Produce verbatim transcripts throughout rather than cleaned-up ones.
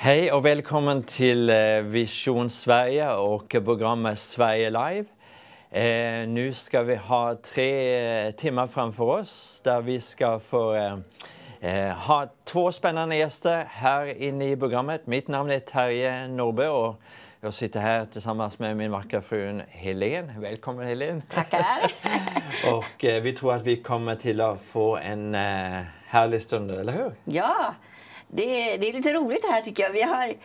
Hej och välkommen till Vision Sverige och programmet Sverige Live. Eh, nu ska vi ha tre timmar framför oss där vi ska få eh, ha två spännande gäster här inne i programmet. Mitt namn är Terje Norrby och jag sitter här tillsammans med min vackra fru Helene. Välkommen Helene. Tackar. och eh, vi tror att vi kommer till att få en eh, härlig stund, eller hur? Ja, det är, det är lite roligt det här tycker jag. Vi har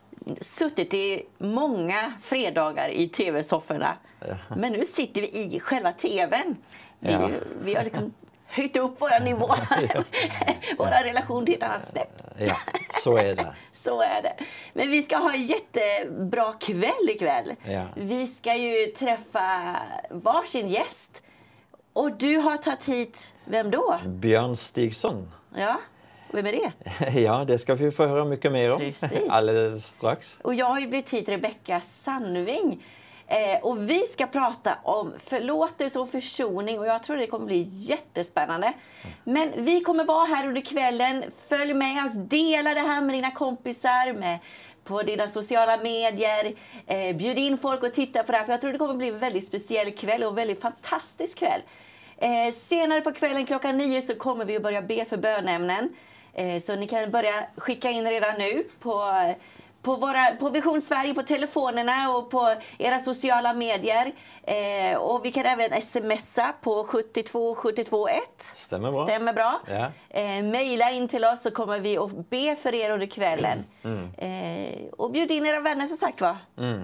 suttit i många fredagar i tv-sofforna. Ja. Men nu sitter vi i själva tvn. Det är Ja. ju, vi har liksom höjt upp våra nivå, ja. våra relation till ett annat snäpp. Ja, så är det. Så är det. Men vi ska ha en jättebra kväll ikväll. Ja. Vi ska ju träffa varsin gäst. Och du har tagit hit, vem då? Björn Stigson. Ja, vem är det? Ja, det ska vi få höra mycket mer om. Precis. Alldeles strax. Och jag har ju blivit hit Rebecka Sandving. Eh, och vi ska prata om förlåtelse och försoning. Och jag tror det kommer bli jättespännande. Men vi kommer vara här under kvällen. Följ med oss, dela det här med dina kompisar, med på dina sociala medier. Eh, bjud in folk och titta på det här. För jag tror det kommer bli en väldigt speciell kväll och en väldigt fantastisk kväll. Eh, senare på kvällen klockan nio så kommer vi att börja be för bönämnen. Eh, så ni kan börja skicka in redan nu på, på, våra, på Vision Sverige, på telefonerna och på era sociala medier. Eh, och vi kan även smsa på sjuttiotvå sjuttiotvå ett. Stämmer bra. Stämmer bra. Ja. Eh, maila in till oss så kommer vi att be för er under kvällen. Mm. Eh, och bjud in era vänner som sagt va? Mm.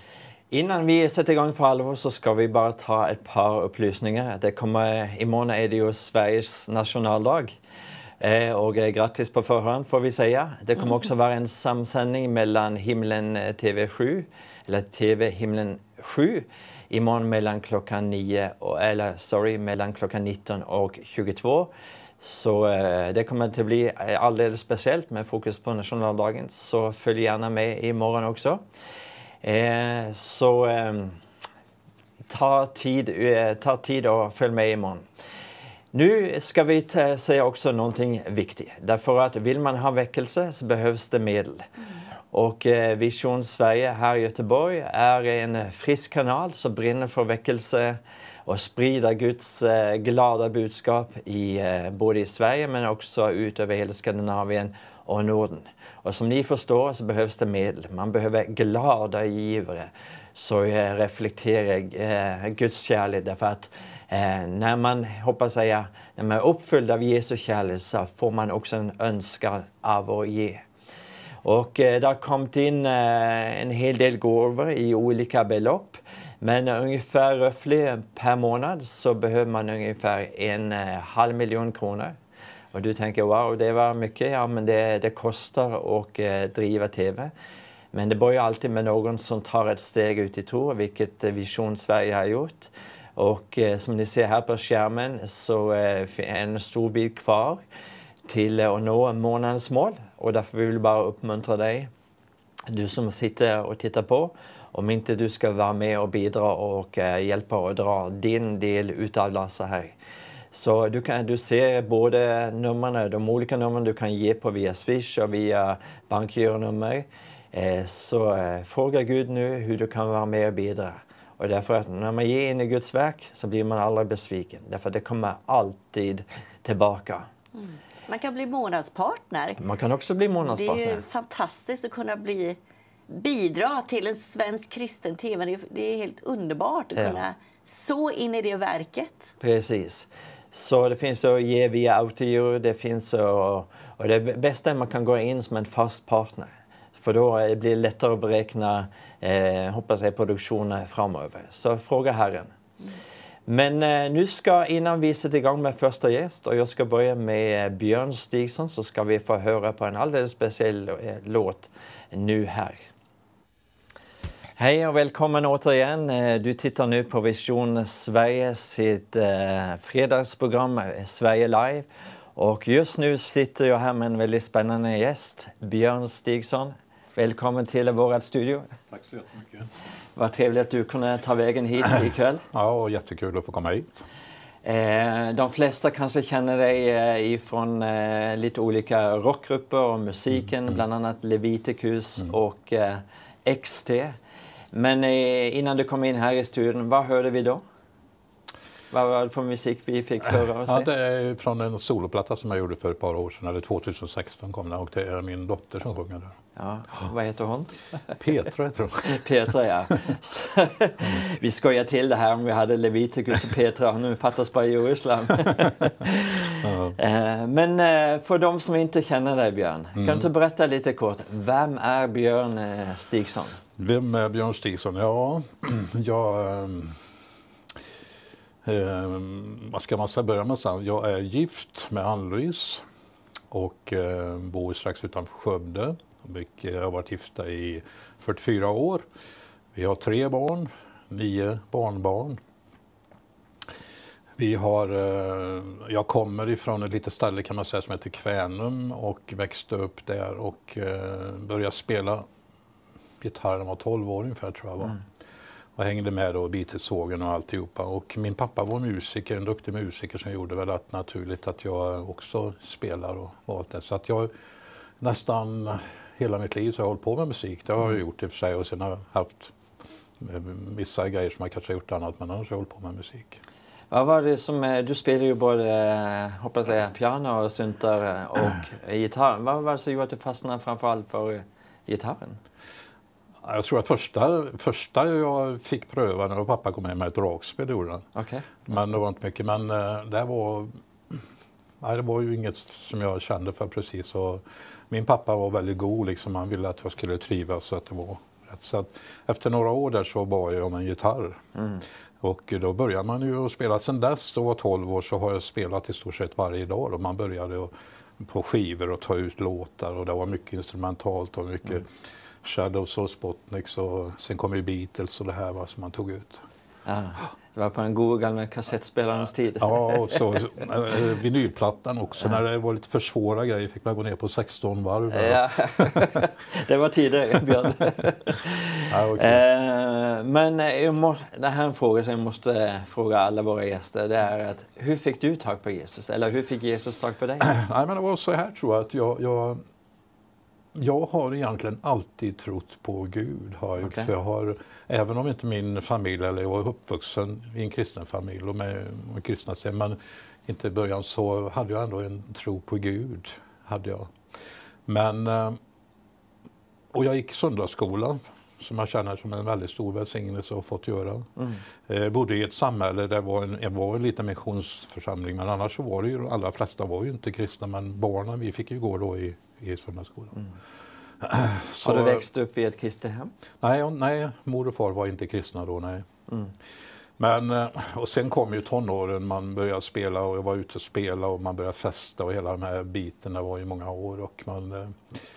Innan vi sätter igång för allvar så ska vi bara ta ett par upplysningar. Det kommer, imorgon är det ju Sveriges nationaldag. Eh, och eh, grattis på förhand får vi säga. Det kommer också vara en samsändning mellan Himlen T V sju, eller T V Himlen sju, imorgon mellan klockan nio och, eller sorry, mellan klockan nitton och tjugotvå. Så eh, det kommer att bli alldeles speciellt med fokus på nationaldagen. Så följ gärna med imorgon också. Eh, så eh, ta tid, eh, ta tid och följ med imorgon. Nu ska vi ta, säga också någonting viktigt. Därför att vill man ha väckelse så behövs det medel. Mm. Och eh, Vision Sverige här i Göteborg är en frisk kanal som brinner för väckelse och sprider Guds eh, glada budskap i, eh, både i Sverige men också ut över hela Skandinavien och Norden. Och som ni förstår så behövs det medel. Man behöver glada givare så eh, reflekterar eh, Guds kärlek. Därför att eh, när man, hoppas jag, när man är uppfylld av Jesu kärlek så får man också en önskan av att ge. Och eh, det har kommit in eh, en hel del gåvor i olika belopp. Men uh, ungefär roughly per månad så behöver man ungefär en uh, halv miljon kronor. Och du tänker, wow, det var mycket. Ja, men det, det kostar att uh, driva tv. Men det börjar alltid med någon som tar ett steg ut i tro, vilket uh, Vision Sverige har gjort. Och uh, som ni ser här på skärmen så uh, är en stor bit kvar till uh, att nå månadens mål. Och därför vill vi bara uppmuntra dig, du som sitter och tittar på. Om inte du ska vara med och bidra och uh, hjälpa och dra din del utav Lassa här. Så du, kan, du ser både numren, de olika numren du kan ge på via Swish och via bankgironummer. Eh, så eh, fråga Gud nu hur du kan vara med och bidra. Och därför att när man ger in i Guds verk så blir man aldrig besviken. Därför att det kommer alltid tillbaka. Mm. Man kan bli månadspartner. Man kan också bli månadspartner. Det är ju fantastiskt att kunna bli... bidra till en svensk kristen tv. Det är helt underbart att ja. kunna så in i det verket. Precis. Så det finns att ge via autogiro. Det finns och, och det bästa är att man kan gå in som en fast partner. För då blir det lättare att beräkna eh, hoppas jag, produktionen framöver. Så fråga Herren. Mm. Men eh, nu ska, innan vi sätter igång med första gäst och jag ska börja med Björn Stigson så ska vi få höra på en alldeles speciell eh, låt nu här. Hej och välkommen återigen. Du tittar nu på Vision Sverige, sitt eh, fredagsprogram Sverige Live. Och just nu sitter jag här med en väldigt spännande gäst, Björn Stigson. Välkommen till vår studio. Tack så jättemycket. Vad trevligt att du kunde ta vägen hit ikväll. Ja, och jättekul att få komma hit. Eh, de flesta kanske känner dig eh, ifrån eh, lite olika rockgrupper och musiken, mm. bland annat Leviticus mm. och eh, X T. Men eh, innan du kom in här i studion, vad hörde vi då? Vad var det för musik vi fick höra och se? Ja, det är från en soloplatta som jag gjorde för ett par år sedan, eller tjugohundrasexton kom den, och det är min dotter som sjunger där. Ja, vad heter hon? Petra, jag tror jag. Petra, ja. Så, vi skojar till det här om vi hade Leviticus och Petra, nu fattas bara Jerusalem. Ja. Men för de som inte känner dig, Björn, mm. kan du berätta lite kort, vem är Björn Stigson? Vem är Björn Stigson? Ja, jag... Eh, vad ska man säga, börja med sen? Jag är gift med Ann-Louise och eh, bor strax utanför Skövde. Jag har varit gifta i fyrtiofyra år. Vi har tre barn, nio barnbarn. Vi har, eh, jag kommer ifrån ett litet ställe kan man säga som heter Kvänum och växte upp där och eh, började spela gitarr när jag var tolv år ungefär tror jag var. Mm. Och hängde med då bitetsågen och alltihopa. Och min pappa var musiker, en duktig musiker som gjorde väl att naturligt att jag också spelar och allt det. Så att jag nästan hela mitt liv så har jag hållit på med musik. Det har jag gjort i och för sig och sen har jag haft vissa grejer som jag kanske har gjort annat men annars har jag hållit på med musik. Vad var det som, du spelar ju både hoppas jag, piano och syntar och gitarr. Vad var det som gjorde att du fastnade framförallt för gitarren? Jag tror att första, första jag fick pröva när pappa kom hem med ett dragspel gjorde han. Okay. Men det var inte mycket. Men det var, nej, det var ju inget som jag kände för precis. Och min pappa var väldigt god. Liksom. Han ville att jag skulle trivas så att det var rätt. Så att efter några år där så bad jag om en gitarr. Mm. Och då började man ju att spela. Sen dess, då var tolv år, så har jag spelat i stort sett varje dag. Och man började att, på skivor och ta ut låtar. Och det var mycket instrumentalt och mycket... Mm. Shadows och Spotniks och sen kom ju Beatles och det här var som man tog ut. Ja, det var på en god gamla kassettspelarens tid. Ja, och så äh, vinylplattan också. Ja. När det var lite för svåra grejer fick man gå ner på sexton varv. Ja. Det var tidigare, Björn. Ja, okay. eh, men jag må, det här är en fråga som jag måste fråga alla våra gäster. Det är att, hur fick du tag på Jesus? Eller hur fick Jesus tag på dig? Nej, men det var så här tror jag att jag... jag Jag har egentligen alltid trott på Gud. Har jag, okay. För jag har, även om inte min familj, eller jag var uppvuxen i en kristen familj och med, med kristna sig, men inte i början så hade jag ändå en tro på Gud. Hade jag. Men, och jag gick söndagsskola som jag känner som en väldigt stor välsignelse att fått göra. Mm. Jag bodde i ett samhälle där det var en, det var en liten missionsförsamling, men annars så var det ju, de allra flesta var ju inte kristna, men barnen, vi fick ju gå då i i söndagsskolan. Mm. Så, har du växt upp i ett kristet hem? Nej, nej, mor och far var inte kristna då, nej. Mm. Men, och sen kom ju tonåren, man började spela och jag var ute och spela och man började festa och hela de här biterna var i många år och man...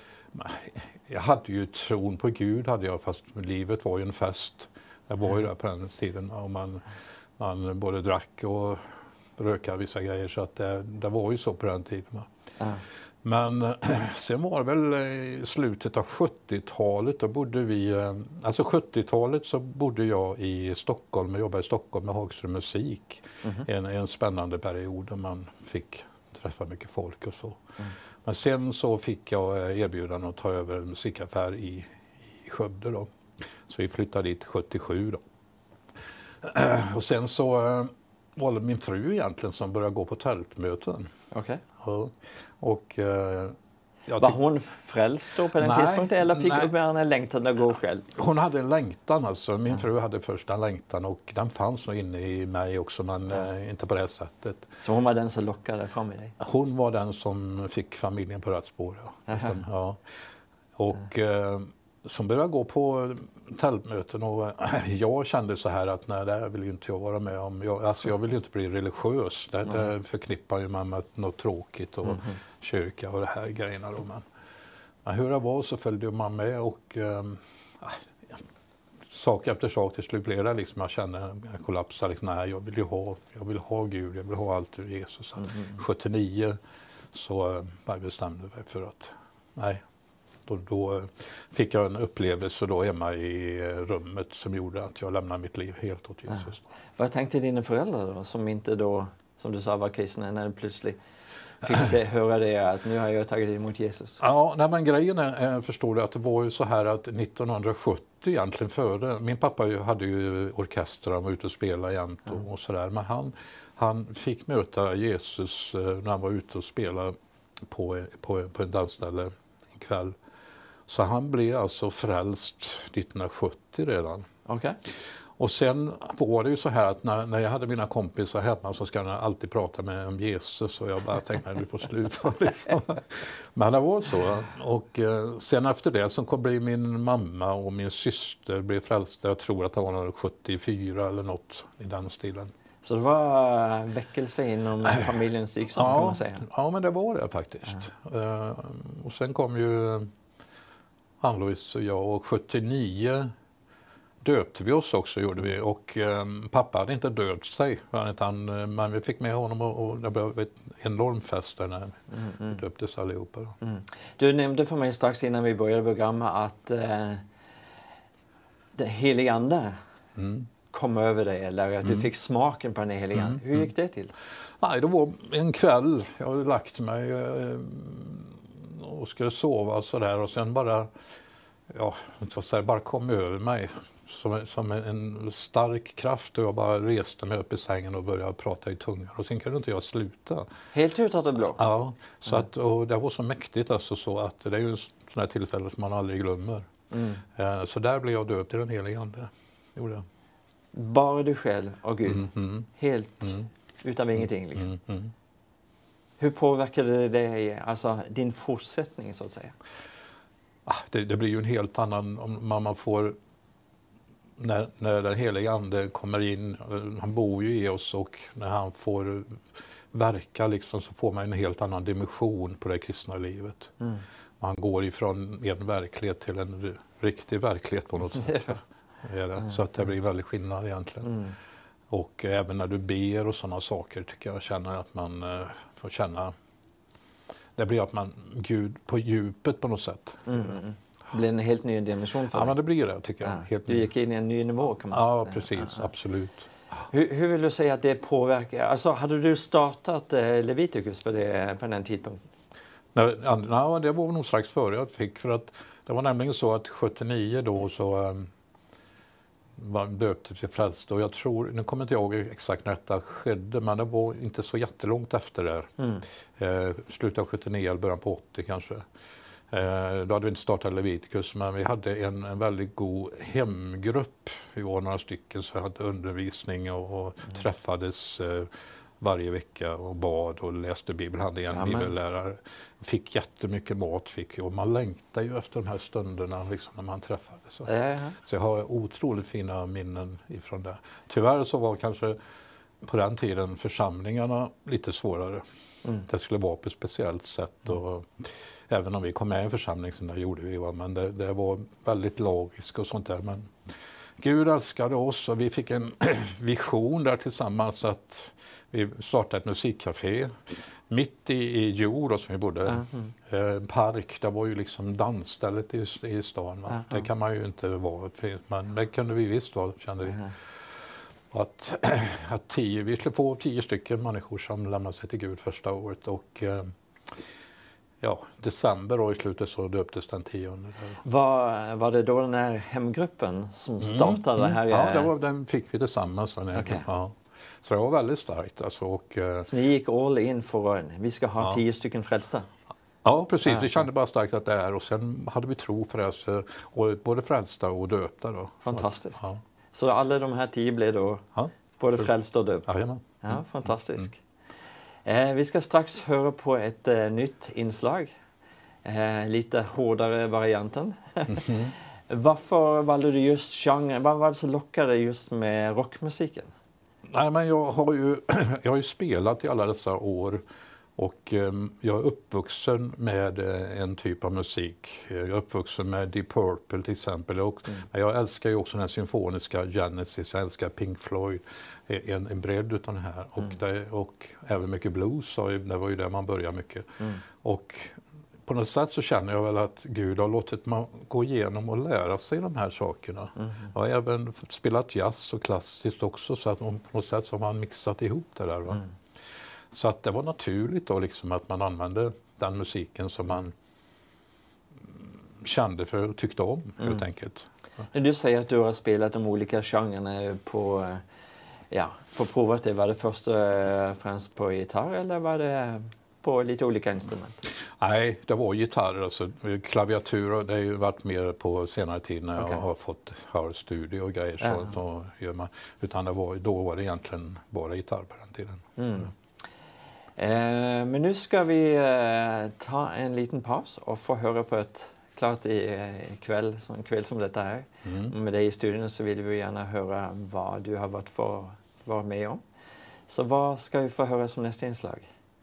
Jag hade ju tron på Gud hade jag, fast livet var ju en fest. Jag var ju där på den tiden och man, man både drack och rökade vissa grejer så att det, det var ju så på den tiden. Mm. Men sen var det väl i slutet av sjuttiotalet, då bodde vi, alltså sjuttiotalet så bodde jag i Stockholm, jag jobbade i Stockholm med Hagström Musik, mm-hmm. en, en spännande period där man fick träffa mycket folk och så. Mm. Men sen så fick jag erbjudande att ta över en musikaffär i, i Skövde då, så vi flyttade dit sjuttiosju då. Och sen så var det min fru egentligen som började gå på tältmöten. Okej. Okay. Ja. Och, eh, var hon frälst då på den nej, tidpunkten eller fick nej. Hon en längtan att gå själv? Hon hade en längtan alltså. Min mm. fru hade först en längtan och den fanns nog inne i mig också men mm. eh, inte på det sättet. Så hon var den som lockade fram i dig? Hon var den som fick familjen på rätt spår. Ja. Utan, ja. Och mm. eh, som började gå på tältmöten och jag kände så här att nej, det här vill ju inte jag vara med om. Jag, alltså jag vill ju inte bli religiös. Det, mm. det förknippar ju man med något tråkigt och mm. kyrka och det här grejerna. Då. Men, men hur det var så följde man med och äh, sak efter sak till slut blev det liksom, jag kände jag kollapsade. Liksom, nej, jag vill ju ha, jag vill ha Gud, jag vill ha allt ur Jesus. Mm. sjuttionio så äh, jag bestämde mig för att nej. Då, då fick jag en upplevelse då hemma i rummet som gjorde att jag lämnade mitt liv helt åt Jesus. Ja. Vad tänkte dina föräldrar då som inte då som du sa var kristna, när du plötsligt fick se, höra det att nu har jag tagit emot Jesus? Ja, nej, men grejen är, förstår du, att det var ju så här att nittonhundrasjuttio egentligen före, min pappa ju, hade ju orkestrar och var ute och spelade jämt och, mm. och sådär, men han, han fick möta Jesus eh, när han var ute och spelade på, på, på en dansställe en kväll. Så han blev alltså frälst nittonhundrasjuttio redan. Okay. Och sen var det ju så här att när, när jag hade mina kompisar hemma så ska jag alltid prata med om Jesus och jag bara tänkte att du får sluta liksom. Men det var så. Och eh, sen efter det så kom bli min mamma och min syster blev frälsta. Jag tror att det var sjuttiofyra eller något i den stilen. Så det var väckelse inom familjens psyksom, ja, kan man säga? Ja, men det var det faktiskt. Ja. Uh, och sen kom ju Ann-Louise och jag och sjuttionio döpte vi oss också, gjorde vi. Och um, pappa hade inte döpt sig, utan, men vi fick med honom och, och det blev ett enorm fest där när mm, mm. vi döptes allihopa. Mm. Du nämnde för mig strax innan vi började programmet att uh, det heliga ande mm. kom över dig, eller att du mm. fick smaken på den heliga ande. Mm. Hur gick det till? Nej, det var en kväll, jag hade lagt mig uh, och skulle sova och sådär och sen bara, ja, inte vad säga, bara kom över mig som, som en stark kraft och jag bara reste mig upp i sängen och började prata i tungar och sen kunde inte jag sluta. Helt utan det blå? Ja, så att, och det var så mäktigt alltså, så att det är ju sådana här tillfällen som man aldrig glömmer. Mm. Uh, så där blev jag döpt i den heliga ande. Gjorde jag. Bara du själv och Gud? Mm, mm. Helt mm. utan ingenting liksom? Mm, mm. Hur påverkade det dig, alltså din fortsättning så att säga? Ah, det, det blir ju en helt annan, om man får, när, när den heliga ande kommer in, han bor ju i oss och när han får verka liksom så får man en helt annan dimension på det kristna livet. Mm. Man går ifrån en verklighet till en riktig verklighet på något sätt. Är det. Mm. Så att det blir väldigt skillnad egentligen. Mm. Och även när du ber och sådana saker tycker jag känner att man uh, får känna, det blir att man, Gud på djupet på något sätt. Mm. Mm. Det blir en helt ny dimension för dig. Ja, men det blir det tycker jag. Ja. Helt du gick in i en ny nivå kan man Ja, precis, ja. Absolut. Hur, hur vill du säga att det påverkar? Alltså, hade du startat eh, Leviticus på, det, på den tidpunkten? Nej, nej, det var nog strax före jag fick, för att det var nämligen så att sjuttionio då så um, var döpte till frälst och jag tror, nu kommer inte jag ihåg exakt när detta skedde, men det var inte så jättelångt efter det. Mm. Eh, slutet av sjuttionio eller början på åttio kanske. Eh, då hade vi inte startat Leviticus, men vi hade en, en väldigt god hemgrupp. Vi var några stycken så hade undervisning och, och mm. träffades eh, varje vecka och bad och läste Bibeln. Hade en Amen. bibellärare. Fick jättemycket mat fick och man längtar ju efter de här stunderna liksom, när man träffades. Så. Äh. så jag har otroligt fina minnen ifrån det. Tyvärr så var kanske på den tiden församlingarna lite svårare. Mm. Det skulle vara på ett speciellt sätt och även om vi kom med i en församling så där gjorde vi, va? Men det, det var väldigt logiskt och sånt där. Men Gud älskade oss och vi fick en vision där tillsammans att vi startade ett musikcafé mitt i, i jord som vi bodde. Mm. En park, det var ju liksom dansstället i, i stan. Va? Mm. Det kan man ju inte vara, men det kunde vi visst vara, kände vi. Mm. Att, att tio, vi skulle få tio stycken människor som lämnade sig till Gud första året och ja, december då i slutet så döptes den tionde. Var, var det då den här hemgruppen som startade mm, det här? Ja, det var, den fick vi tillsammans. Den okay. Ja. Så det var väldigt starkt. Alltså, och, så ni gick all in för att vi ska ha ja. tio stycken frälsta? Ja, precis. Ja. Vi kände bara starkt att det är och sen hade vi tro för det, och både frälsta och döpta. Då. Fantastiskt. Ja. Så alla de här tio blev då ja. både frälsta och döpta? Ja, mm. ja, fantastiskt. Mm. Eh, vi ska strax höra på ett eh, nytt inslag. Eh, lite hårdare varianten. Mm. Varför valde du just genren? Vad var det som lockade just med rockmusiken? Nej, men jag har ju, jag har ju spelat i alla dessa år och eh, jag är uppvuxen med eh, en typ av musik. Jag är uppvuxen med Deep Purple till exempel. Och, mm. men jag älskar ju också den symfoniska Genesis, jag älskar Pink Floyd, en, en bredd utan det här. Och, mm. det, och även mycket blues, så det var ju där man började mycket. Mm. Och på något sätt så känner jag väl att Gud har låtit man gå igenom och lära sig de här sakerna. Mm. Jag har även spelat jazz och klassiskt också, så att på något sätt så har man mixat ihop det där. Va? Mm. Så att det var naturligt då liksom att man använde den musiken som man kände för och tyckte om helt Mm. enkelt. När du säger att du har spelat de olika genrerna på, ja, på provet, det var det första främst på gitarr eller var det på lite olika instrument? Nej, det var gitarr. Alltså, klaviatur, det har ju varit mer på senare tid när Okej. jag har fått hör studio och grejer. Så, Ja. så gör man. Utan det var, då var det egentligen bara gitarr på den tiden. Mm. Eh, men nu ska vi eh, ta en liten paus och få höra på ett, klart i eh, kväll, som en kväll som detta är. Mm. Med dig i studion så vill vi gärna höra vad du har varit, för, varit med om. Så vad ska vi få höra som nästa inslag?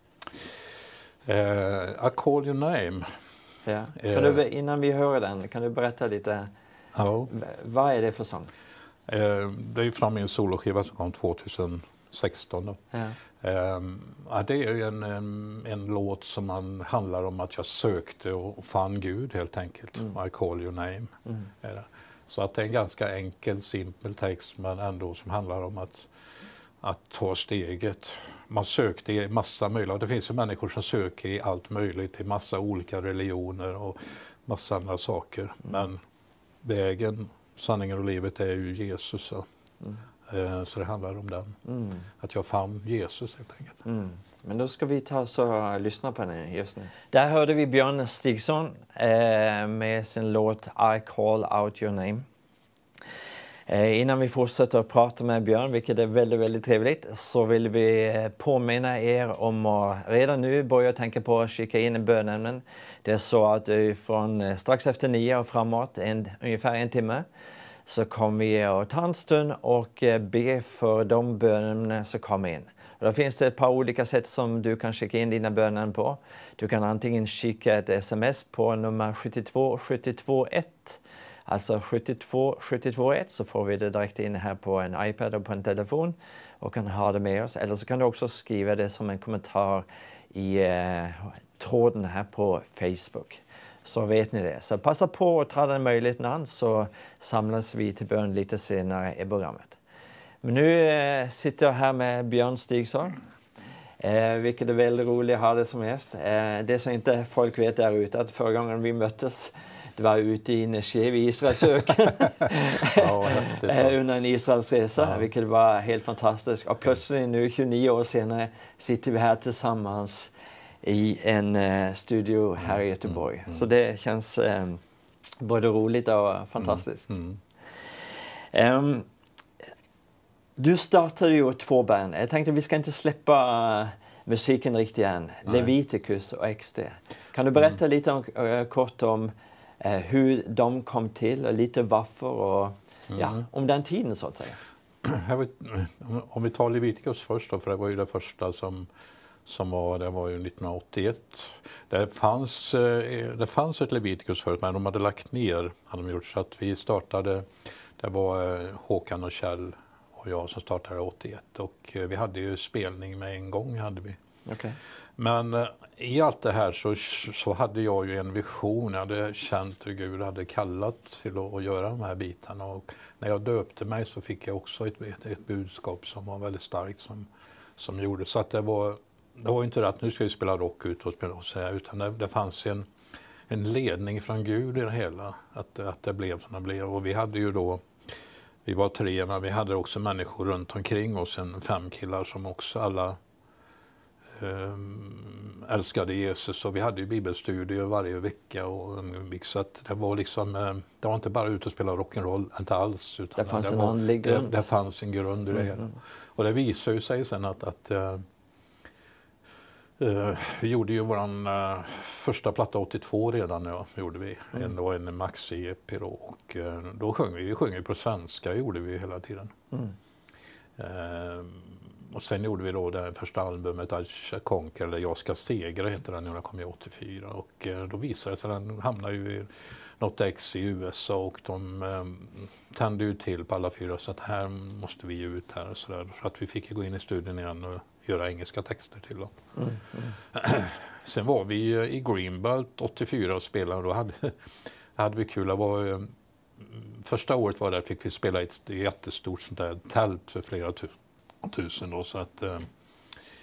Eh, I call your name. Ja. Eh. Kan du, innan vi hör den, kan du berätta lite, Ja. v- vad är det för sång? Eh, det är ju från min soloskiva som kom tjugohundrasexton. Då. Ja. Eh, ja, det är ju en, en, en låt som man handlar om att jag sökte och fann Gud helt enkelt. Mm. I call your name. Mm. Är det. Så att det är en ganska enkel, simpel text men ändå som handlar om att, att ta steget. Man sökte i massa möjliga, det finns ju människor som söker i allt möjligt, i massa olika religioner och massa andra saker. Mm. Men vägen, sanningen och livet är ju Jesus. Så, Mm. eh, så det handlar om den. Mm. Att jag fann Jesus helt enkelt. Mm. Men då ska vi ta oss och lyssna på den just nu. Där hörde vi Björn Stigson eh, med sin låt I call out your name. Eh, innan vi fortsätter att prata med Björn, vilket är väldigt, väldigt trevligt, så vill vi eh, påminna er om att redan nu börja tänka på att skicka in en bönämnen. Det är så att eh, från eh, strax efter nio och framåt, en, ungefär en timme, så kommer vi att ta en stund och eh, be för de bönämnen som kommer in. Och då finns det ett par olika sätt som du kan skicka in dina bönen på. Du kan antingen skicka ett sms på nummer sjuttiotvå sjuttiotvå ett. Alltså sjuttiotvå sjuttiotvå ett, så får vi det direkt in här på en iPad och på en telefon och kan ha det med oss. Eller så kan du också skriva det som en kommentar i eh, tråden här på Facebook. Så vet ni det. Så passa på att ta den möjligheten an, så samlas vi till bön lite senare i programmet. Men nu eh, sitter jag här med Björn Stigson. Eh, vilket är väldigt roligt att ha det som gäst. Eh, det som inte folk vet där ute, att förra gången vi möttes, det var ute i Negev i Israels öken. Ja, häftigt. eh, under en Israels resa, Ja. vilket var helt fantastiskt. Och plötsligt nu, tjugonio år senare, sitter vi här tillsammans i en eh, studio här i Göteborg. Mm. Så det känns eh, både roligt och fantastiskt. Mm. Ehm, du startade ju två band. Jag tänkte vi ska inte släppa uh, musiken riktigt än. Nej. Leviticus och X D. Kan du berätta Mm. lite om, uh, kort om uh, hur de kom till och lite varför och Mm. ja, om den tiden så att säga. Jag vet, om vi tar Leviticus först då, för det var ju det första som, som var, det var ju nittonhundraåttioett. Det fanns, eh, det fanns ett Leviticus förut, men de hade lagt ner, hade de gjort, så att vi startade, det var eh, Håkan och Kjell och jag som startade åttioett, och eh, vi hade ju spelning med en gång hade vi. Okay. Men eh, i allt det här så, så hade jag ju en vision. Jag hade känt hur Gud hade kallat till att, att göra de här bitarna. Och när jag döpte mig så fick jag också ett, ett, ett budskap som var väldigt starkt som, som gjorde. Så att det var, det var inte det att nu ska vi spela rock ut och spela och säga, utan det, det fanns en, en ledning från Gud i det hela. Att, att det blev som det blev. Och vi hade ju då, vi var tre, men vi hade också människor runt omkring oss, en fem killar som också alla Um, älskade Jesus, och vi hade ju bibelstudier varje vecka, och um, så att det var liksom, um, det var inte bara ut och spela rock'n'roll, inte alls, utan Det fanns det en var, andlig grund. Det, det fanns en grund i det Mm, hela. mm. Och det visar ju sig sen att, att uh, uh, vi gjorde ju våran uh, första platta åttiotvå redan, ja, gjorde vi. Mm. En, det var en maxi-E P då, och uh, då sjöng vi, vi sjöng ju på svenska, gjorde vi hela tiden. Mm. Uh, Och sen gjorde vi då det första albumet, I Shall Conquer, eller Jag ska segra heter den, när den kom i åttiofyra. Och eh, då visade det sig att den hamnade ju i något ex i U S A, och de eh, tände ju till på alla fyra, så att här måste vi ge ut här och så där. Så att vi fick gå in i studion igen och göra engelska texter till dem. Mm. Mm. Sen var vi i Greenbelt åttiofyra och spelade, och då hade, hade vi kul. Det var, eh, första året var där fick vi spela i ett jättestort sånt där tält för flera tusen. tusen då, så att eh,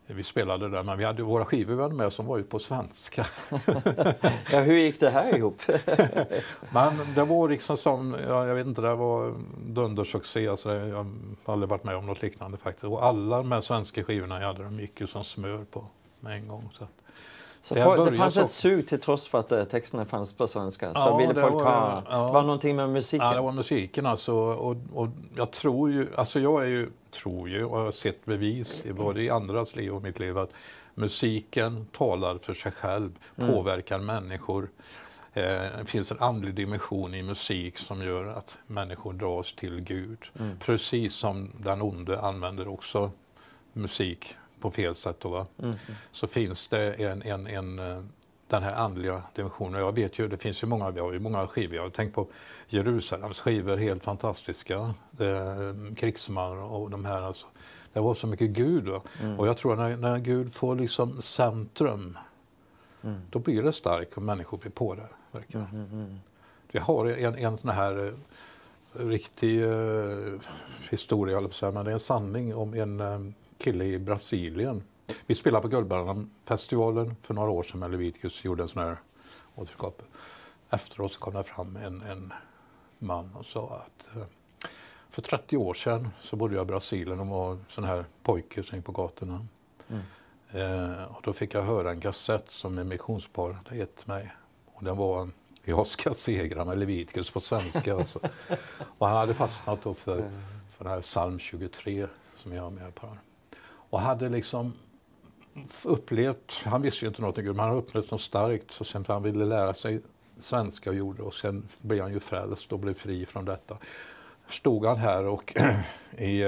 vi spelade där, men vi hade våra skivor med som var ju på svenska. Ja, hur gick det här ihop? Men det var liksom som, ja, jag vet inte, det var dundersuccé. Alltså, jag har aldrig varit med om något liknande faktiskt. Och alla de här svenska skivorna jag hade, de gick ju som smör på med en gång. Så, så för, det fanns så... ett sug till trots för att uh, texterna fanns på svenska. Så ja, ville folk var, ha, ja. det var någonting med musiken. Ja, det var musiken alltså. Och, och jag tror ju, alltså jag är ju, tror ju och har sett bevis i både i andras liv och mitt liv att musiken talar för sig själv, mm. påverkar människor. Eh, det finns en andlig dimension i musik som gör att människor dras till Gud. Mm. Precis som den onde använder också musik på fel sätt. Då, va? Mm. Så finns det en, en, en, den här andliga dimensionen. Jag vet ju, det finns ju många, vi har ju många skivor. Jag har tänkt på Jerusalems skivor, helt fantastiska. Eh, Krigsman och de här. Alltså. Det var så mycket Gud. Mm. Och jag tror när, när Gud får liksom centrum, mm. då blir det starkt och människor blir på det. Verkligen. Mm, mm, mm. Vi har en, en sån här eh, riktig eh, historia, men det är en sanning om en eh, kille i Brasilien. Vi spelade på Guldbaggenfestivalen för några år sedan med Leviticus, gjorde en sån här återskap. Efteråt kom det fram en, en man och sa att eh, för trettio år sedan så bodde jag i Brasilien och var en sån här pojke som gick på gatorna. Mm. Eh, och då fick jag höra en kassett som en missionspar hade gett mig. Och den var Jag ska segra med Leviticus på svenska. Alltså. Och han hade fastnat då för, för den här psalm tjugotre som jag har med på. Och hade liksom upplevt, han visste ju inte något, men han hade upplevt något starkt. Så sen han ville lära sig svenska och gjorde, och sen blev han ju frälst och blev fri från detta. Stod han här och i...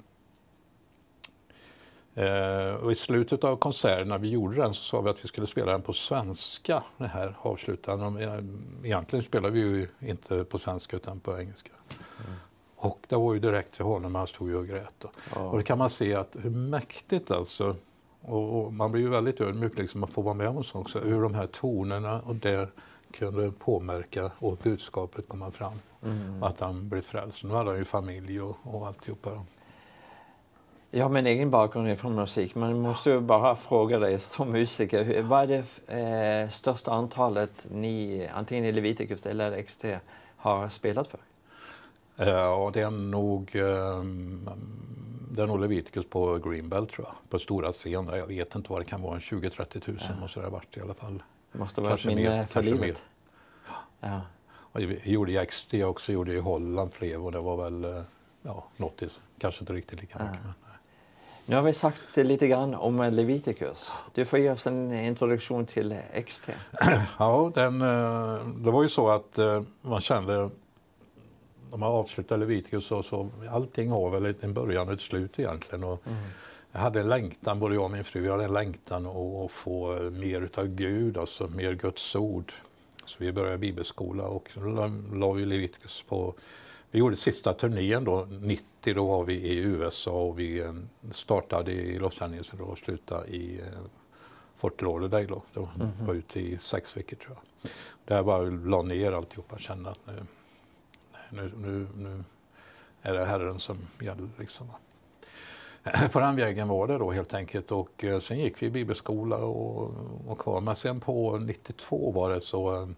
Uh, och i slutet av konserten när vi gjorde den så sa vi att vi skulle spela den på svenska, det här avslutande. Egentligen spelar vi ju inte på svenska utan på engelska. Mm. Och det var ju direkt till honom, han stod ju och grät. Och, ja. och det kan man se att hur mäktigt alltså, och, och man blir ju väldigt ödmjuk liksom att få vara med om sånt också, hur de här tonerna och där kunde påverka och budskapet komma fram. Mm. Att han blev frälst. Nu hade han ju familj och, och alltihopa. Jag har min egen bakgrund från musik, men jag måste ju bara fråga dig som musiker. Vad är det eh, största antalet ni, antingen i Leviticus eller X T, har spelat för? Ja, det är nog, eh, det är nog Leviticus på Greenbelt tror jag. På stora scener. Jag vet inte vad det kan vara, tjugo till trettio tusen ja. måste det ha varit i alla fall. Det måste vara ett minne för livet. Ja. Och vi gjorde i X T också, gjorde i Holland fler och det var väl ja, något, kanske inte riktigt lika mycket. Ja. Nu har vi sagt lite grann om Leviticus. Du får ge oss en introduktion till X T. Ja, den, det var ju så att man kände, när man avslutade Leviticus så, så allting har väl en början och ett slut egentligen. Och mm. Jag hade en längtan, både jag och min fru, jag hade en längtan att få mer utav Gud, alltså mer Guds ord. Så vi började bibelskola och la vi Leviticus på. Vi gjorde sista turnén då, nittio, då var vi i U S A och vi startade i Los Angeles och slutade i Fort Lauderdale då. Då mm-hmm. var ute i sex veckor tror jag. Där bara la ner alltihopa och kände att nu, nu, nu, nu är det Herren som gäller liksom. På den vägen var det då helt enkelt och sen gick vi i bibelskola och, och kvar. Men sen på nittiotvå var det så...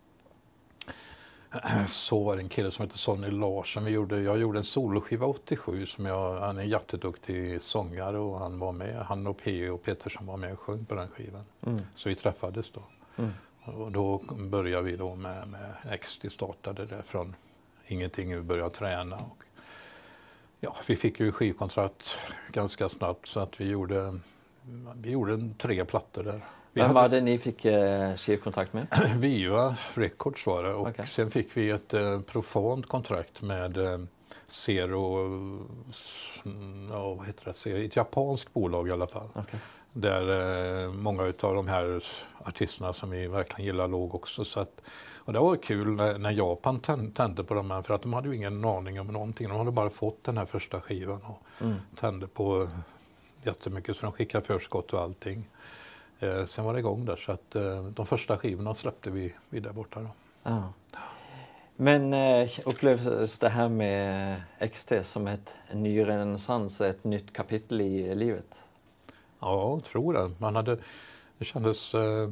Så var det en kille som heter Sonny Larsson. Vi gjorde, jag gjorde en soloskiva åttiosju som jag, han är en jätteduktig sångare och han var med. Han och P och Petersson var med och sjöng på den skivan. Mm. Så vi träffades då. Mm. Och då började vi då med, med X T, startade det från ingenting, vi började träna. Och, ja, vi fick ju skivkontrakt ganska snabbt så att vi gjorde, vi gjorde en, tre plattor där. Vem var det ni fick eh, skivkontrakt med? Viva Records var det och okay. Sen fick vi ett eh, profant kontrakt med eh, Zero, ja, vad heter det, Zero, ett japanskt bolag i alla fall. Okay. Där eh, många av de här artisterna som vi verkligen gillar låg också. Så att, och det var kul när, när Japan tände på dem här, för att de hade ju ingen aning om någonting. De hade bara fått den här första skivan och mm. tände på jättemycket så de skickade förskott och allting. Eh, sen var det igång där så att eh, de första skivorna släppte vi, vi där borta då. Ja. Men eh, upplevs det här med X T som ett en ny renässans, ett nytt kapitel i livet? Ja, jag tror det. Man hade, det kändes... Eh,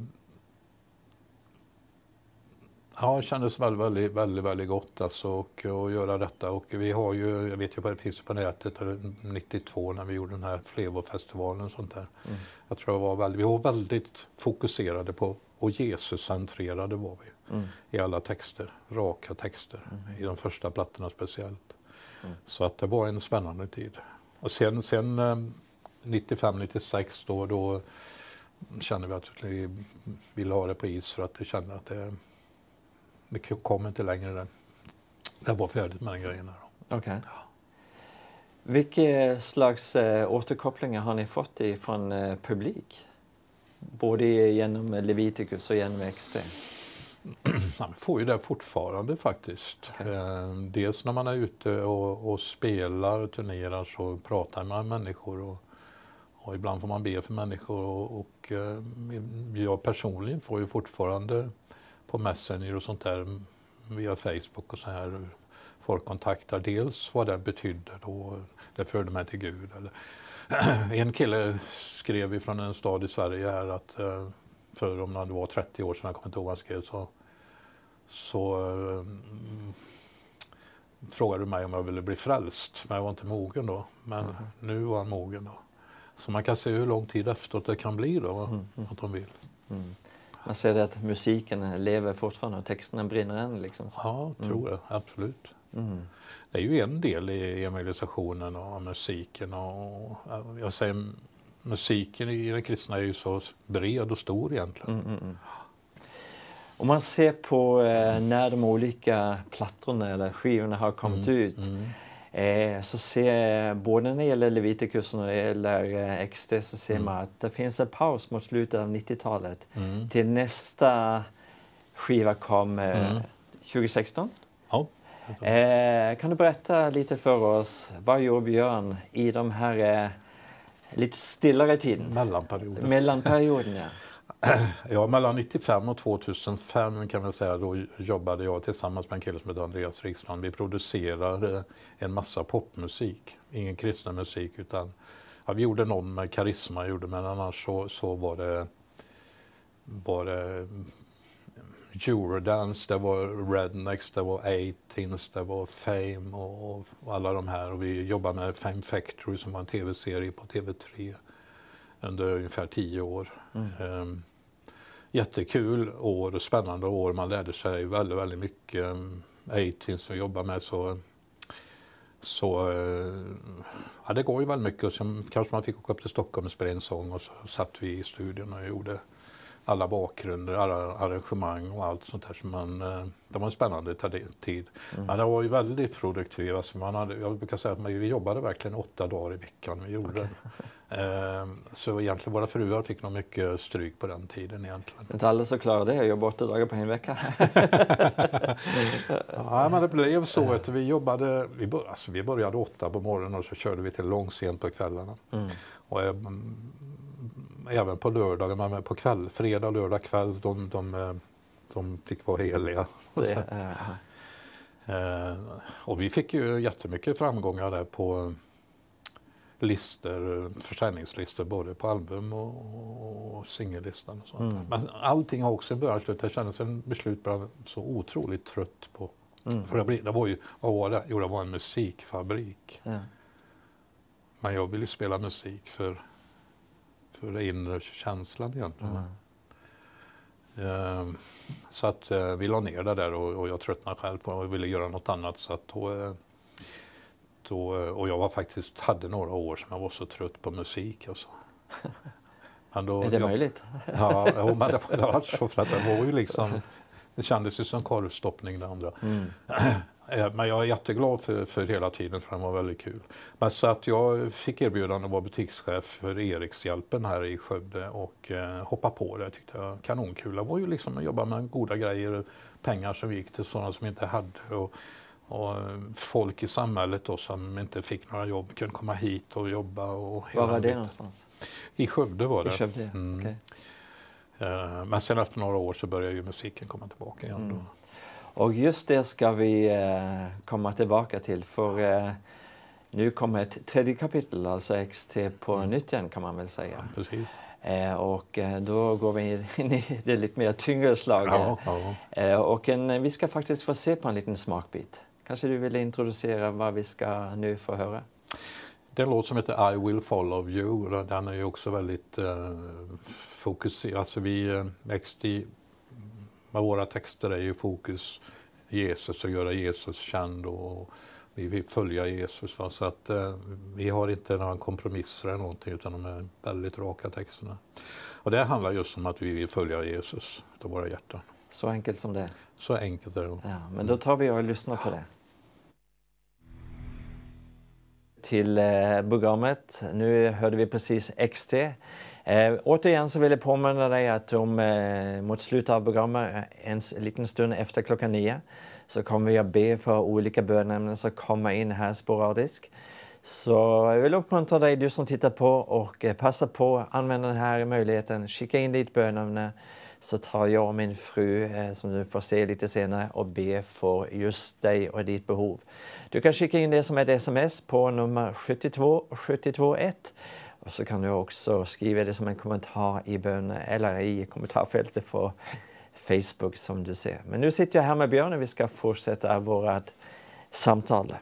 ja, det kändes väldigt, väldigt, väldigt, väldigt gott alltså, och, och göra detta. Och vi har ju, jag vet ju vad det finns på nätet, nittiotvå när vi gjorde den här Flevofestivalen och sånt där. Mm. Jag tror jag var väldigt, vi var väldigt fokuserade på, och Jesus-centrerade var vi mm. i alla texter, raka texter, mm. i de första plattorna speciellt. Mm. Så att det var en spännande tid. Och sen, sen nittiofem nittiosex då, då kände vi att vi ville ha det på is, för att vi kände att det, det kom inte längre. Det var färdigt med den grejen. Okej. Okay. Ja. Vilka slags äh, återkopplingar har ni fått från äh, publik? Både genom Leviticus och genom X T? Man får ju det fortfarande faktiskt. Okay. Eh, dels när man är ute och, och spelar och turnerar så pratar man med människor. Och, och ibland får man be för människor. Och, och eh, jag personligen får ju fortfarande på Messenger och sånt där via Facebook och så här. Folk kontaktar dels vad det betydde då. Det förde mig till Gud. Eller, en kille skrev från en stad i Sverige här att eh, för om det var trettio år sedan, jag kommer inte ihåg vad han skrev, så, så um, frågade du mig om jag ville bli frälst, men jag var inte mogen då. Men mm. nu var han mogen då. Så man kan se hur lång tid efteråt det kan bli då, mm. att de vill. Mm. Man ser det att musiken lever fortfarande och texterna brinner än liksom. Så. Ja, jag tror mm. det, absolut. Mm. Det är ju en del i evangelisationen och musiken, och jag säger musiken i den kristna är ju så bred och stor egentligen. Mm, mm, mm. Om man ser på eh, när de olika plattorna eller skivorna har kommit mm, ut mm. Eh, så ser både när det gäller Leviticus och när det gäller eh, X T så ser mm. man att det finns en paus mot slutet av nittiotalet mm. till nästa skiva kom eh, mm. tjugo sexton. Ja. Eh, kan du berätta lite för oss, vad gjorde Björn i de här eh, lite stillare tiden? Mellanperioden. Mellanperioden, ja. Ja, mellan nittiofem och tvåtusenfem kan man säga, då jobbade jag tillsammans med en kille som heter Andreas Riksland. Vi producerade en massa popmusik, ingen kristen musik, utan ja, vi gjorde någon med Karisma, gjorde, men annars så, så var det var det Eurodance, det var Rednecks, det var eighteens, det var Fame och, och alla de här. Och vi jobbade med Fame Factory som var en tv-serie på T V tre under ungefär tio år. Mm. Um, jättekul år och spännande år. Man lärde sig väldigt, väldigt mycket. Um, eighteens som vi jobbade med, så, så uh, ja, det går ju väldigt mycket. Och sen kanske man fick åka upp till Stockholm och spela en sång, och så satt vi i studion och gjorde alla bakgrunder, alla arrangemang och allt sånt där. Som man, det var en spännande tid. Mm. Men det var ju väldigt produktivt. Alltså man hade, jag brukar säga att vi jobbade verkligen åtta dagar i veckan. Vi gjorde. Okay. Eh, så egentligen våra fruar fick nog mycket stryk på den tiden egentligen. Inte alla så klarar det, jag jobbar åtta dagar på en vecka. Ja, men det blev så att vi jobbade, vi började, alltså vi började åtta på morgonen och så körde vi till långsent på kvällarna. Mm. Och, även på lördagen, men på kväll, fredag, lördag kväll, de, de, de fick vara heliga. Det, uh. eh, och vi fick ju jättemycket framgångar där på listor, försäljningslistor, både på album och, och singellistan och sånt. Mm. Men allting har också en början slut. Jag kände sig en beslut bara så otroligt trött på. Mm. För det, blev, det var ju, vad var det? Jo, det var en musikfabrik. Ja. Men jag ville spela musik för för det inre känslan egentligen. Mm. Uh, så att uh, vi la ner det där, och, och jag tröttnade själv på och ville göra något annat. Så att då, uh, då, och jag var faktiskt, hade några år som jag var så trött på musik. Och så. Men då, är det jag, möjligt? Ja, ja, men det, det var så, för att det var ju liksom, det kändes ju som korvstoppning det andra. Mm. Men jag är jätteglad för, för hela tiden, för den var väldigt kul. Men så att jag fick erbjudande att vara butikschef för Erikshjälpen här i Skövde och eh, hoppa på det. Jag tyckte jag kanonkul. Det var ju liksom att jobba med goda grejer, pengar som gick till sådana som inte hade. Och, och folk i samhället då, som inte fick några jobb kunde komma hit och jobba. Och var var det bit. Någonstans? I Skövde var det. I Skövde, mm. Okay. Eh, men sen efter några år så började ju musiken komma tillbaka igen då. Mm. Och just det ska vi eh, komma tillbaka till, för eh, nu kommer ett tredje kapitel, alltså X T på mm. nytt igen kan man väl säga. Ja, precis. Eh, och eh, då går vi in i det lite mer tyngre slaget. Ja, ja. Eh, och en, vi ska faktiskt få se på en liten smakbit. Kanske du vill introducera vad vi ska nu få höra? Det är en låt som heter I will follow you. Den är ju också väldigt eh, fokuserad. Alltså vi, eh, X T, med våra texter är ju fokus Jesus och göra Jesus känd och vi vill följa Jesus. Va? Så att eh, vi har inte några kompromisser eller någonting utan de är väldigt raka texterna. Och det handlar just om att vi vill följa Jesus av våra hjärtan. Så enkelt som det. Så enkelt är det. Ja, men då tar vi och lyssnar på det. Till eh, programmet. Nu hörde vi precis X T. Eh, återigen så vill jag påminna dig att om eh, mot slutet av programmet, en liten stund efter klockan nio, så kommer vi att be för olika bönämnen som kommer in här sporadiskt. Så jag vill uppmuntra dig, du som tittar på, och eh, passa på att använda den här möjligheten. Skicka in ditt bönämne så tar jag och min fru, eh, som du får se lite senare, och be för just dig och ditt behov. Du kan skicka in det som ett sms på nummer sjuttiotvå sjuttiotvå ett. Och så kan du också skriva det som en kommentar i bön eller i kommentarfältet på Facebook som du ser. Men nu sitter jag här med Björn och vi ska fortsätta vårt samtal.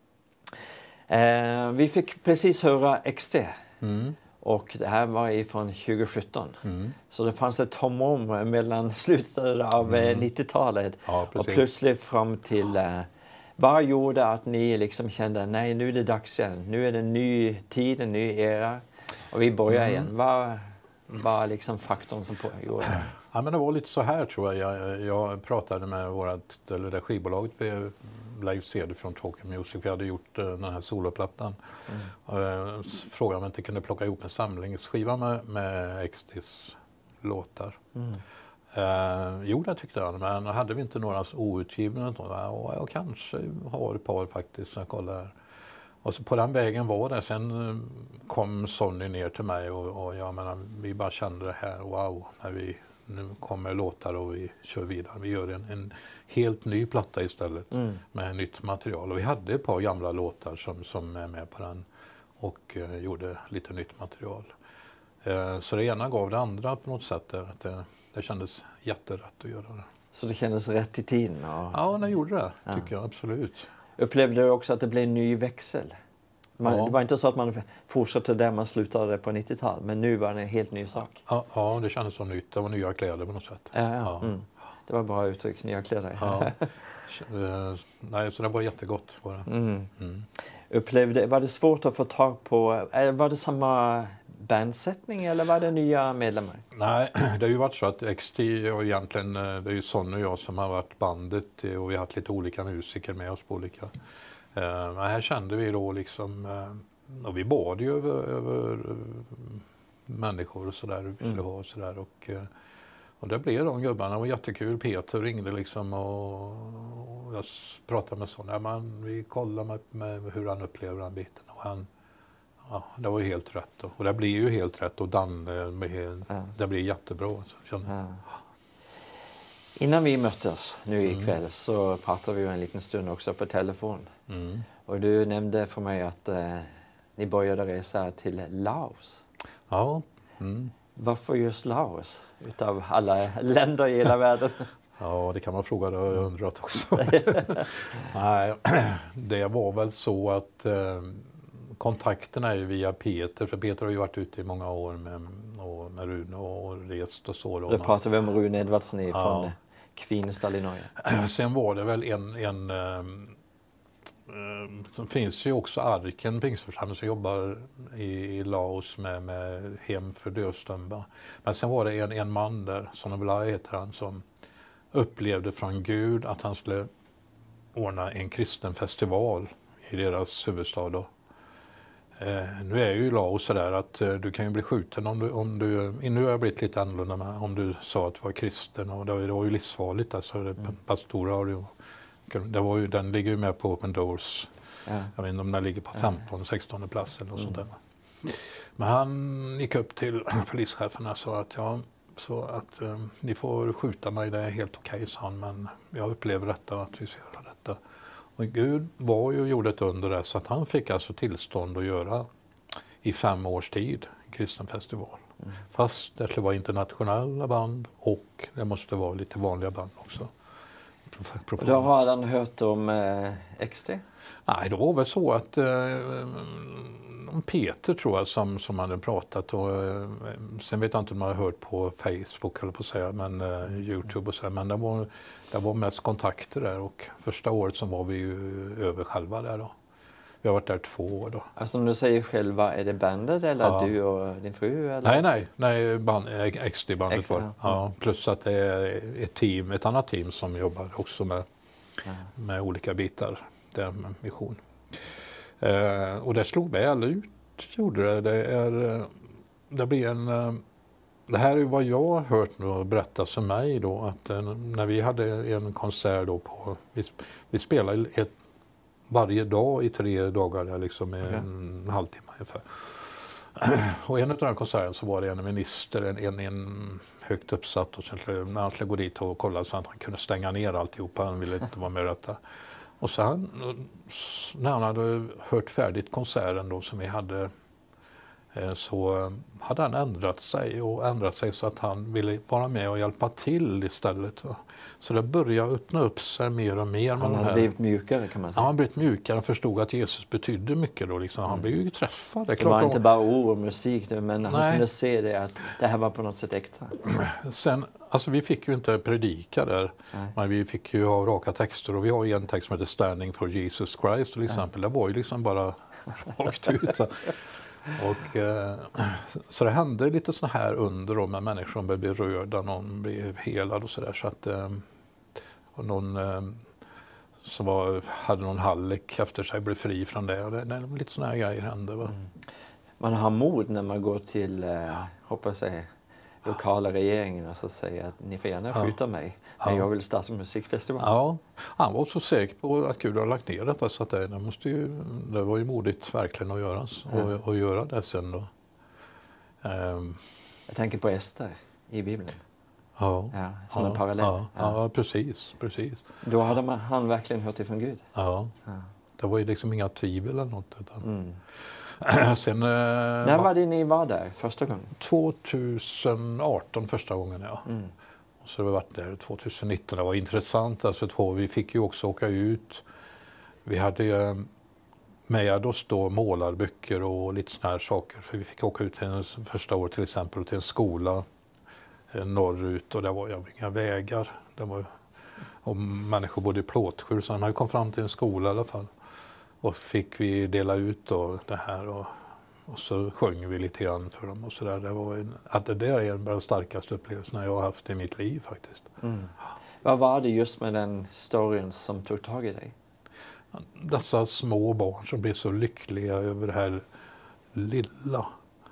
Eh, vi fick precis höra X T. Mm. Och det här var ifrån tjugo sjutton. Mm. Så det fanns ett tomrum mellan slutet av mm. nittiotalet ja, och plötsligt fram till... Eh, vad gjorde att ni liksom kände, nej nu är det dags igen. Nu är det en ny tid, en ny era. Och vi börjar mm. igen. Vad var liksom faktorn som gjorde det? Ja, men det var lite så här tror jag. Jag, jag pratade med vårt, eller det skivbolaget Live C D från Talking Music. Vi hade gjort uh, den här soloplattan. Mm. Uh, frågade om jag inte kunde plocka ihop en samlingsskiva med, med X T's låtar. Mm. Uh, jo, det tyckte jag. Men hade vi inte några outgivna? Ja, jag kanske har ett par faktiskt. Jag kollar. Och så på den vägen var det. Sen kom Sonny ner till mig och, och jag menar, vi bara kände det här. Wow, när vi nu kommer låtar och vi kör vidare. Vi gör en, en helt ny platta istället mm. med nytt material. Och vi hade ett par gamla låtar som, som är med på den och uh, gjorde lite nytt material. Uh, så det ena gav det andra på något sätt. Där, att det, det kändes jätterätt att göra det. Så det kändes rätt i tiden? Och... Ja, det gjorde det, ja. Tycker jag absolut. Upplevde du också att det blev en ny växel? Man, ja. Det var inte så att man fortsatte där man slutade på nittiotalet, men nu var det en helt ny sak. Ja, ja, det kändes som nytt. Det var nya kläder på något sätt. Ja, ja. Ja. Mm. Det var bra uttryck, nya kläder. Ja. Nej, så det var jättegott. Var det. Mm. Mm. Upplevde, var det svårt att få tag på, var det samma bandsättning eller var det nya medlemmar? Nej, det har ju varit så att X T och egentligen, det är ju Sonny och jag som har varit bandet och vi har haft lite olika musiker med oss på olika. Men här kände vi då liksom, och vi bad ju över, över människor och sådär, vi skulle ha och sådär. Och, och det blev de gubbarna, det var jättekul. Peter ringde liksom och, och jag pratade med Sonny, ja, man, vi kollar med, med hur han upplever den biten. Och han, ja, det var ju helt rätt då. Och det blir ju helt rätt och Dan, med, ja. Det blir jättebra. Så ja. Innan vi möttes nu ikväll mm. så pratade vi ju en liten stund också på telefon. Mm. Och du nämnde för mig att eh, ni började resa till Laos. Ja. Mm. Varför just Laos utav alla länder i hela världen? Ja, det kan man fråga, det har jag undrat också. Nej, det var väl så att eh, kontakterna är ju via Peter, för Peter har ju varit ute i många år med, och, med Rune och rest och så. Då pratar vi om Rune Edvardsen ja. Från Kvinesdal i Norge. Sen var det väl en, en eh, som finns ju också Arken Pingstförsamling som jobbar i, i Laos med, med hem för dövstumma. Men sen var det en, en man där, Sonobelai heter han, som upplevde från Gud att han skulle ordna en kristen festival i deras huvudstad då. Eh, nu är ju Laos så där att eh, du kan ju bli skjuten om du, om du, nu har jag blivit lite annorlunda med, om du sa att du var kristen och det var, det var ju livsfarligt alltså, det, mm. pastorer har ju, det var ju, den ligger ju med på Open Doors, ja. Jag vet inte om den ligger på femtonde sextonde plats eller något mm. sånt där. Men han gick upp till polischefen och sa att ja, så att eh, ni får skjuta mig, det är helt okej, sa han, men jag upplever detta att vi ska göra detta. Och Men Gud var ju och gjorde ett under där så att han fick alltså tillstånd att göra i fem års tid kristen festival. Mm. Fast det skulle vara internationella band och det måste vara lite vanliga band också. Och då har han hört om eh, X T? Nej, det var väl så att eh, Peter tror jag som, som hade pratat och eh, sen vet jag inte om man har hört på Facebook eller på att säga, men eh, YouTube och så, men det var, det var mest kontakter där och första året så var vi ju över själva där då. Vi har varit där två år då. Alltså om du säger själva, är det bandet eller Ja. du och din fru? Eller? Nej, nej, nej band, X T-bandet X T, var det. Ja, plus att det är ett team, ett annat team som jobbar också med, Ja. med olika bitar, där med mission. Eh, och det slog väl ut, gjorde det. Det, är, eh, det blir en... Eh, det här är vad jag har hört nu och berättas för mig då, att eh, när vi hade en konsert då på... Vi, vi spelade ett, varje dag i tre dagar, där liksom Okay. en halvtimme ungefär. Och en av de här konserterna så var det en minister, en, en, en högt uppsatt, och sen när han skulle gå dit och kolla så att han kunde stänga ner alltihopa, han ville inte vara med i detta. Och sen när han hade hört färdigt konserten då som vi hade, så hade han ändrat sig och ändrat sig så att han ville vara med och hjälpa till istället. Så det började öppna upp sig mer och mer. Han hade blivit mjukare kan man säga. Ja, han blivit mjukare och förstod att Jesus betydde mycket då liksom. Han blev ju träffad. Det, är Det var klart inte då. bara ord och musik, men han Nej. kunde se det att det här var på något sätt äkta. Sen, alltså vi fick ju inte predika där, Nej. men vi fick ju ha raka texter och vi har ju en text som heter Standing for Jesus Christ till exempel. Det var ju liksom bara rakt ut. Så. Och, eh, så det hände lite så här under då med människor som blev berörda, någon blev helad och sådär. Så att, eh, och någon eh, som var, hade någon hallick efter sig blev fri från det. Och det, det lite sådana här grejer hände. Va? Mm. Man har mod när man går till, eh, hoppas jag, lokala regeringen och så säger att ni får gärna skjuta mig, men Ja. jag vill starta en musikfestival. Ja, han var så säker på att Gud har lagt ner detta så att det, det, måste ju, det var ju modigt verkligen att göra, Ja. och, och göra det sen då. Um, Jag tänker på Ester i Bibeln. ja, Ja, som ja, en parallell. Ja, Ja. ja, precis, precis. Då hade man, han verkligen hört ifrån Gud. Ja, Ja. det var ju liksom inga tvivel eller något. Utan. Mm. Sen, eh, När var det ni var där första gången? tjugoarton första gången, ja. Mm. Och så har vi varit där tjugonitton. Det var intressant. Alltså, två, vi fick ju också åka ut. Vi hade eh, med oss då målarböcker och lite såna här saker. För vi fick åka ut till en, första året till exempel till en skola eh, norrut. Och det var ja, inga vägar. Det var, och människor bodde i plåtskjul. Så han kom fram till en skola i alla fall. Och fick vi dela ut då det här. Och, och så sjöng vi lite grann för dem och sådär. Det var en, att det där är en av de starkaste upplevelserna jag har haft i mitt liv faktiskt. Mm. Vad var det just med den storyn som tog tag i dig? Dessa små barn som blev så lyckliga över det här lilla.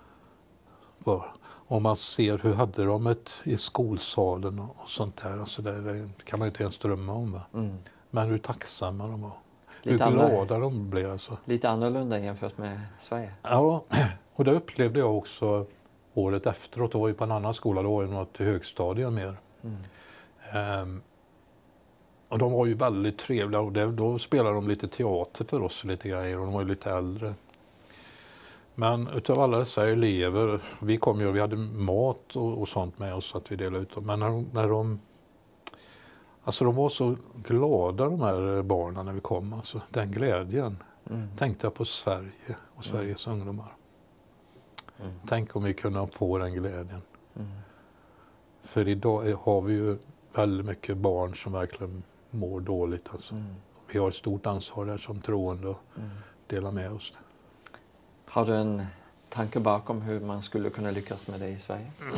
Och man ser hur hade de ett i skolsalen och sånt där. Alltså det kan man inte ens drömma om. Va? Mm. Men hur tacksamma de var. Lite hur glada andra, de blev. Alltså. Lite annorlunda jämfört med Sverige. Ja, och det upplevde jag också året efteråt. Då var vi på en annan skola, då var det något högstadium mer. Mm. Um, och de var ju väldigt trevliga och det, då spelade de lite teater för oss lite grejer och de var ju lite äldre. Men utav alla dessa elever, vi kom ju och vi hade mat och, och sånt med oss att vi delade ut dem. Men när de, när de Alltså de var så glada de här barnen när vi kom. Alltså, den glädjen. Mm. Tänkte jag på Sverige och Sveriges mm. ungdomar. Mm. Tänk om vi kunde få den glädjen. Mm. För idag har vi ju väldigt mycket barn som verkligen mår dåligt. Alltså. Mm. Vi har ett stort ansvar där som troende och mm. dela med oss. Har du en tanke bakom hur man skulle kunna lyckas med det i Sverige? Mm.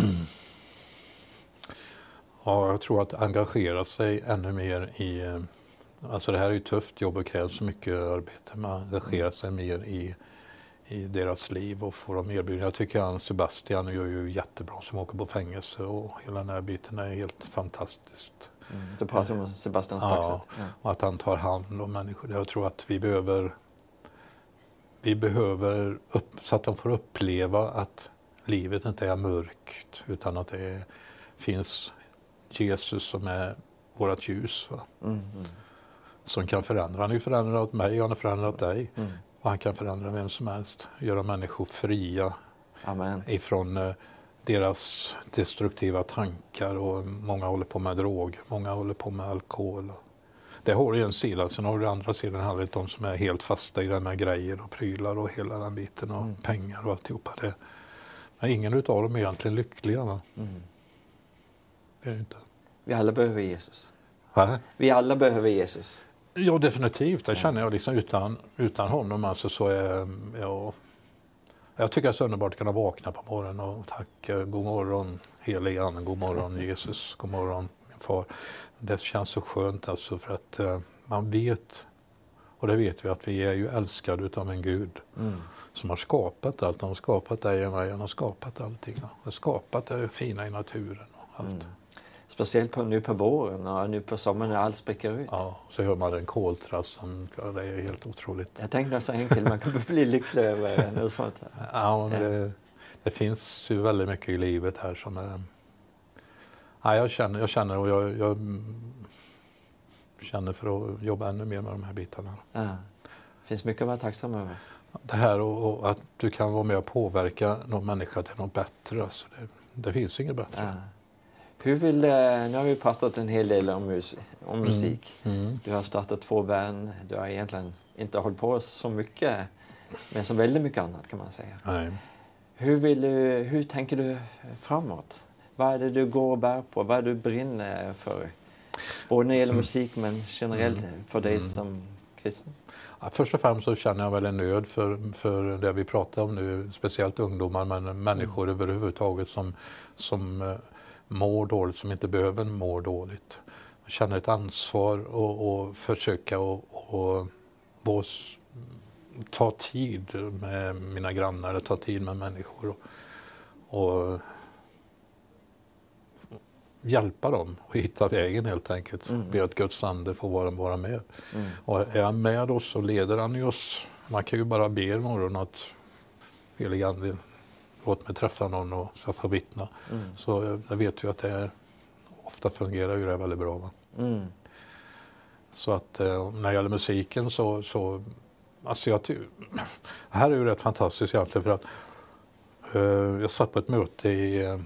Ja, jag tror att engagera sig ännu mer i... Alltså det här är ju tufft jobb och krävs så mycket arbete. Man engagerar sig mer i, i deras liv och får dem erbjudanden. Jag tycker att Sebastian gör ju jättebra som åker på fängelse och hela den här biten är helt fantastiskt. Mm, du pratar om Sebastian Staxet. Ja, och att han tar hand om människor. Jag tror att vi behöver... Vi behöver upp, så att de får uppleva att livet inte är mörkt utan att det är, finns Jesus som är vårat ljus. Va? Mm, mm. som kan förändra. Han har ju förändrat mig, han har förändrat dig. Mm. Och han kan förändra vem som helst. Göra människor fria Amen. ifrån eh, deras destruktiva tankar. Och många håller på med drog, många håller på med alkohol. Det har du en sida, sen har du andra sidan handlar de som är helt fasta i den här grejer och prylar och hela den biten och mm. pengar och alltihopa det. Men ingen utav dem är egentligen lyckliga, va? Mm. Det är det inte. Vi alla behöver Jesus. Va? Vi alla behöver Jesus. Ja, definitivt. Det känner jag liksom utan, utan honom alltså så är jag... Jag tycker det är så underbart att kunna vakna på morgonen och tacka. God morgon, helige Ande, god morgon Jesus, god morgon min far. Det känns så skönt alltså för att uh, man vet, och det vet vi att vi är ju älskade utav en Gud mm. som har skapat allt. Han har skapat dig och mig, han har skapat allting. Han har skapat det fina i naturen och allt. Mm. Speciellt på, nu på våren och nu på sommaren när allt spricker ut. Ja, så hör man en koltrast som, ja, det är helt otroligt. Jag tänkte så enkelt, man kan bli lycklig över något sånt. Ja, men det, det finns ju väldigt mycket i livet här som är... Ja, jag känner, jag känner och jag, jag känner för att jobba ännu mer med de här bitarna. Ja. Det finns mycket att vara tacksam över. Det här och, och att du kan vara med och påverka någon människa till något bättre. Alltså det, det finns inget bättre. Ja. Hur vill, nu har vi pratat en hel del om, mus, om musik. Mm. Mm. Du har startat två band. Du har egentligen inte hållit på så mycket, men så väldigt mycket annat kan man säga. Nej. Hur, vill du, hur tänker du framåt? Vad är det du går och bär på? Vad är det du brinner för? Både när det gäller musik men generellt för dig som kristen? Ja, först och främst så känner jag väl en nöd för, för det vi pratar om nu. Speciellt ungdomar men människor mm. överhuvudtaget som, som mår dåligt, som inte behöver må dåligt. Jag känner ett ansvar och, och försöka och, och, och ta tid med mina grannar, eller ta tid med människor och, och hjälpa dem och hitta vägen helt enkelt. Mm. Be att Guds ande får vara, vara med. Mm. Och är han med oss så leder han ju oss. Man kan ju bara be imorgon att helig ande, låt mig träffa någon och så få vittna. Mm. Så jag vet ju att det ofta fungerar ju det väldigt bra. Va? Mm. Så att när det gäller musiken så, så alltså jag ty- här är ju rätt fantastiskt egentligen för att uh, jag satt på ett möte i uh,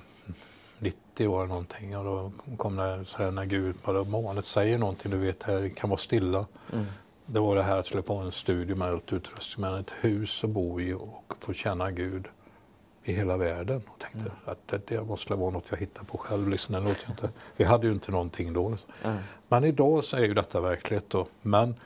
nittio år någonting och då kom det så här när Gud bara målet säger någonting, du vet, det kan vara stilla. Mm. Det var det här att skulle få en studio med allt utrustning, men ett hus att bo i och få känna Gud i hela världen. Och tänkte mm. att det, det måste vara något jag hittar på själv. Liksom. Det låter inte. Vi hade ju inte någonting då. Mm. Men idag så är ju detta verklighet då. Men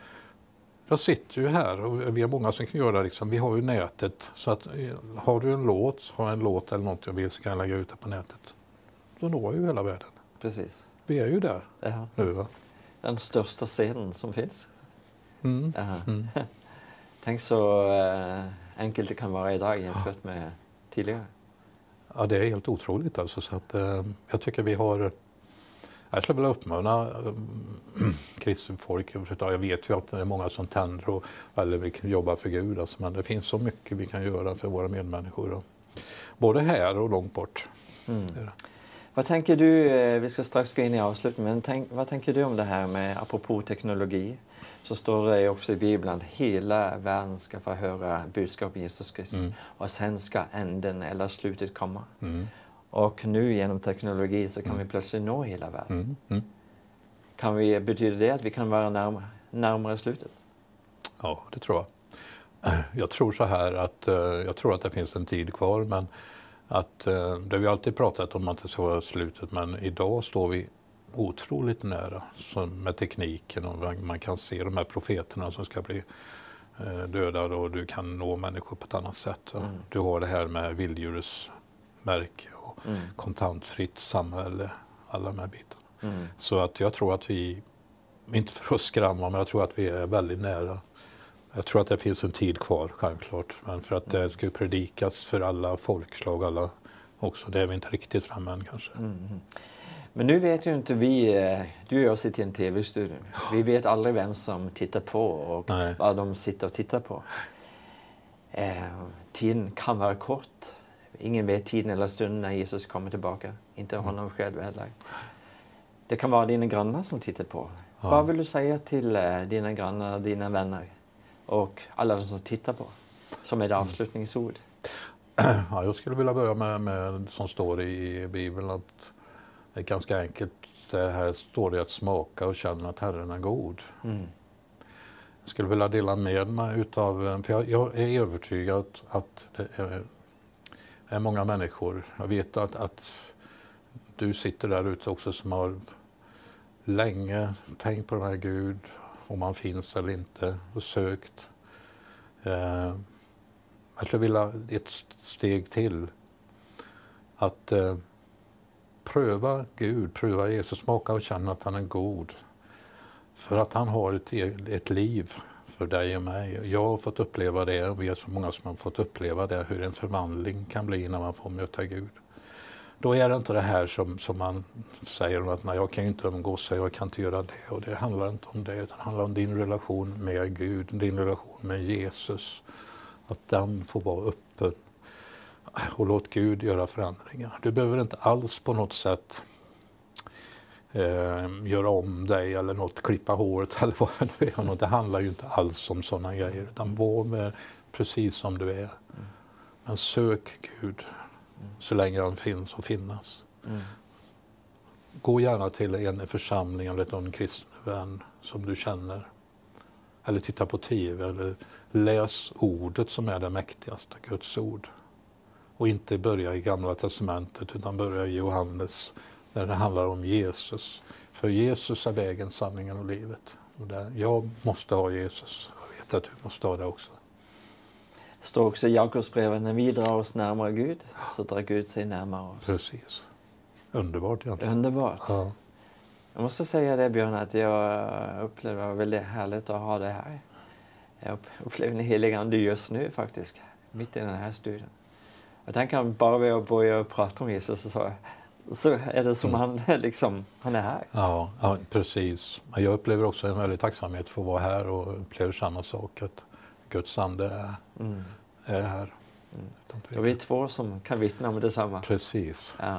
jag sitter ju här och vi har många som kan göra det. Liksom. Vi har ju nätet. Så att har du en låt, har en låt eller något jag vill så kan jag lägga ut det på nätet. Då når ju hela världen. Precis. Vi är ju där ja. nu, va? Den största scenen som finns. Mm. Mm. Tänk så äh, enkelt det kan vara idag jämfört ja. med tidigare. Ja, det är helt otroligt alltså. Så att, äh, jag tycker vi har... Jag skulle vilja uppmana äh, kristna folk. Jag vet ju att det är många som tänder och eller vi kan jobba för Gud. Alltså, men det finns så mycket vi kan göra för våra medmänniskor. Och, både här och långt bort. Mm. Vad tänker du, vi ska strax gå in i avslutningen, men tänk, vad tänker du om det här med, apropå teknologi, så står det också i Bibeln att hela världen ska få höra budskap om Jesus Kristus mm. och sen ska änden eller slutet komma. Mm. Och nu genom teknologi så kan mm. vi plötsligt nå hela världen. Mm. Mm. Kan vi, betyder det att vi kan vara närmare, närmare slutet? Ja, det tror jag. Jag tror så här att, jag tror att det finns en tid kvar, men att det har vi alltid pratat om att det ska vara slutet, men idag står vi otroligt nära med tekniken och man kan se de här profeterna som ska bli dödade och du kan nå människor på ett annat sätt. Mm. Du har det här med vilddjursmärke och mm. kontantfritt samhälle, alla de här bitarna. Mm. Så att jag tror att vi, inte för att skrämma, men jag tror att vi är väldigt nära. Jag tror att det finns en tid kvar, självklart. Men för att det ska predikas för alla folkslag, alla också. Det är vi inte riktigt framme än kanske. Mm. Men nu vet ju inte vi, du och jag sitter i en tv-studio. Vi vet aldrig vem som tittar på och Nej. vad de sitter och tittar på. Eh, tiden kan vara kort. Ingen vet tiden eller stunden när Jesus kommer tillbaka. Inte honom själv heller. Det kan vara dina grannar som tittar på. Ja. Vad vill du säga till eh, dina grannar, dina vänner och alla de som tittar på? Som ett avslutningsord. Ja, jag skulle vilja börja med, med som står i Bibeln, att det är ganska enkelt. Det här står det att smaka och känna att Herren är god. Mm. Jag skulle vilja dela med mig utav, för jag, jag är övertygad att det är, är många människor. Jag vet att, att du sitter där ute också som har länge tänkt på den här Gud, om han finns eller inte, och sökt. Eh, jag skulle vilja ett steg till. Att eh, pröva Gud, pröva Jesus, smaka och känna att han är god. För att han har ett, ett liv för dig och mig. Jag har fått uppleva det, och vi är så många som har fått uppleva det, hur en förvandling kan bli när man får möta Gud. Då är det inte det här som, som man säger att nej, jag kan ju inte umgås, jag kan inte göra det. Och det handlar inte om det, utan det handlar om din relation med Gud, din relation med Jesus. Att den får vara öppen. Och låt Gud göra förändringar. Du behöver inte alls på något sätt eh, göra om dig eller något, klippa håret eller vad det är. Det handlar ju inte alls om sådana grejer. Utan var med precis som du är. Men sök Gud så länge han finns och finnas. Mm. Gå gärna till en församling eller någon kristen vän som du känner. Eller titta på tv eller läs ordet som är det mäktigaste, Guds ord. Och inte börja i Gamla testamentet utan börja i Johannes där det handlar om Jesus. För Jesus är vägen, sanningen och livet. Och där, jag måste ha Jesus. Jag vet att du måste ha det också. Det står också i Jakobsbrevet, när vi drar oss närmare Gud så drar Gud sig närmare oss. Precis. Underbart egentligen. Underbart. Ja. Jag måste säga det, Björn, att jag upplever det väldigt härligt att ha det här. Jag upplever en helig ande just nu faktiskt, mitt i den här studien. Jag tänker bara vi har börjat prata om Jesus så, så är det som mm. han, liksom, han är här. Ja, ja, precis. Men jag upplever också en väldigt tacksamhet för att vara här och upplever samma sak, att Guds ande är, mm. är här. Mm. Och vi är två som kan vittna om detsamma. Precis. Ja.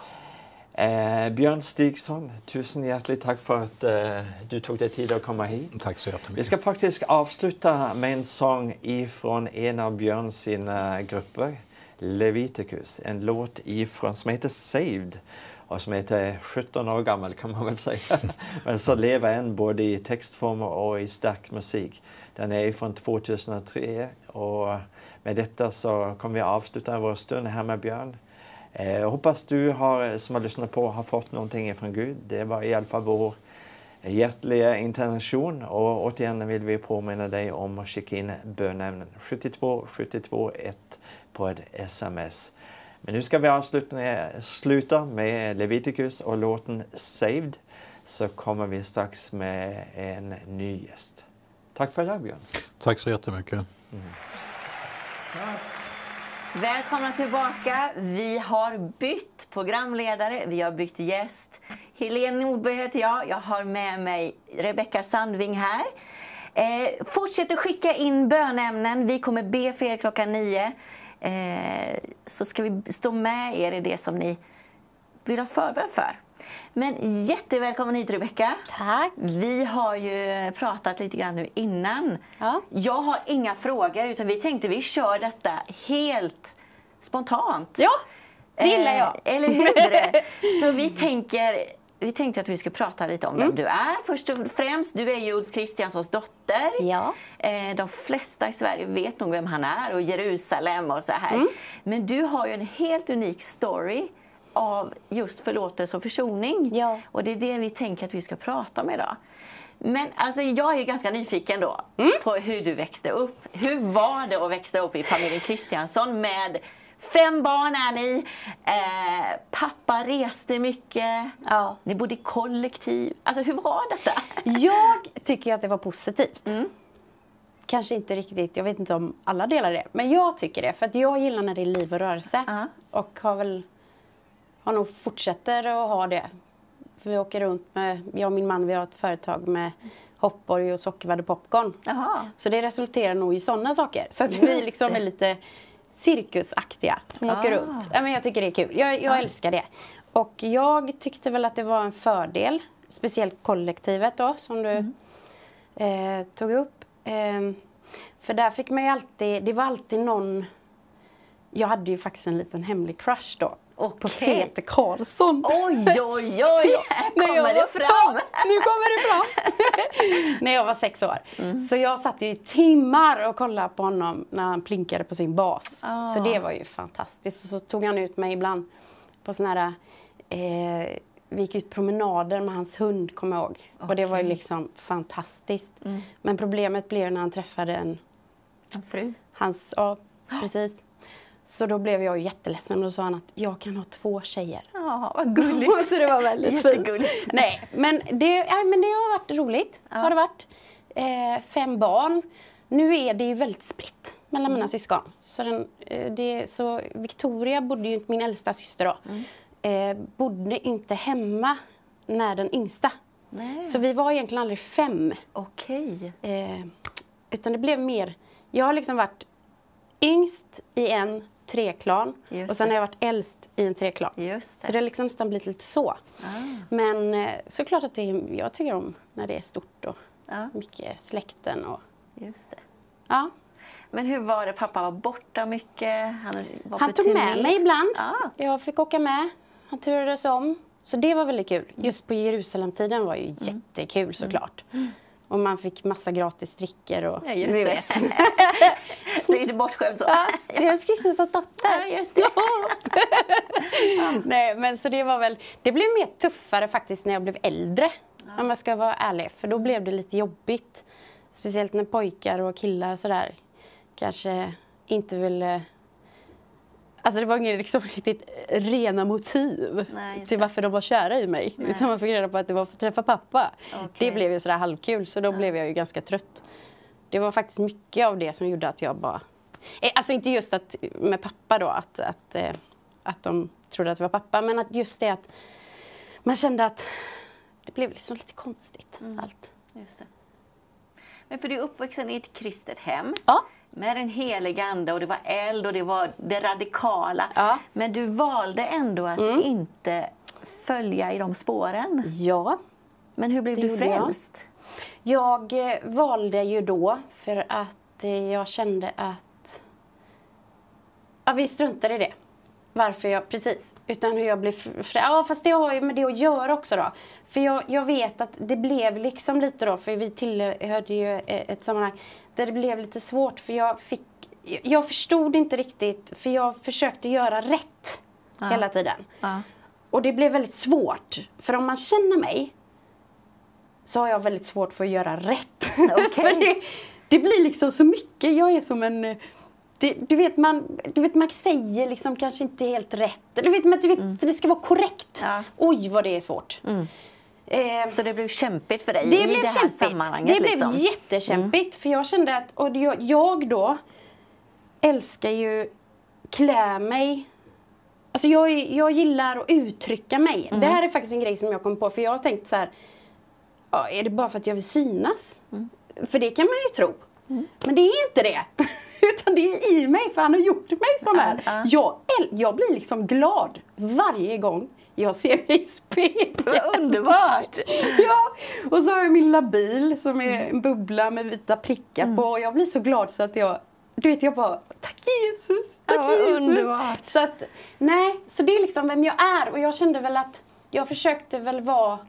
Eh, Björn Stigson, tusen hjärtligt tack för att eh, du tog dig tid att komma hit. Tack så jättemycket. Vi ska faktiskt avsluta med en sång ifrån en av Björns sina grupper, Leviticus. En låt ifrån som heter Saved och som heter sjutton år gammal kan man väl säga. Men så lever än både i textformer och i stark musik. Den är från tvåtusentre och med detta så kommer vi avsluta vår stund här med Björn. Jag hoppas du har, som har lyssnat på har fått någonting från Gud. Det var i alla fall vår hjärtliga intention. Och återigen vill vi påminna dig om att skicka in bönämnen sjuttiotvå sjuttiotvå ett på ett sms. Men nu ska vi avsluta med, sluta med Leviticus och låten Saved. Så kommer vi strax med en ny gäst. Tack för idag, Björn. Tack så jättemycket. Mm. Tack. Välkomna tillbaka. Vi har bytt programledare, vi har bytt gäst. Helene Nordberg heter jag. Jag har med mig Rebecka Sandving här. Eh, fortsätt att skicka in bönämnen. Vi kommer be för er klockan nio. Eh, så ska vi stå med er i det som ni vill ha förbön för. Men jättevälkommen hit, Rebecka. Tack. Vi har ju pratat lite grann nu innan. Ja. Jag har inga frågor utan vi tänkte vi kör detta helt spontant. Ja, det gillar jag. Eh, eller hur? Så vi tänker, vi tänkte att vi ska prata lite om mm. vem du är. Först och främst, du är ju Ulf Kristianssons dotter. Ja. Eh, de flesta i Sverige vet nog vem han är och Jerusalem och så här. Mm. Men du har ju en helt unik story av just förlåtelse och försoning. Ja. Och det är det vi tänker att vi ska prata om idag. Men alltså, jag är ju ganska nyfiken då mm. på hur du växte upp. Hur var det att växa upp i familjen Kristiansson med fem barn är ni. Eh, pappa reste mycket. Ja. Ni bodde i kollektiv. Alltså hur var detta? Jag tycker att det var positivt. Mm. Kanske inte riktigt, jag vet inte om alla delar det. Men jag tycker det, för att jag gillar när det är liv och rörelse. Uh-huh. Och har väl, har nog fortsätter att ha det. För vi åker runt med, jag och min man, vi har ett företag med hoppborg och sockervadd och popcorn. Uh-huh. Så det resulterar nog i sådana saker. Så att vi liksom är lite cirkusaktiga som ah. åker runt. Ja, men jag tycker det är kul. Jag, jag ah. älskar det. Och jag tyckte väl att det var en fördel. Speciellt kollektivet då, som du mm. eh, tog upp. Eh, för där fick man ju alltid, det var alltid någon, jag hade ju faktiskt en liten hemlig crush då. Okay. På Peter Karlsson. Oj, oj, oj! Här kommer det fram! Nu kommer det fram! När jag var sex år. Mm. Så jag satt ju i timmar och kollade på honom när han plinkade på sin bas. Oh. Så det var ju fantastiskt. Och så tog han ut mig ibland på såna här... Eh, vi gick ut promenader med hans hund, kommer jag ihåg. Okay. Och det var ju liksom fantastiskt. Mm. Men problemet blev när han träffade en... En fru? Hans, ja, precis. Så då blev jag jätteledsen och då sa han att jag kan ha två tjejer. Ja, vad gulligt. Så det var väldigt fint. Nej, men det, nej, men det har varit roligt. Ja. Har det varit. Eh, fem barn. Nu är det ju väldigt spritt mellan mm. mina syskon. Så, den, det, så Victoria bodde ju, min äldsta syster då, mm. eh, bodde inte hemma när den yngsta. Nej. Så vi var egentligen aldrig fem. Okej. Eh, utan det blev mer, jag har liksom varit yngst i en treklan. Just och sen det. har jag varit äldst i en treklan. Just det. Så det har liksom nästan blivit lite så. Ah. Men eh, såklart att det är, jag tycker om när det är stort och ah. mycket släkten. Och, just det. Ja. Men hur var det? Pappa var borta mycket? Han, var han tog turné. med mig ibland. Ah. Jag fick åka med. Han turades om. Så det var väldigt kul. Mm. Just på Jerusalem-tiden var ju mm. jättekul såklart. Mm. Och man fick massa gratis drickor och... Ja, just det. Vet. Det är inte bortskämt så. Ja, jag är Kristens dotter. Ja, just det. Ja. Nej, men så det var väl... Det blev mer tuffare faktiskt när jag blev äldre. Ja. Om jag ska vara ärlig. För då blev det lite jobbigt. Speciellt när pojkar och killar sådär kanske inte ville... Alltså det var ingen liksom riktigt rena motiv. Nej, till varför de var kära i mig. Nej. Utan man fick reda på att det var för att träffa pappa. Okay. Det blev ju sådär halvkul, så då ja. blev jag ju ganska trött. Det var faktiskt mycket av det som gjorde att jag bara... Alltså inte just att med pappa då, att, att, att de trodde att det var pappa. Men att just det att man kände att det blev liksom lite konstigt mm. allt. Just det. Men för du är uppvuxen i ett kristet hem. Ja. Med en helig ande och det var eld och det var det radikala. Ja. Men du valde ändå att mm. inte följa i de spåren. Ja. Men hur blev det du frälst? Jag, jag valde ju då för att jag kände att... Ja, vi struntade i det. Varför jag... Precis. Utan hur jag blev frälst. Ja, fast det har ju med det att göra också då. För jag, jag vet att det blev liksom lite då, för vi tillhörde ju ett sammanhang där det blev lite svårt, för jag fick, jag förstod inte riktigt, för jag försökte göra rätt ja. hela tiden. Ja. Och det blev väldigt svårt, för om man känner mig så har jag väldigt svårt för att göra rätt. Okay. För det, det blir liksom så mycket, jag är som en... Det, du, vet, man, du vet man säger liksom kanske inte helt rätt. Du vet, men du vet mm. det ska vara korrekt. Ja. Oj vad det är svårt. Mm. Eh, så det blev kämpigt för dig det i blev det här kämpigt. sammanhanget? Det liksom. blev jättekämpigt. Mm. För jag kände att, och jag, jag då älskar ju klä mig. Alltså jag, jag gillar att uttrycka mig. Mm. Det här är faktiskt en grej som jag kom på. För jag har tänkt så här, ja, är det bara för att jag vill synas? Mm. För det kan man ju tro. Mm. Men det är inte det. Utan det är i mig, för han har gjort mig sån här. Uh, uh. Jag, jag blir liksom glad varje gång jag ser mig i spegeln. Vad underbart! Ja, och så har jag min lilla bil som är en bubbla med vita prickar mm. på. Och jag blir så glad så att jag, du vet, jag bara, tack Jesus, tack ja, Jesus. Underbart. Så att, nej, så det är liksom vem jag är. Och jag kände väl att jag försökte väl vara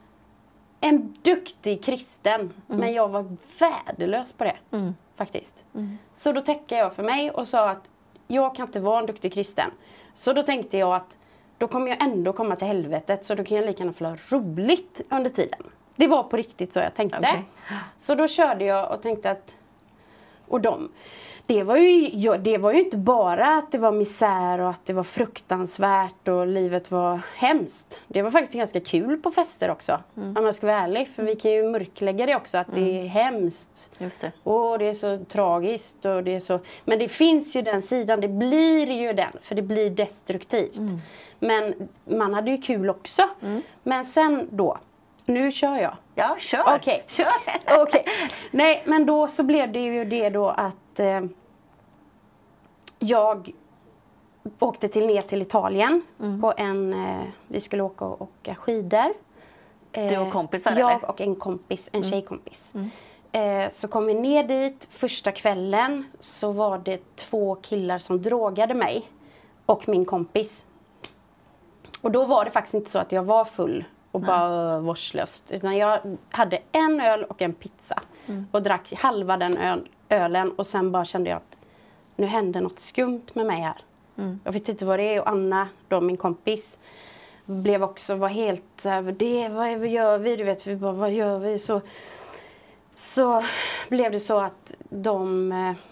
en duktig kristen. Mm. Men jag var värdelös på det. Mm. Faktiskt. Mm. Så då täckte jag för mig och sa att jag kan inte vara en duktig kristen. Så då tänkte jag att då kommer jag ändå komma till helvetet, så då kan jag lika gärna få ha roligt under tiden. Det var på riktigt så jag tänkte. Okay. Så då körde jag och tänkte att, och de, det var ju, det var ju inte bara att det var misär och att det var fruktansvärt och livet var hemskt. Det var faktiskt ganska kul på fester också. Mm. Om jag ska vara ärlig. För vi kan ju mörklägga det också, att mm. det är hemskt. Just det. Och det är så tragiskt. Och det är så... Men det finns ju den sidan, det blir ju den. För det blir destruktivt. Mm. Men man hade ju kul också. Mm. Men sen då, nu kör jag. Ja, kör. Okej. Okay. Kör. Okay. Nej, men då så blev det ju det då att eh, jag åkte till, ner till Italien mm. på en, eh, vi skulle åka och åka skidor. Eh, du och kompisar Jag eller? och en kompis, en mm. tjejkompis. Mm. Eh, så kom vi ner dit, första kvällen så var det två killar som drogade mig och min kompis. Och då var det faktiskt inte så att jag var full och Nej. bara vårdslös. Utan jag hade en öl och en pizza. Mm. Och drack halva den öl, ölen och sen bara kände jag att nu hände något skumt med mig här. Mm. Jag vet inte vad det är. Och Anna, då min kompis, blev också, var helt över det. Vad gör vi? Du vet, vi bara, vad gör vi? Så, så blev det så att de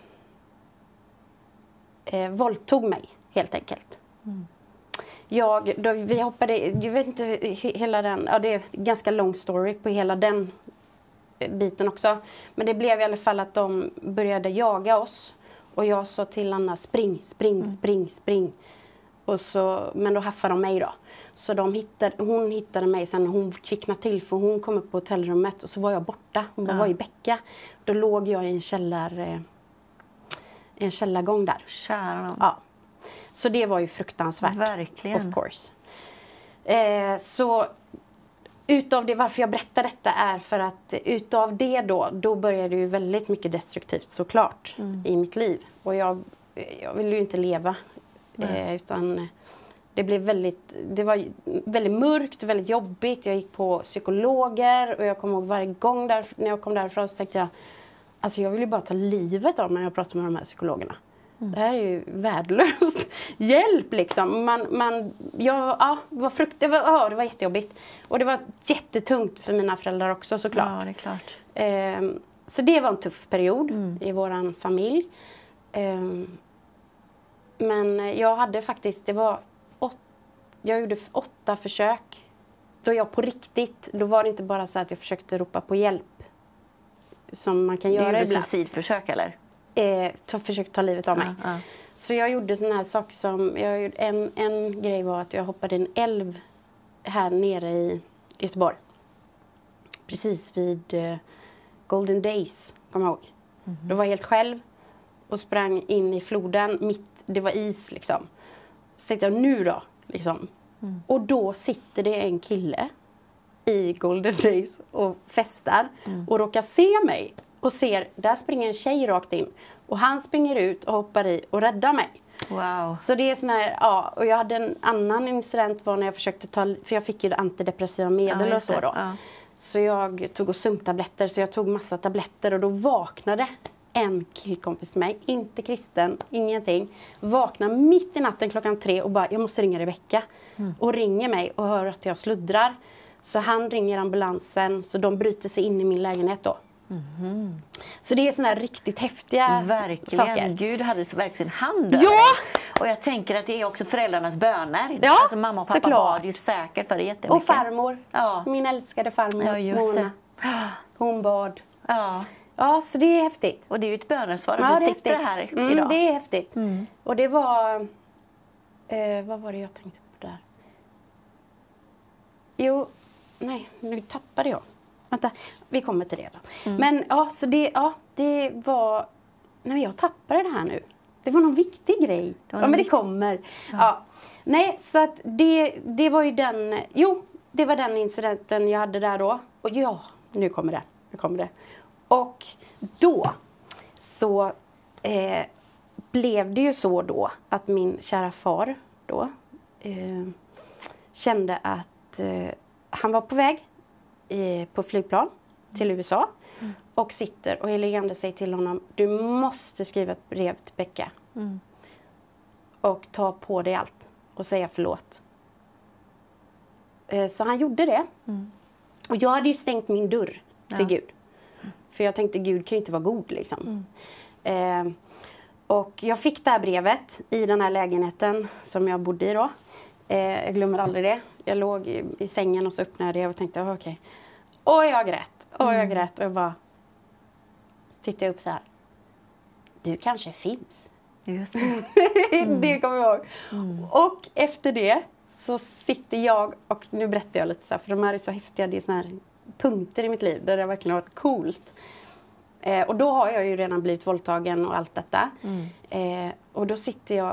eh, eh, våldtog mig helt enkelt. Mm. Jag, då, vi hoppade, jag vet inte, hela den, ja det är en ganska lång story på hela den biten också. Men det blev i alla fall att de började jaga oss. Och jag sa till Anna, spring, spring, mm. spring, spring. Och så, men då haffade de mig då. Så de hittade, hon hittade mig sen när hon kvicknade till. För hon kom upp på hotellrummet och så var jag borta. Hon ja. var i Bäcka. Då låg jag i en källar, en källargång där. Kära. Ja. Så det var ju fruktansvärt. Verkligen. Of course. Eh, så utav det, varför jag berättar detta är för att utav det då, då började det ju väldigt mycket destruktivt såklart mm. i mitt liv. Och jag, jag ville ju inte leva. Eh, utan det blev väldigt, det var väldigt mörkt, väldigt jobbigt. Jag gick på psykologer och jag kommer ihåg varje gång där, när jag kom därifrån så tänkte jag, alltså jag vill ju bara ta livet av mig när jag pratar med de här psykologerna. Mm. Det här är ju värdelöst. Hjälp liksom. Man, man, jag, ja, det, var frukt, det, var, ja, det var jättejobbigt. Och det var jättetungt för mina föräldrar också såklart. Ja, det är klart. Eh, så det var en tuff period mm. i våran familj. Eh, men jag hade faktiskt, det var åt, jag gjorde åtta försök. Då jag på riktigt, då var det inte bara så att jag försökte ropa på hjälp. Som man kan du göra gjorde ibland. suicidförsök eller? Eh, ta, försökte ta livet av mig. Ja, ja. Så jag gjorde sån här sak som, jag gjorde, en, en grej var att jag hoppade i en älv här nere i Göteborg. Precis vid eh, Golden Days, kommer jag ihåg. Mm-hmm. Då var jag helt själv och sprang in i floden, mitt, det var is liksom. Så tänkte jag, nu då? Liksom. Mm. Och då sitter det en kille i Golden Days och festar mm. och råkar se mig. Och ser, där springer en tjej rakt in. Och han springer ut och hoppar i och räddar mig. Wow. Så det är sån här, ja. Och jag hade en annan incident var när jag försökte ta, för jag fick ju antidepressiva medel ja, och så då. Ja. Så jag tog och sömntabletter, så jag tog massa tabletter och då vaknade en killkompis till mig, inte kristen, ingenting. Vaknar mitt i natten klockan tre och bara, jag måste ringa Rebecka. Mm. Och ringer mig och hör att jag sluddrar. Så han ringer ambulansen, så de bryter sig in i min lägenhet då. Mm-hmm. Så det är såna här riktigt häftiga verkligen. saker. Gud hade verkligen sin hand ja! Och jag tänker att det är också föräldrarnas böner. Ja, alltså mamma och pappa såklart. bad ju säkert för det jättemycket. Och farmor. Ja. Min älskade farmor. Ja, just Mona. Hon bad. Ja. Ja, så det är häftigt. Och det är ju ett bönesvar att ja, du sitter häftigt. här mm, idag. Det är häftigt. Mm. Och det var... Eh, vad var det jag tänkte på där? Jo, nej, nu tappade jag. Vänta, vi kommer till det då. Mm. Men ja, så det, ja, det var... Nej, jag tappade det här nu. Det var någon viktig grej. Det ja, men det viktig. kommer. Ja. ja. Nej, så att det, det var ju den... Jo, det var den incidenten jag hade där då. Och ja, nu kommer det. Nu kommer det. Och då så eh, blev det ju så då att min kära far då eh, kände att eh, han var på väg eh, på flygplan till U S A mm. och sitter och elegande sig till honom, du måste skriva ett brev till Becka mm. och ta på dig allt och säga förlåt. Eh, så han gjorde det. Mm. Och jag hade ju stängt min dörr till ja. Gud. För jag tänkte, Gud kan ju inte vara god liksom. Mm. Eh, och jag fick det här brevet i den här lägenheten som jag bodde i då. Eh, jag glömmer aldrig det. Jag låg i, i sängen och så öppnade jag det och tänkte, okej. Okay. Och jag grät. Och jag mm. grät och jag bara... Så tittade jag upp så här. Du kanske finns. Just det. Mm. Det kommer jag ihåg. Mm. Och efter det så sitter jag, och nu berättar jag lite så här, för de här är så häftiga, det är såna här punkter i mitt liv där det verkligen har varit coolt. Eh, och då har jag ju redan blivit våldtagen och allt detta. Mm. Eh, och då sitter jag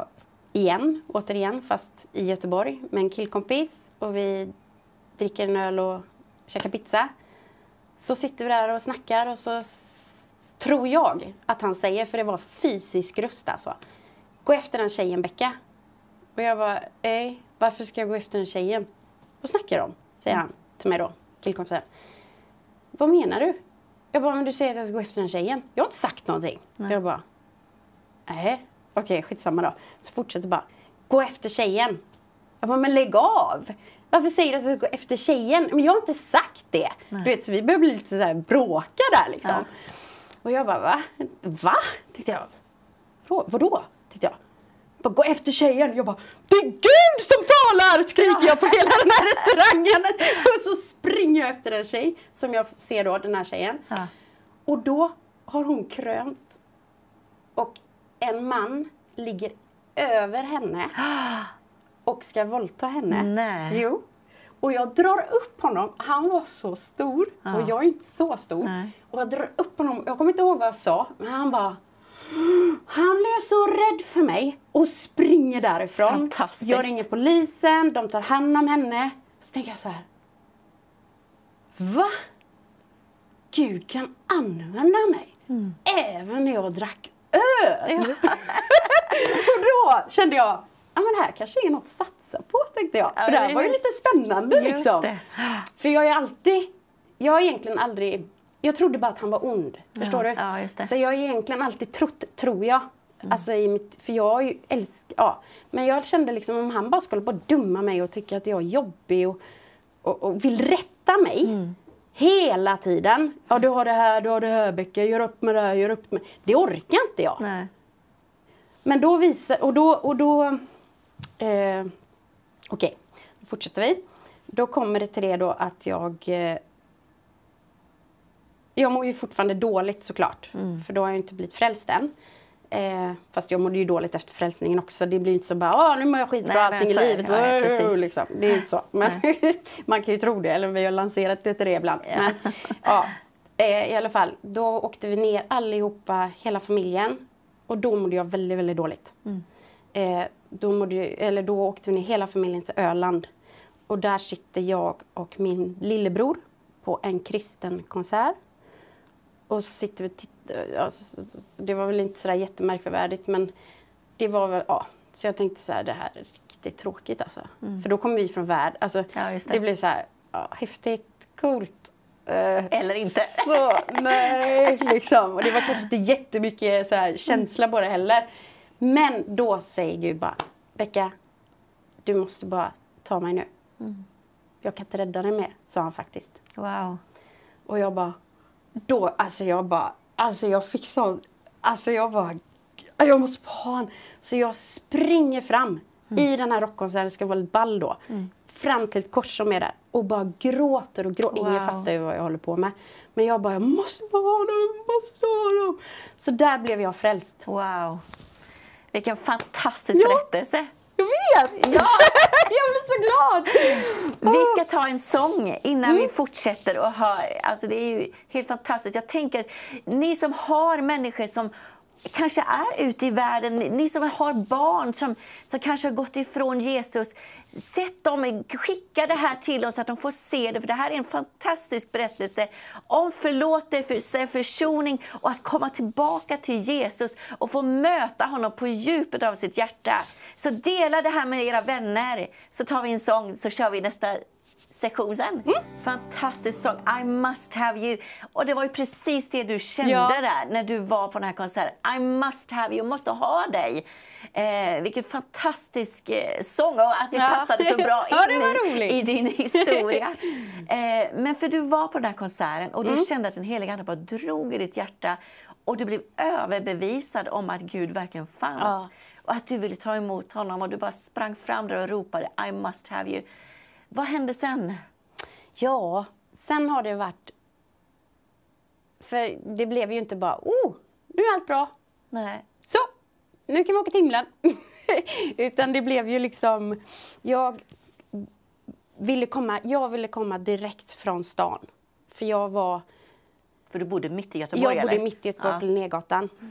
igen, återigen, fast i Göteborg med en killkompis. Och vi dricker en öl och käkar pizza. Så sitter vi där och snackar och så s- tror jag att han säger, för det var fysisk röst alltså. Gå efter den tjejen, Becka. Och jag bara, ej, varför ska jag gå efter den tjejen? Vad snackar du om? Säger han till mig då, killkompisen. Vad menar du? Jag bara, men du säger att jag ska gå efter den tjejen. Jag har inte sagt någonting. Nej. Jag bara, nej, okej, skitsamma då. Så fortsätter bara, gå efter tjejen. Jag bara, men lägg av. Varför säger du att jag ska gå efter tjejen? Men jag har inte sagt det. Nej. Du vet, så vi börjar bli lite så här bråka där liksom. Ja. Och jag bara, va? Va? Tänkte jag. Vadå? Vadå? Tänkte jag. Bara, gå efter tjejen. Jag bara, det är Gud som talar! Skriker jag på hela den här restaurangen. Och så springer jag efter en tjej. Som jag ser då, den här tjejen. Ja. Och då har hon krönt. Och en man ligger över henne. Och ska våldta henne. Nej. Jo. Och jag drar upp honom. Han var så stor. Ja. Och jag är inte så stor. Nej. Och jag drar upp honom. Jag kommer inte ihåg vad jag sa. Men han bara... Han blev så rädd för mig. Och springer därifrån. Fantastiskt. Jag ringer polisen. De tar hand om henne. Så tänker jag så här. Va? Gud kan använda mig. Mm. Även när jag drack öl. Och då kände jag. Ja, men det här kanske är något att satsa på, tänkte jag. Ja, För det här det var ju är- lite spännande Just liksom. det. För jag är alltid, jag har egentligen aldrig, jag trodde bara att han var ond. Förstår Ja, du? ja, just det. Så jag har egentligen alltid trott, tror jag. Alltså i mitt, för jag har ju älsk, ja. Men jag kände liksom om han bara skulle bara dumma mig och tycka att jag är jobbig och, och, och vill rätta mig. Mm. Hela tiden. Ja, du har det här, du har det här, Becka. Gör upp med det här, gör upp med. Det orkar inte jag. Nej. Men då visar, och då, och då, eh, okej, då fortsätter vi. Då kommer det till det då att jag, eh, jag mår ju fortfarande dåligt såklart. Mm. För då har jag inte blivit frälst än. Eh, fast jag mådde ju dåligt efter frälsningen också. Det blir ju inte så bara, ah, nu mår jag skitbra, Nej, men allting i så är det. livet. Ja, ja, precis. liksom. Det är ju inte så. Men man kan ju tro det, eller vi har lanserat det till det ibland. Ja. Men, ja, eh, i alla fall, då åkte vi ner allihopa, hela familjen. Och då mådde jag väldigt, väldigt dåligt. Mm. Eh, då, mådde jag, eller då åkte vi ner hela familjen till Öland. Och där sitter jag och min lillebror på en kristen konsert. Och så sitter vi och tittar. Ja, så, så, det var väl inte sådär jättemärkvärdigt, men det var väl, ja. Så jag tänkte så här, det här är riktigt tråkigt alltså. Mm. För då kom vi från värld. Alltså, Ja, just det. det blev så här, ja, häftigt, coolt. Eh, Eller inte. Så, nej, liksom. Och det var kanske inte jättemycket så här, känsla på det heller. Men då säger Gud bara, Becka, du måste bara ta mig nu. Mm. Jag kan inte rädda dig mer, sa han faktiskt. Wow. Och jag bara, då, alltså jag bara, alltså jag fick sån, alltså jag bara, jag måste bara ha han. Så jag springer fram i den här rockkonserten, det ska vara ett ball då. Mm. Fram till ett kors som är där och bara gråter och gråter. Ingen Wow. fattar ju vad jag håller på med. Men jag bara, jag måste bara ha dem, jag måste ha dem. Så där blev jag frälst. Wow. Vilken fantastisk Ja. berättelse. Jag vet! Ja. Jag blir så glad! Vi ska ta en sång innan vi fortsätter och ha, alltså det är ju helt fantastiskt. Jag tänker, ni som har människor som kanske är ute i världen, ni som har barn som, som kanske har gått ifrån Jesus, sätt dem, skicka det här till dem så att de får se det, för det här är en fantastisk berättelse om förlåtelse, försoning och att komma tillbaka till Jesus och få möta honom på djupet av sitt hjärta. Så dela det här med era vänner, så tar vi en sång, så kör vi nästa sektion sen. Mm. Fantastisk sång, I must have you. Och det var ju precis det du kände Ja. där när du var på den här konserten. I must have you, måste ha dig. Eh, vilken fantastisk eh, sång, och att det Ja. passade så bra Ja, det in var i, roligt. i din historia. eh, men för du var på den här konserten och du Mm. kände att den heliga ande bara drog i ditt hjärta och du blev överbevisad om att Gud verkligen fanns. Ja. Och att du ville ta emot honom och du bara sprang fram där och ropade I must have you. Vad hände sen? Ja, sen har det varit... För det blev ju inte bara, oh, nu är allt bra. Nej. Så, nu kan vi åka till himlen. Utan det blev ju liksom, jag ville komma, jag ville komma direkt från stan. För jag var, För du bodde mitt i Göteborg, jag bodde eller? mitt i Göteborg på Linnégatan.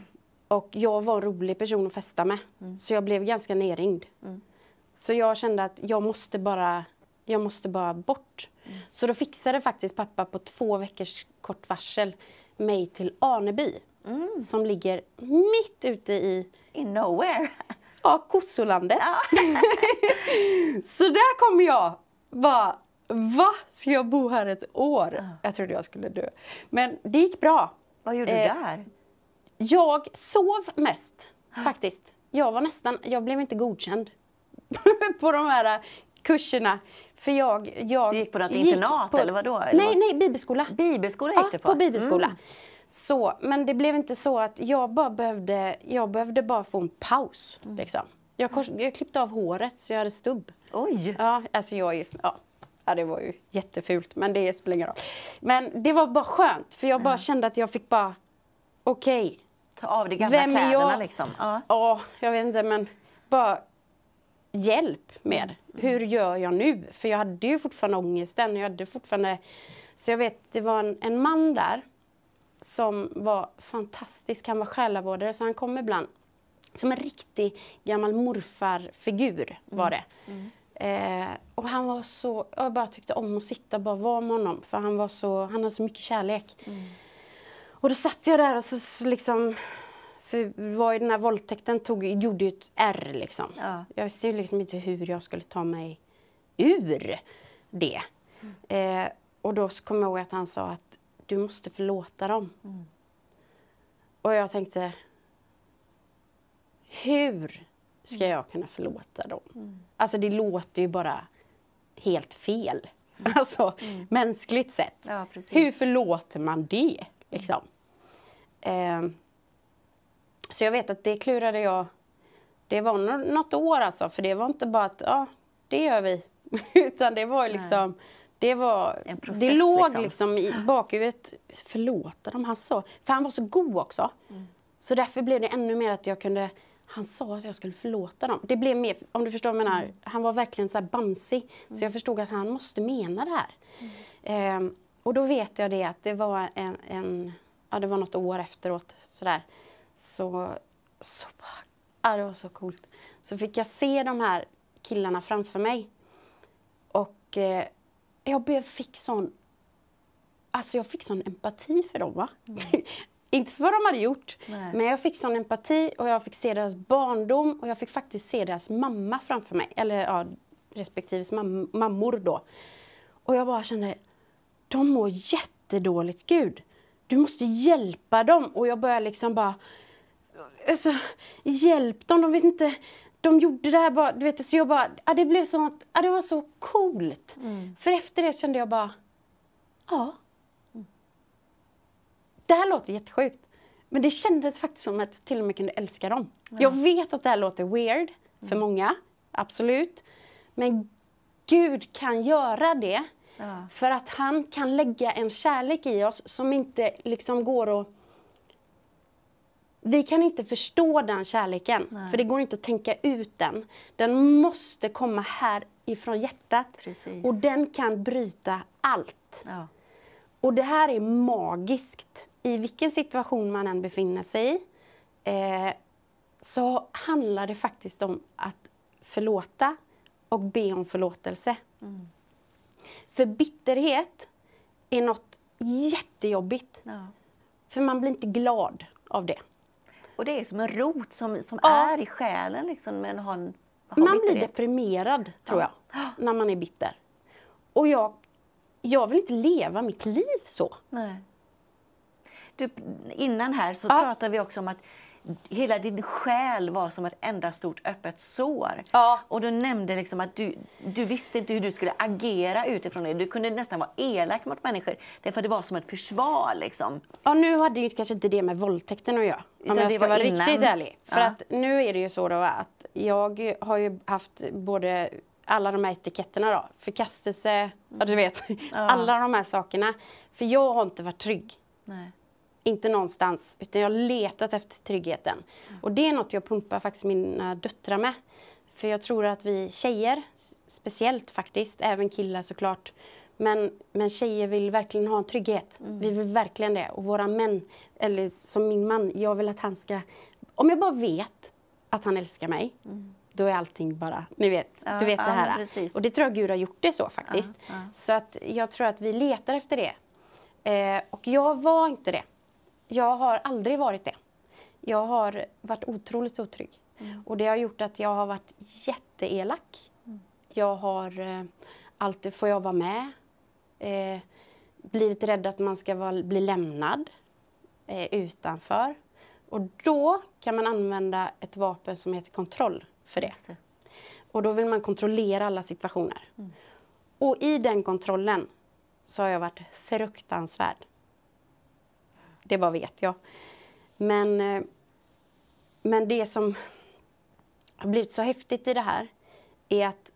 Och jag var en rolig person att festa med. Mm. Så jag blev ganska nerringd. Mm. Så jag kände att jag måste bara, jag måste bara bort. Mm. Så då fixade faktiskt pappa på två veckors kort varsel mig till Arneby. Mm. Som ligger mitt ute i... In nowhere. Ja, Kossolandet. Ja. Så där kommer jag. Bara, va? Ska jag bo här ett år? Ja. Jag trodde jag skulle dö. Men det gick bra. Vad gjorde eh, du där? Jag sov mest, faktiskt. Jag var nästan, jag blev inte godkänd på de här kurserna. För jag, jag du gick på något gick internat på, eller vadå? Eller nej, vad? nej, bibelskola. Bibelskola gick ja, du på? på bibelskola. Mm. Så, men det blev inte så att jag bara behövde, jag behövde bara få en paus. Mm. Liksom. Jag, kors, jag klippte av håret så jag hade stubb. Oj! Ja, alltså jag är, ja. Ja, det var ju jättefult, men det spelar ingen roll. Men det var bara skönt, för jag bara mm. kände att jag fick bara, okej. Okay, ta av de gamla vem kläderna liksom. Ja. ja, jag vet inte, men bara hjälp med. Mm. Hur gör jag nu? För jag hade ju fortfarande ångesten. Jag hade fortfarande... Så jag vet, det var en, en man där som var fantastisk. Han var själavårdare, så han kom ibland som en riktig gammal morfarfigur var det. Mm. Mm. Eh, och han var så... Jag bara tyckte om att sitta och bara vara med honom. För han var så... Han hade så mycket kärlek. Mm. Och då satt jag där och så, så liksom... För var ju den här våldtäkten tog, gjorde ju ett R liksom. Ja. Jag visste ju liksom inte hur jag skulle ta mig ur det. Mm. Eh, och då kom jag ihåg att han sa att du måste förlåta dem. Mm. Och jag tänkte, hur ska jag kunna förlåta dem? Mm. Alltså det låter ju bara helt fel. Mm. Alltså mm. mänskligt sett. Ja, precis. Hur förlåter man det liksom? Eh, Så jag vet att det klurade jag, det var något år alltså, för det var inte bara att, ja, det gör vi. Utan det var ju liksom, det var, en process, det låg liksom, liksom i bakhuvudet, förlåta dem, han sa, för han var så god också. Mm. Så därför blev det ännu mer att jag kunde, han sa att jag skulle förlåta dem. Det blev mer, om du förstår vad jag menar, mm. han var verkligen så här bamsig. Mm. Så jag förstod att han måste mena det här. Mm. Ehm, och då vet jag det att det var en, en ja det var något år efteråt sådär. Så, så ja, det var så coolt. Så fick jag se de här killarna framför mig. Och eh, jag fick sån, alltså jag fick sån empati för dem va? Mm. Inte för vad de hade gjort. Nej. Men jag fick sån empati och jag fick se deras barndom. Och jag fick faktiskt se deras mamma framför mig. Eller ja, respektive mam- mammor då. Och jag bara kände, de mår jättedåligt, Gud. Du måste hjälpa dem. Och jag började liksom bara, alltså, hjälp dem, de vet inte, de gjorde det här bara, du vet, så jag bara, ja, det blev så att, ja, det var så coolt. Mm. För efter det kände jag bara, ja. Mm. Det här låter jättesjukt. Men det kändes faktiskt som att jag till och med kunde älska dem. Ja. Jag vet att det här låter weird för mm. många, absolut. Men Gud kan göra det. Ja. För att han kan lägga en kärlek i oss som inte liksom går att... Vi kan inte förstå den kärleken. Nej. För det går inte att tänka ut den. Den måste komma här ifrån hjärtat. Precis. Och den kan bryta allt. Ja. Och det här är magiskt. I vilken situation man än befinner sig i. Eh, så handlar det faktiskt om att förlåta. Och be om förlåtelse. Mm. För bitterhet är något jättejobbigt. Ja. För man blir inte glad av det. Och det är som en rot som, som ja. är i själen. Liksom, men har, har man blir deprimerad, tror ja. jag, när man är bitter. Och jag, jag vill inte leva mitt liv så. Nej. Du, innan här så ja. pratade vi också om att hela din själ var som ett enda stort öppet sår. Ja. Och du nämnde liksom att du, du visste inte hur du skulle agera utifrån det. Du kunde nästan vara elak mot människor. Därför det var som ett försvar liksom. Ja, nu hade ju kanske inte det med våldtäkten att göra. Om jag ska vara innan. Riktigt ärlig. För ja. att nu är det ju så då att jag har ju haft både alla de här etiketterna då. Förkastelse, mm. ja du vet. Ja. Alla de här sakerna. För jag har inte varit trygg. Nej. Inte någonstans, utan jag har letat efter tryggheten. Mm. Och det är något jag pumpar faktiskt mina döttrar med. För jag tror att vi tjejer, speciellt faktiskt, även killar såklart. Men, men tjejer vill verkligen ha en trygghet. Mm. Vi vill verkligen det. Och våra män, eller som min man, jag vill att han ska Om jag bara vet att han älskar mig, Mm. då är allting bara, ni vet, Ja, du vet ja, det här. men precis. Och det tror jag Gud har gjort det så faktiskt. Ja, ja. Så att jag tror att vi letar efter det. Eh, och jag var inte det. Jag har aldrig varit det. Jag har varit otroligt otrygg. Mm. Och det har gjort att jag har varit jätteelak. Mm. Jag har eh, alltid, får jag vara med? Eh, blivit rädd att man ska vara, bli lämnad eh, utanför. Och då kan man använda ett vapen som heter kontroll för det. Just det. Och då vill man kontrollera alla situationer. Mm. Och i den kontrollen så har jag varit fruktansvärd. Det bara vet jag. Men, eh, men det som har blivit så häftigt i det här är att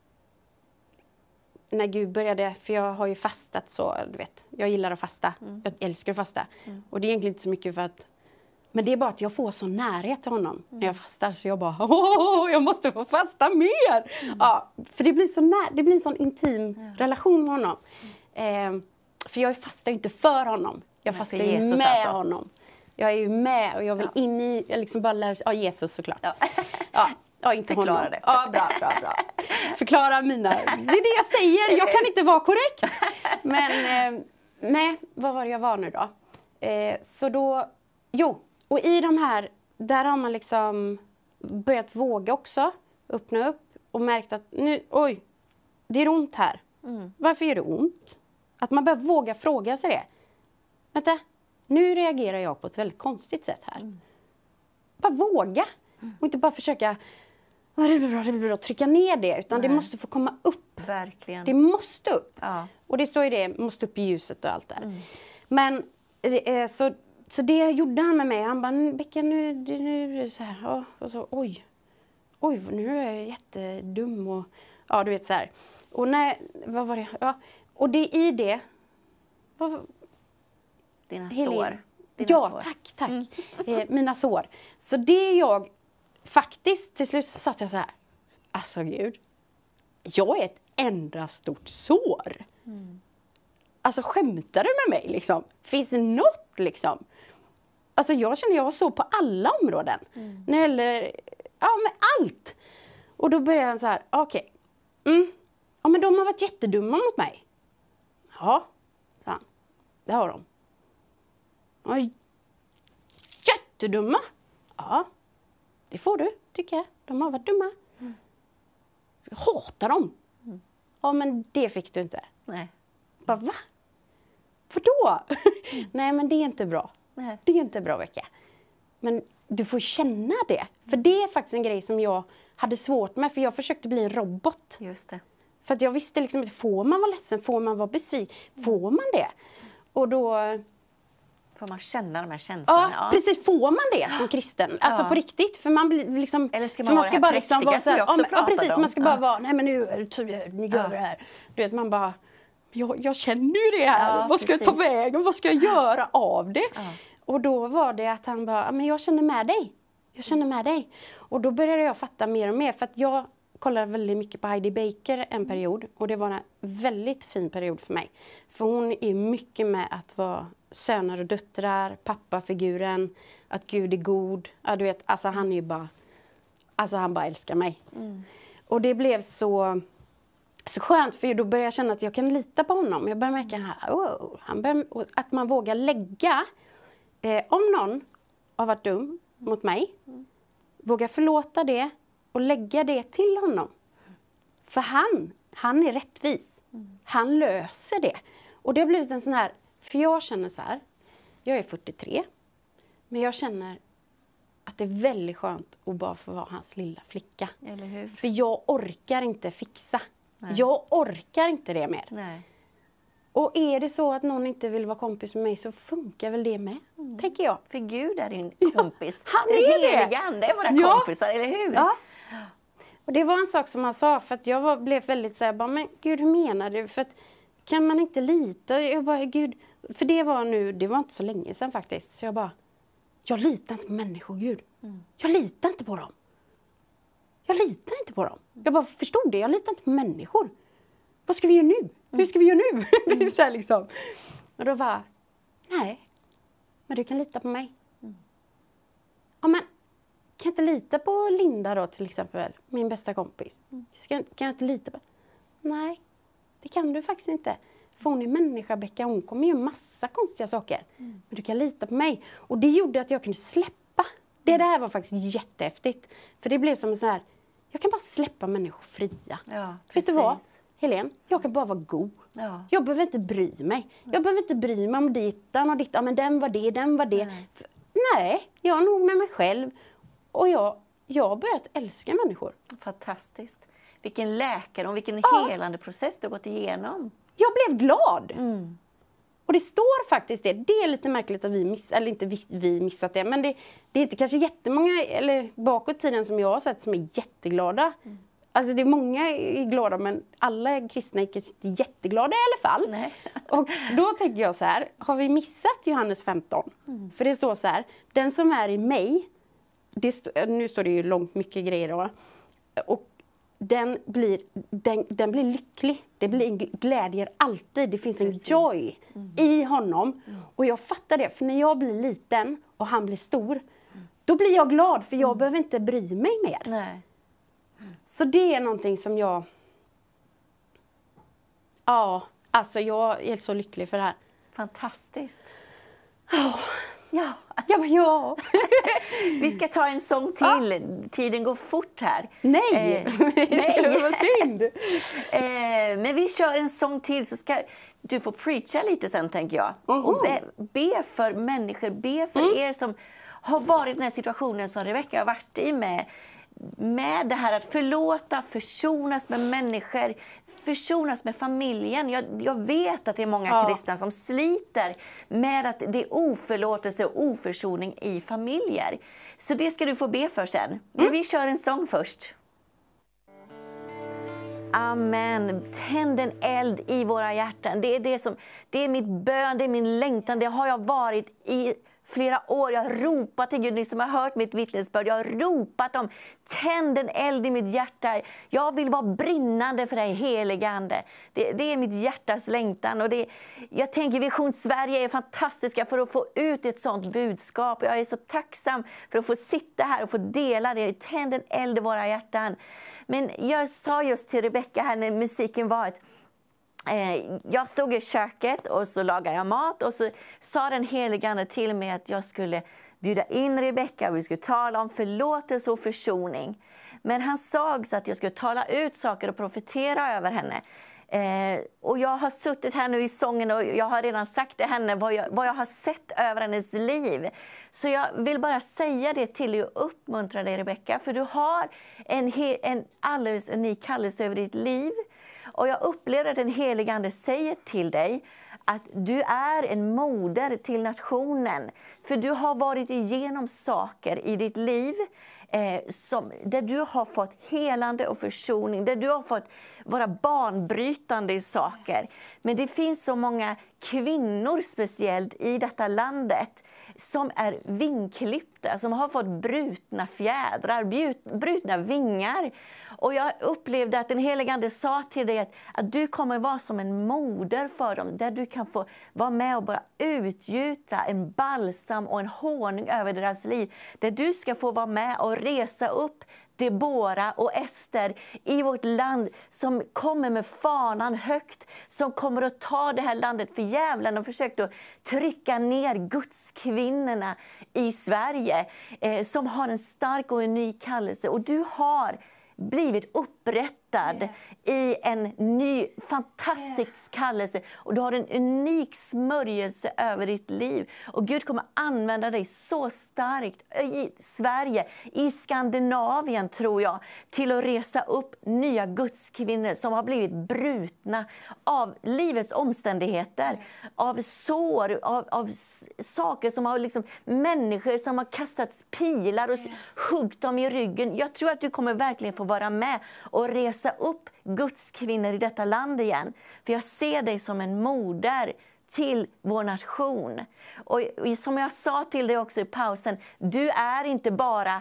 när Gud började, för jag har ju fastat så, du vet, jag gillar att fasta. Mm. Jag älskar att fasta. Mm. Och det är egentligen inte så mycket för att, men det är bara att jag får så närhet till honom när jag fastar. Så jag bara, åh, jag måste få fasta mer. Ja, för det blir så när, det blir en sån intim relation med honom. Eh, för jag fastar ju inte för honom. Jag Nej, fastar för ju Jesus med alltså. honom. Jag är ju med och jag vill Ja. in i, jag liksom bara lär, ja Jesus såklart. Ja. Ja, ja inte Förklara honom. det. Ja, bra, bra, bra. Förklara mina, det är det jag säger, jag kan inte vara korrekt. Men, eh, nej, vad var det jag var nu då? Eh, så då, jo, och i de här, där har man liksom börjat våga också, öppna upp och märkt att nu, oj, det är ont här. Mm. Varför gör det ont? Att man börjar våga fråga sig det. Vänta, nu reagerar jag på ett väldigt konstigt sätt här. Mm. Bara våga. Och inte bara försöka, "Ja, det blir bra, det blir bra", trycka ner det. Utan Nej. det måste få komma upp. Verkligen. Det måste upp. Ja. Och det står ju det, måste upp i ljuset och allt där. Mm. Men eh, så, så det gjorde han med mig. Han bara, Becka nu, nu, nu så här. Ja, och så, oj. Oj, nu är jag jättedum och ja, du vet så här. Och när, vad var det? Ja, och det i det. Vad, Dina Helene. sår. Dina Ja, sår. tack, tack. Eh, mina sår. Så det jag faktiskt, till slut så satt jag så här. Alltså Gud, jag är ett enda stort sår. Mm. Alltså skämtar du med mig liksom? Finns det något liksom? Alltså jag känner jag var så på alla områden. Mm. När det gäller, ja men allt. Och då började han så här, okej. Mm. Ja men de har varit jättedumma mot mig. Ja, sa han. Det har de. Ja, jättedumma. Ja, det får du tycker jag. De har varit dumma. Mm. Jag hatar dem. Mm. Ja men det fick du inte. Nej. Bara, va? Vadå? Nej, men det är inte bra. Nej. Det är inte bra, Becka. Men du får känna det. För det är faktiskt en grej som jag hade svårt med. För jag försökte bli en robot. Just det. För att jag visste liksom inte, får man vara ledsen? Får man vara besviken? Får man det? Och då... Får man känna de här känslorna? Ja, precis. Får man det som kristen? Alltså Ja. på riktigt. För man blir liksom... Eller ska man för vara det här präktiga vara som vi ja, också men, ja, pratade precis. om? Man ska Ja. bara vara, nej men nu är det tur, ni gör Ja. det här. Du vet, man bara, jag, jag känner ju det här. Ja, vad ska jag ta precis. vägen? Vad ska jag göra av det? Ja. Och då var det att han bara, men jag känner med dig. Jag känner med dig. Och då började jag fatta mer och mer. För att jag kollade väldigt mycket på Heidi Baker en period. Och det var en väldigt fin period för mig. För hon är mycket med att vara söner och döttrar, pappafiguren, att Gud är god. Ja, du vet, alltså han är ju bara, alltså han bara älskar mig. Mm. Och det blev så, så skönt, för då började jag känna att jag kan lita på honom. Jag började märka här, oh, han började, att man vågar lägga, eh, om någon har varit dum mot mig, våga förlåta det och lägga det till honom. För han, han är rättvis. Han löser det. Och det har blivit en sån här, för jag känner så här, jag är fyrtiotre, men jag känner att det är väldigt skönt att bara få vara hans lilla flicka. Eller hur? För jag orkar inte fixa. Nej. Jag orkar inte det mer. Nej. Och är det så att någon inte vill vara kompis med mig så funkar väl det med, Mm. tänker jag. För Gud är din kompis. han Den är det. heliga ande är våra Ja. kompisar, eller hur? Ja. Och det var en sak som han sa, för att jag var, blev väldigt så här, bara, men Gud, hur menar du? För att, kan man inte lita? Jag bara, Gud, för det var nu, det var inte så länge sedan faktiskt. Så jag bara, jag litar inte på människor, Gud. Mm. Jag litar inte på dem. Jag litar inte på dem. Jag bara förstod det, jag litar inte på människor. Vad ska vi göra nu? Hur ska vi göra nu? Mm. så här liksom. Och då var, nej, men du kan lita på mig. Mm. Ja, men kan jag inte lita på Linda då till exempel, min bästa kompis? Ska, kan jag inte lita på? Nej, det kan du faktiskt inte. För hon är människa, Becka, hon kommer ju massa konstiga saker. Mm. Men du kan lita på mig. Och det gjorde att jag kunde släppa. Det mm. där var faktiskt jättehäftigt. För det blev som en sån här, jag kan bara släppa människor fria. Ja, vet du vad, Helene? Jag kan bara vara god. Ja. Jag behöver inte bry mig. Jag behöver inte bry mig om dittan och dittan. Men den var det, den var det. Nej, för, nej jag är nog med mig själv. Och jag, jag har börjat älska människor. Fantastiskt. Vilken läkare och vilken ja. helande process du har gått igenom. Jag blev glad. Mm. Och det står faktiskt det. Det är lite märkligt att vi missat, eller inte vi, vi missat det. Men det, det är inte kanske jättemånga, eller bakåt tiden som jag har sett, som är jätteglada. Mm. Alltså det är många är glada, men alla kristna är kanske inte jätteglada i alla fall. Nej. Och då tänker jag så här, har vi missat Johannes femton? Mm. För det står så här, den som är i mig, det st- nu står det ju långt mycket grejer då. Och Den blir, den, den blir lycklig. Det blir en glädje alltid. Det finns Precis. en joy mm. i honom. Mm. Och jag fattar det. För när jag blir liten och han blir stor. Mm. Då blir jag glad. För jag mm. behöver inte bry mig mer. Nej. Mm. Så det är någonting som jag... Ja, alltså jag är så lycklig för det här. Fantastiskt. Oh. Ja. Ja, men ja. Vi ska ta en sång till. Ja. Tiden går fort här. Nej, eh, nej. Vad synd. eh, men vi kör en sång till, så ska du få preacha lite sen, tänker jag. Uh-huh. Och be, be för människor, be för mm. er som har varit i den här situationen som Rebecka har varit i med. Med det här att förlåta, försonas med människor, försonas med familjen. Jag, jag vet att det är många ja. kristna som sliter med att det är oförlåtelse och oförsoning i familjer. Så det ska du få be för sen. Mm. Vi kör en sång först. Amen. Tänd en eld i våra hjärtan. Det är, det som, det är mitt bön, det är min längtan. Det har jag varit i flera år. Jag har ropat till Gud, ni som har hört mitt vittnesbörd. Jag har ropat om, tänd en eld i mitt hjärta. Jag vill vara brinnande för dig, helige Ande. Det, det är mitt hjärtas längtan. Och det, jag tänker Vision Sverige är fantastiska för att få ut ett sånt budskap. Jag är så tacksam för att få sitta här och få dela det. Tänd en eld i våra hjärtan. Men jag sa just till Rebecka här när musiken var ett jag stod i köket och så lagade jag mat, och så sa den helige Ande till mig att jag skulle bjuda in Rebecka och vi skulle tala om förlåtelse och försoning. Men han sa också att jag skulle tala ut saker och profetera över henne. Eh, och jag har suttit här nu i sången och jag har redan sagt till henne vad jag, vad jag har sett över hennes liv. Så jag vill bara säga det till dig och uppmuntra dig, Rebecka, för du har en, he, en alldeles unik kallelse över ditt liv. Och jag upplever att den helige Ande säger till dig att du är en moder till nationen. För du har varit igenom saker i ditt liv eh, som, där du har fått helande och försoning. Där du har fått vara banbrytande i saker. Men det finns så många kvinnor speciellt i detta landet som är vingklippta, som har fått brutna fjädrar, brutna vingar. Och jag upplevde att den helige Ande sa till dig att, att du kommer vara som en moder för dem. Där du kan få vara med och bara utgjuta en balsam och en honung över deras liv. Där du ska få vara med och resa upp Debora och Ester i vårt land som kommer med fanan högt, som kommer att ta det här landet, för djävulen och försökt att trycka ner Guds kvinnorna i Sverige eh, som har en stark och unik kallelse. Och du har blivit upprättad yeah. i en ny fantastisk yeah. kallelse, och du har en unik smörjelse över ditt liv, och Gud kommer använda dig så starkt i Sverige, i Skandinavien tror jag, till att resa upp nya gudskvinnor som har blivit brutna av livets omständigheter, yeah. av sår, av, av saker som har liksom, människor som har kastat pilar och yeah. huggt dem i ryggen. Jag tror att du kommer verkligen få vara med och resa upp Guds kvinnor i detta land igen. För jag ser dig som en moder till vår nation. Och som jag sa till dig också i pausen, du är inte bara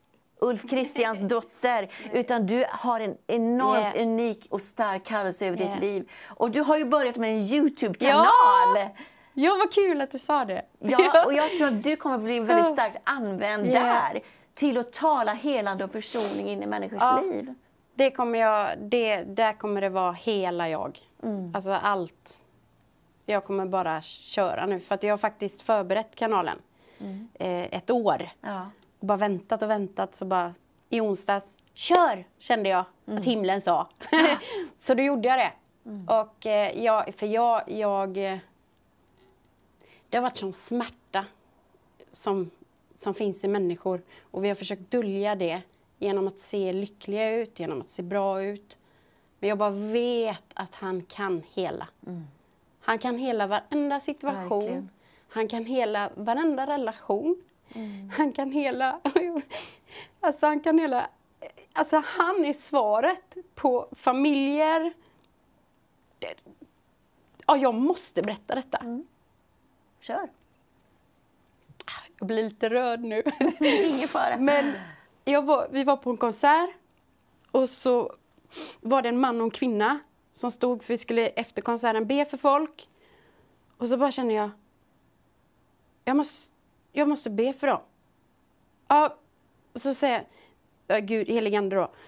Ulf Kristians dotter, utan du har en enormt yeah. unik och stark kallelse över yeah. ditt liv. Och du har ju börjat med en YouTube-kanal. Ja! Ja, vad kul att du sa det. Ja, och jag tror att du kommer bli väldigt starkt använd yeah. där. till att tala helande och försoning in i människors Ja. liv. Det kommer jag, det, där kommer det vara hela jag. Mm. Alltså allt. Jag kommer bara köra nu. För att jag har faktiskt förberett kanalen. Mm. Eh, ett år. Ja. Och bara väntat och väntat. Så bara i onsdags, kör! Kände jag Mm. att himlen sa. Så då gjorde jag det. Mm. Och eh, jag, för jag, jag... eh, Det har varit sån smärta som, som finns i människor. Och vi har försökt dölja det genom att se lyckliga ut, genom att se bra ut. Men jag bara vet att han kan hela. Mm. Han kan hela varenda situation. Verkligen. Han kan hela varenda relation. Mm. Han kan hela... Alltså han kan hela... Alltså han är svaret på familjer. Det- Ja, jag måste berätta detta. Mm. Kör. Jag blir lite röd nu. Ingen fara. Men jag var, vi var på en konsert. Och så var det en man och en kvinna som stod, för vi skulle efter konserten be för folk. Och så bara känner jag, jag måste, jag måste be för dem. Ja, och så säger jag, ja, Gud, heligande då.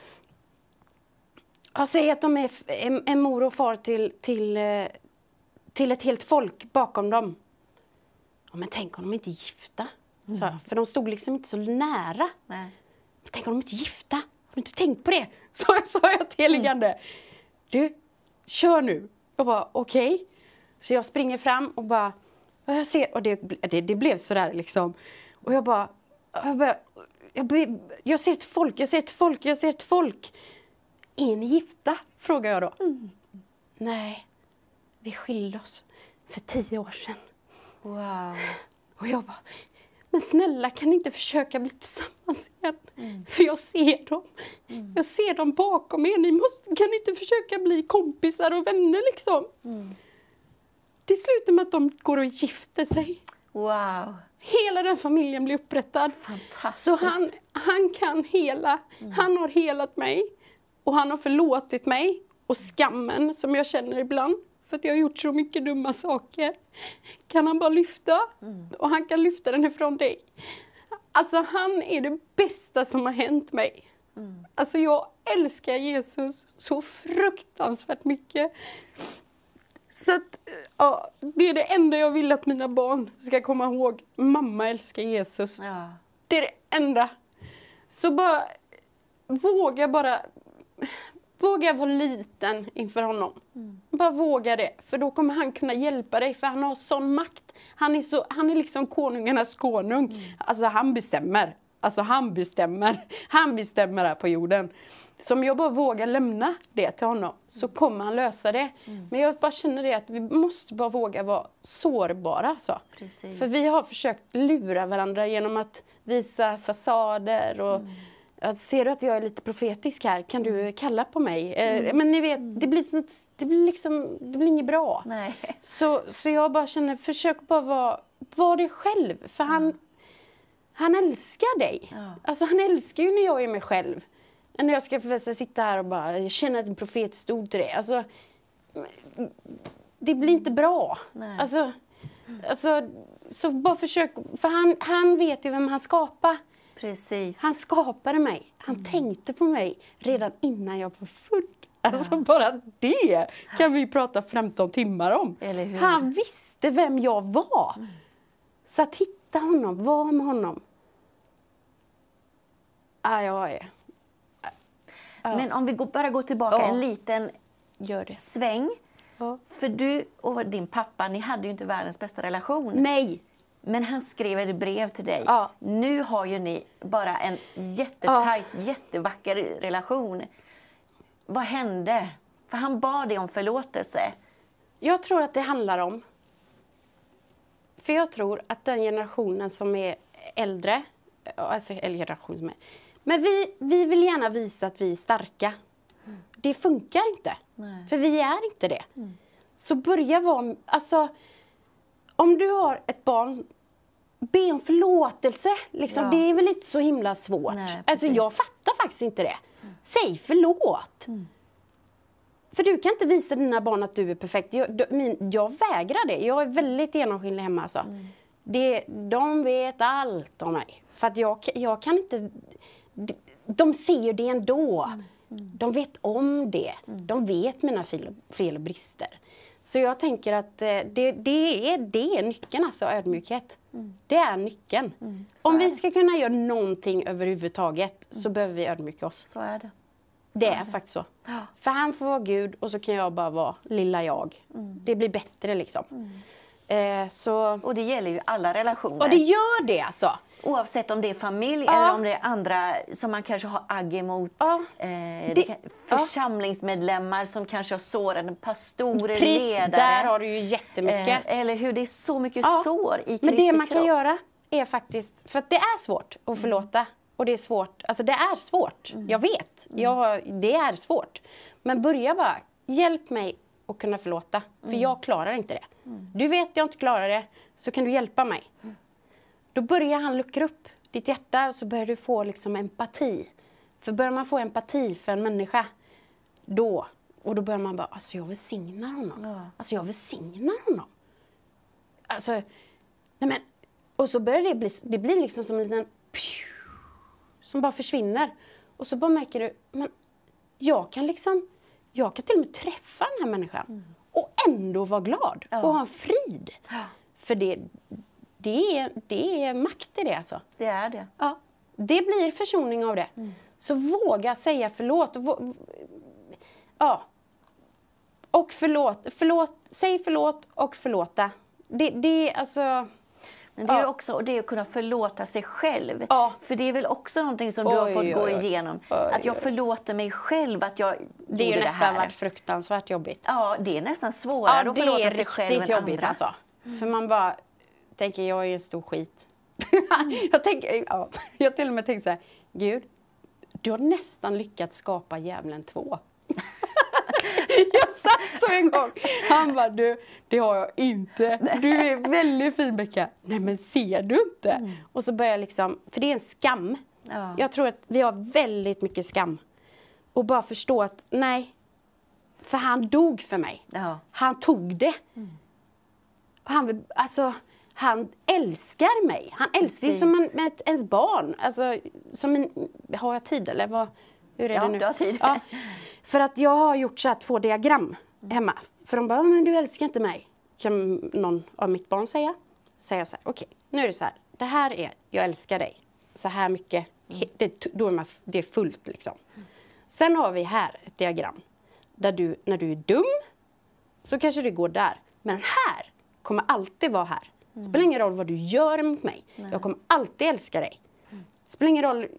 Jag säger att de är f- en, en mor och far till, till, eh, till ett helt folk bakom dem. Ja, men tänk om de inte är gifta. Så, jag, för de stod liksom inte så nära. Nej. Men tänk om de inte är gifta. Har du inte tänkt på det? Så sa jag till heligande. Du, kör nu. Jag bara, okej. Okay. Så jag springer fram och bara, och jag ser, och det, det, det blev sådär liksom. Och jag bara, jag, bara jag, be, jag ser ett folk, jag ser ett folk, jag ser ett folk. Är ni gifta? Frågar jag då. Mm. Nej, vi skilde oss för tio år sedan. Wow. Och jag bara, men snälla kan ni inte försöka bli tillsammans igen? Mm. För jag ser dem. Mm. Jag ser dem bakom er. Ni måste, kan ni inte försöka bli kompisar och vänner liksom? Mm. Det slutar med att de går och gifter sig. Wow. Hela den familjen blir upprättad. Fantastiskt. Så han, han kan hela. Mm. Han har helat mig. Och han har förlåtit mig. Och skammen som jag känner ibland. För att jag har gjort så mycket dumma saker. Kan han bara lyfta. Mm. Och han kan lyfta den ifrån dig. Alltså han är det bästa som har hänt mig. Mm. Alltså jag älskar Jesus så fruktansvärt mycket. Så att, ja, det är det enda jag vill att mina barn ska komma ihåg. Mamma älskar Jesus. Ja. Det är det enda. Så bara våga bara våga vara liten inför honom. Mm. Bara våga det. För då kommer han kunna hjälpa dig. För han har sån makt. Han är, så, han är liksom konungarnas konung. Mm. Alltså han bestämmer. Alltså han bestämmer. Han bestämmer här på jorden. Så om jag bara vågar lämna det till honom. Så kommer han lösa det. Mm. Men jag bara känner det att vi måste bara våga vara sårbara. Så. Precis. För vi har försökt lura varandra genom att visa fasader och mm. Ja, ser du att jag är lite profetisk här? Kan du kalla på mig? Mm. Eh, men ni vet, det blir, sånt, det blir liksom, det blir inget bra. Nej. Så, så jag bara känner, försök bara vara, vara dig själv. För han, mm. han älskar dig. Ja. Alltså han älskar ju när jag är mig själv. När jag ska förvässa sitta här och bara, jag känner ett profetiskt ord till dig. Alltså, det blir inte bra. Nej. Alltså, alltså, så bara försök, för han, han vet ju vem han skapar. Precis. Han skapade mig. Han mm. tänkte på mig redan innan jag var född. Alltså ja. Bara det kan vi prata femton timmar om. Eller hur? Han visste vem jag var. Mm. Så att hitta honom, vara med honom. Ah, jag är. Ah. Men om vi går, bara går tillbaka ja. en liten Gör det. sväng. Ja. För du och din pappa, ni hade ju inte världens bästa relation. Nej. Men han skrev ett brev till dig. Ja. Nu har ju ni bara en jättetajt, ja. jättevacker relation. Vad hände? För han bad dig om förlåtelse. Jag tror att det handlar om... För jag tror att den generationen som är äldre... Alltså eller generation som är... Men vi, vi vill gärna visa att vi är starka. Mm. Det funkar inte. Nej. För vi är inte det. Mm. Så börja vara... Alltså... Om du har ett barn, be om förlåtelse. Liksom, Ja. det är väl inte så himla svårt. Nej, alltså, jag fattar faktiskt inte det. Mm. Säg förlåt. Mm. För du kan inte visa dina barn att du är perfekt. Jag, du, min, jag vägrar det. Jag är väldigt genomskinlig hemma. Alltså. Mm. Det, de vet allt om mig. För att jag, jag kan inte... De, de ser ju det ändå. Mm. Mm. De vet om det. Mm. De vet mina fel, fel och brister. Så jag tänker att det, det, är, det är nyckeln, alltså ödmjukhet. Mm. Det är nyckeln. Mm. Om vi ska kunna göra någonting överhuvudtaget mm. så behöver vi ödmjuka oss. Så är det. Så det är, är det. faktiskt så. Ja. För han får vara Gud och så kan jag bara vara lilla jag. Mm. Det blir bättre liksom. Mm. Eh, så... Och det gäller ju alla relationer. Och det gör det alltså. Oavsett om det är familj ja. eller om det är andra som man kanske har agg emot. Ja. Eh, det kan, församlingsmedlemmar ja. som kanske har sårat, en pastorer, Precis, ledare. Där har du ju jättemycket. Eh, eller hur det är så mycket ja. sår i Kristi Men det man kropp. kan göra är faktiskt, för att det är svårt att förlåta. Och det är svårt, alltså det är svårt. Mm. Jag vet, jag, det är svårt. Men börja bara, hjälp mig att kunna förlåta. För mm. jag klarar inte det. Mm. Du vet att jag inte klarar det, så kan du hjälpa mig. Mm. Då börjar han luckra upp ditt hjärta och så börjar du få liksom empati. För börjar man få empati för en människa, då, och då börjar man bara, alltså jag välsignar honom. Ja. Alltså jag välsignar honom. Alltså, nej men, och så börjar det bli, det blir liksom som en liten, som bara försvinner. Och så bara märker du, men jag kan liksom, jag kan till och med träffa den här människan. Mm. Och ändå vara glad. Ja. Och ha en frid. Ja. För det... Det är, det är makt i det alltså. Det är det. Ja, det blir försoning av det. Mm. Så våga säga förlåt. Ja. Och förlåt. förlåt. Säg förlåt och förlåta. Det, det är alltså... Men det är ja. ju också och det är att kunna förlåta sig själv. Ja. För det är väl också någonting som du oj, har fått oj, gå oj. igenom. Oj, att jag förlåter mig själv att jag det är ju nästan det här. Varit fruktansvärt jobbigt. Ja, det är nästan svårare ja, att förlåta sig själv än andra. Ja, det är riktigt jobbigt alltså. Mm. För man bara... tänker jag är en stor skit. jag tänker, ja, jag till och med tänkte så här, Gud, du har nästan lyckats skapa djävulen två. jag satt så en gång. Han bara, du, det har jag inte. Du är väldigt fin, Becka. Nej, men ser du inte? Mm. Och så börjar jag liksom, för det är en skam. Ja. Jag tror att vi har väldigt mycket skam. Och bara förstå att, nej, för han dog för mig. Ja. Han tog det. Mm. Han, alltså... Han älskar mig. Han älskar som en, med ett, ens barn. Alltså, som en, har jag tid eller vad? Hur är ja, det nu? Du har tid. Ja, för att jag har gjort så här två diagram hemma. För de bara, men du älskar inte mig. Kan någon av mitt barn säga. Säger jag så här, okej, okay, nu är det så här. Det här är, jag älskar dig. Så här mycket. Mm. Det, då är man, det är fullt liksom. Mm. Sen har vi här ett diagram. Där du, när du är dum. Så kanske det går där. Men här kommer alltid vara här. Det spelar ingen roll vad du gör mot mig. Nej. Jag kommer alltid älska dig. Mm. Det spelar ingen roll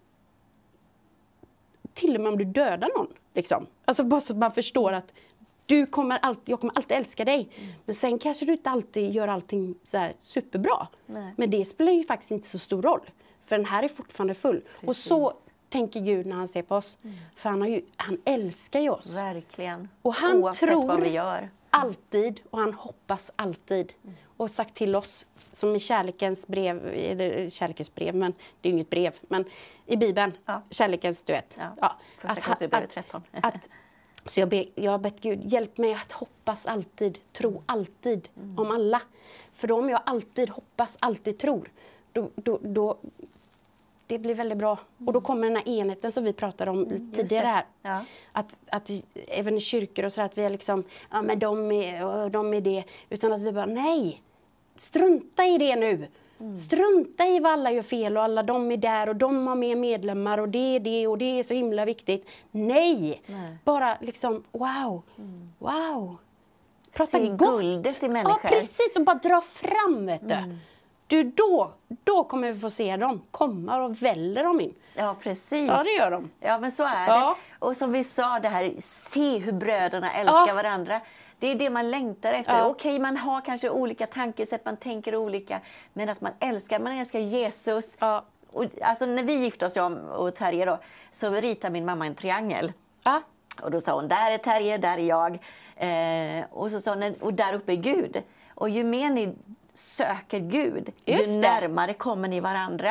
till och med om du dödar någon. Liksom. Alltså bara så att man förstår att du kommer alltid, jag kommer alltid älska dig. Mm. Men sen kanske du inte alltid gör allting så här superbra. Nej. Men det spelar ju faktiskt inte så stor roll. För den här är fortfarande full. Precis. Och så tänker Gud när han ser på oss. Mm. För han, har ju, han älskar ju oss. Verkligen. Och han oavsett tror vad vi gör. Alltid. Och han hoppas alltid. Mm. Och sagt till oss, som i kärlekens brev, eller kärlekens brev, men det är ju inget brev, men i Bibeln, ja. Kärlekens, du vet. Ja. Ja, första att, att, tretton. Att, så jag, be, jag har bett Gud, hjälp mig att hoppas alltid, tro alltid mm. om alla. För då om jag alltid hoppas, alltid tror, då, då, då det blir väldigt bra. Mm. Och då kommer den här enheten som vi pratade om mm, tidigare här. Ja. Att, att även i kyrkor och så att vi är liksom, ja men de är, och de är det. Utan att vi bara, nej, strunta i det nu. Mm. Strunta i vad alla gör fel och alla de är där och de har med medlemmar och det är det och det är så himla viktigt. Nej, nej. Bara liksom, wow, mm. wow. Prata se gott. Guldet i människor. Ja, precis, och bara dra fram, vet du. Mm. Du, då, då kommer vi få se dem komma och väller dem in. Ja, precis. Ja, det gör de. Ja, men så är ja. det. Och som vi sa, det här, se hur bröderna älskar ja. varandra. Det är det man längtar efter. Ja. Okej, man har kanske olika tankesätt, man tänker olika. Men att man älskar, man älskar Jesus. Ja. Och, alltså när vi gifte oss, jag och Terje då, så ritade min mamma en triangel. Ja. Och då sa hon, där är Terje, där är jag. Eh, och så sa hon, och där uppe är Gud. Och ju mer ni söker Gud, just ju närmare kommer ni varandra.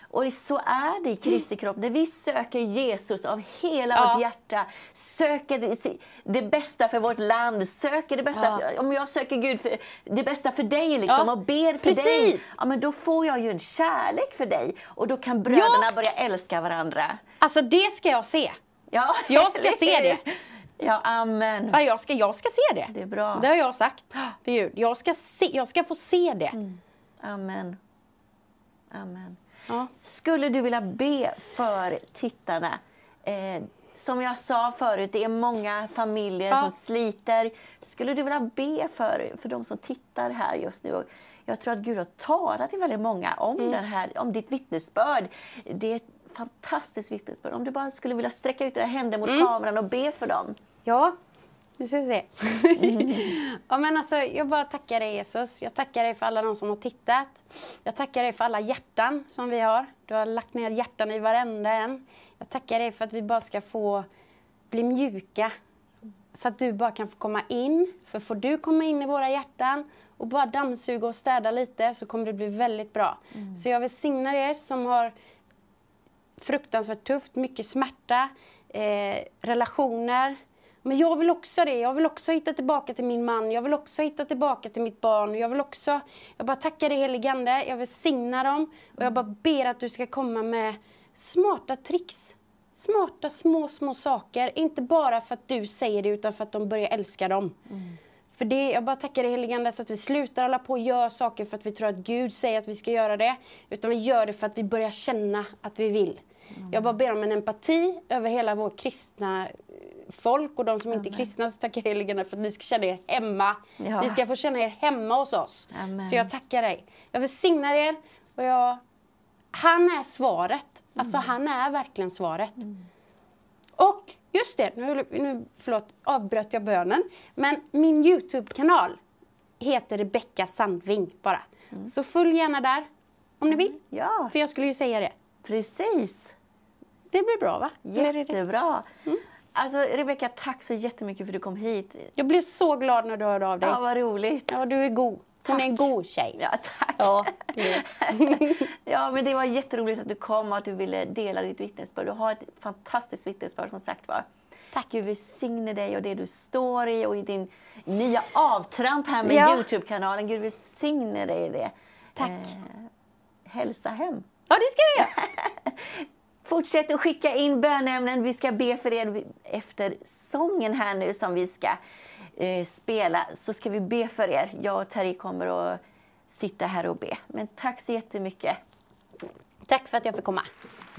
Och så är det i Kristi kropp. När vi söker Jesus av hela Ja. vårt hjärta, söker det, det bästa för vårt land, söker det bästa, Ja. för, om jag söker Gud för det bästa för dig liksom, Ja. och ber för Precis. dig, ja, men då får jag ju en kärlek för dig. Och då kan bröderna Ja. börja älska varandra. Alltså det ska jag se. Ja, Jag ska se det. Ja, amen. Ja, jag, ska, jag ska se det. Det är bra. Det har jag sagt till Gud. Jag ska, se, jag ska få se det. Mm. Amen. Amen. Ja. Skulle du vilja be för tittarna? Eh, som jag sa förut, det är många familjer Ja. som sliter. Skulle du vilja be för, för de som tittar här just nu? Och jag tror att Gud har talat till väldigt många om, Mm. den här, om ditt vittnesbörd. Det är ett fantastiskt vittnesbörd. Om du bara skulle vilja sträcka ut dina händer mot Mm. kameran och be för dem. Ja, nu ska vi se. Ja, men alltså, jag bara tackar dig Jesus. Jag tackar dig för alla de som har tittat. Jag tackar dig för alla hjärtan som vi har. Du har lagt ner hjärtan i varenda en. Jag tackar dig för att vi bara ska få bli mjuka. Så att du bara kan få komma in. För får du komma in i våra hjärtan och bara dammsuga och städa lite så kommer det bli väldigt bra. Så jag välsignar er som har fruktansvärt tufft, mycket smärta, eh, relationer. Men jag vill också det. Jag vill också hitta tillbaka till min man. Jag vill också hitta tillbaka till mitt barn. Jag vill också, jag bara tackar dig helige Ande. Jag vill signa dem. Och jag bara ber att du ska komma med smarta tricks. Smarta små, små saker. Inte bara för att du säger det utan för att de börjar älska dem. Mm. För det, jag bara tackar dig helige Ande så att vi slutar hålla på och göra saker för att vi tror att Gud säger att vi ska göra det. Utan vi gör det för att vi börjar känna att vi vill. Mm. Jag bara ber om en empati över hela vår kristna folk och de som inte är kristna, så tackar jag helige Ande för att ni ska känna er hemma. Ja. Ni ska få känna er hemma hos oss. Amen. Så jag tackar dig. Jag välsignar er och jag, han är svaret. Alltså Mm. han är verkligen svaret. Mm. Och just det, nu, nu förlåt, avbröt jag bönen. Men min YouTube-kanal heter Rebecka Sandving bara. Mm. Så följ gärna där om ni vill. Ja, För jag skulle ju säga det. precis. Det blir bra va? Eller är det- Jättebra. Mm. Alltså Rebecka, tack så jättemycket för att du kom hit. Jag blev så glad när du hörde av dig. Ja, vad roligt. Ja, du är god. Hon Tack. är en god tjej. Ja, tack. Ja, det är. Ja, men det var jätteroligt att du kom och att du ville dela ditt vittnesbörd. Du har ett fantastiskt vittnesbörd som sagt var. Tack. Gud välsigne dig och det du står i och i din nya avtramp här med Ja. YouTube-kanalen. Gud välsigne dig i det. Tack. Eh, hälsa hem. Ja, det ska jag göra. Fortsätt att skicka in bönämnen. Vi ska be för er efter sången här nu som vi ska eh, spela. Så ska vi be för er. Jag och Terry kommer att sitta här och be. Men tack så jättemycket. Tack för att jag fick komma.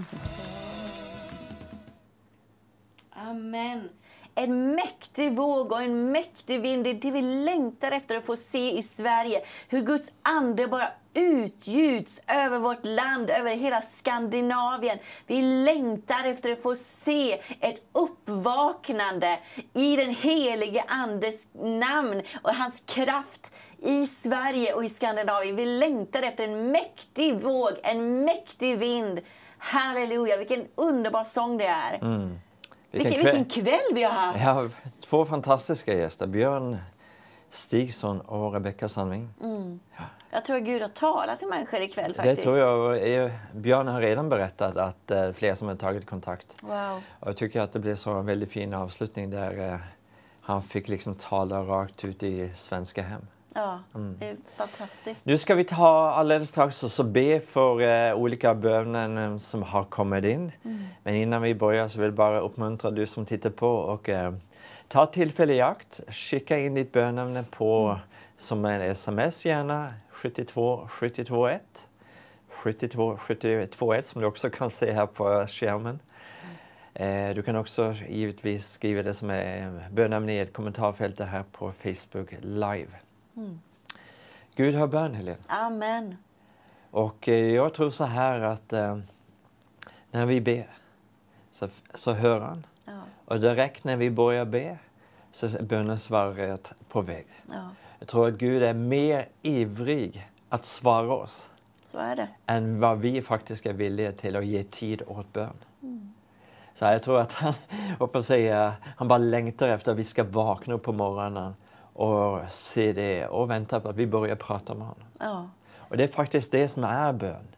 Amen. En mäktig våg och en mäktig vind. Det är det vi längtar efter att få se i Sverige. Hur Guds ande bara utgjuts över vårt land, över hela Skandinavien. Vi längtar efter att få se ett uppvaknande i den helige andes namn och hans kraft i Sverige och i Skandinavien. Vi längtar efter en mäktig våg, en mäktig vind. Halleluja, vilken underbar sång det är. Mm. Vilken, kväll. vilken kväll vi har haft. Ja, två fantastiska gäster. Björn Stigson och Rebecka Sandving. Mm. Jag tror att Gud har talat till människor ikväll faktiskt. Det tror jag. Björn har redan berättat att uh, fler som har tagit kontakt. Wow. Och jag tycker att det blev så en väldigt fin avslutning där uh, han fick liksom tala rakt ut i svenska hem. Ja, det är fantastiskt. Nu ska vi ta alldeles strax och så be för uh, olika bönen som har kommit in. Mm. Men innan vi börjar så vill jag bara uppmuntra du som tittar på och uh, ta tillfälle i akt. Skicka in ditt bönämne på mm. som en sms gärna sjuttiotvå sjuttiotvå ett. sjuttiotvå sjuttiotvå ett som du också kan se här på skärmen. Mm. Uh, du kan också givetvis skriva det som är bönämne i ett kommentarfält här på Facebook live. Mm. Gud hör bön, Helene. Amen. Och eh, jag tror så här att eh, när vi ber så, så hör han. Ja. Och direkt när vi börjar be så är bönesvaret på väg. Ja. Jag tror att Gud är mer ivrig att svara oss. Så är det. Än vad vi faktiskt är villiga till att ge tid åt bön. Mm. Så jag tror att han, hoppas säga, han bara längtar efter att vi ska vakna upp på morgonen och se det och vänta på att vi börjar prata med honom. Ja. Och det är faktiskt det som är bön.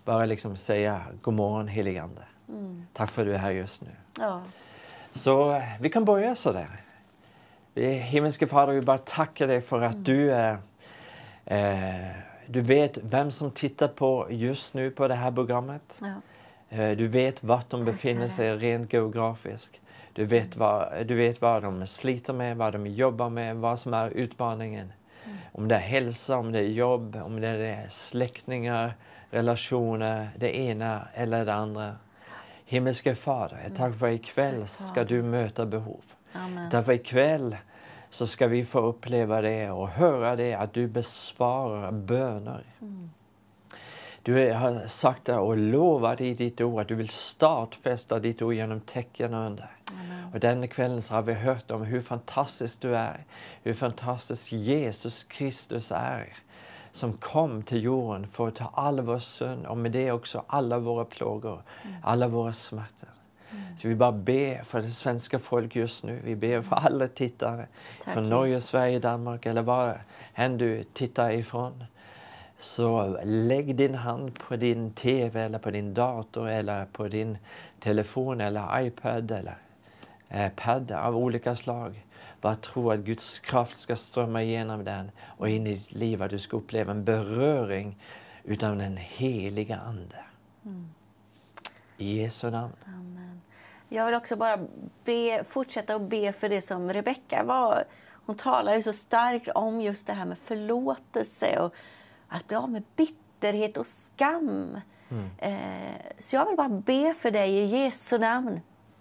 bara liksom säga god morgon helige Ande. Mm. Tack för att du är här just nu. Ja. Så eh, vi kan börja så där. Vi, himmelske Fader, vi bara tackar dig för att mm. du är... Eh, du vet vem som tittar på just nu på det här programmet. Ja. Eh, du vet vart de Tack, befinner sig Herre. rent geografiskt. Du vet, vad, du vet vad de sliter med, vad de jobbar med, vad som är utmaningen. Mm. Om det är hälsa, om det är jobb, om det är släktingar, relationer, det ena eller det andra. Himmelske Fader, jag tackar för ikväll ska du möta behov. Amen. Därför ikväll så ska vi få uppleva det och höra det att du besvarar böner. Mm. Du har sagt det och lovat i ditt ord att du vill startfästa ditt ord genom tecken och under. Amen. Och den kvällen så har vi hört om hur fantastisk du är. Hur fantastisk Jesus Kristus är. Som kom till jorden för att ta all vår synd och med det också alla våra plågor. Mm. Alla våra smärtor. Mm. Så vi bara ber för det svenska folk just nu. Vi ber för alla tittare. Tack, från Norge, Jesus. Sverige, Danmark eller var än du tittar ifrån. Så lägg din hand på din tv eller på din dator eller på din telefon eller iPad eller eh, pad av olika slag. Bara tro att Guds kraft ska strömma igenom den och in i ditt liv att du ska uppleva en beröring utav den heliga Ande. Mm. I Jesu namn. Amen. Jag vill också bara be, fortsätta att be för det som Rebecka var. Hon talar ju så starkt om just det här med förlåtelse och att bli av med bitterhet och skam. Mm. Eh, så jag vill bara be för dig i Jesu namn.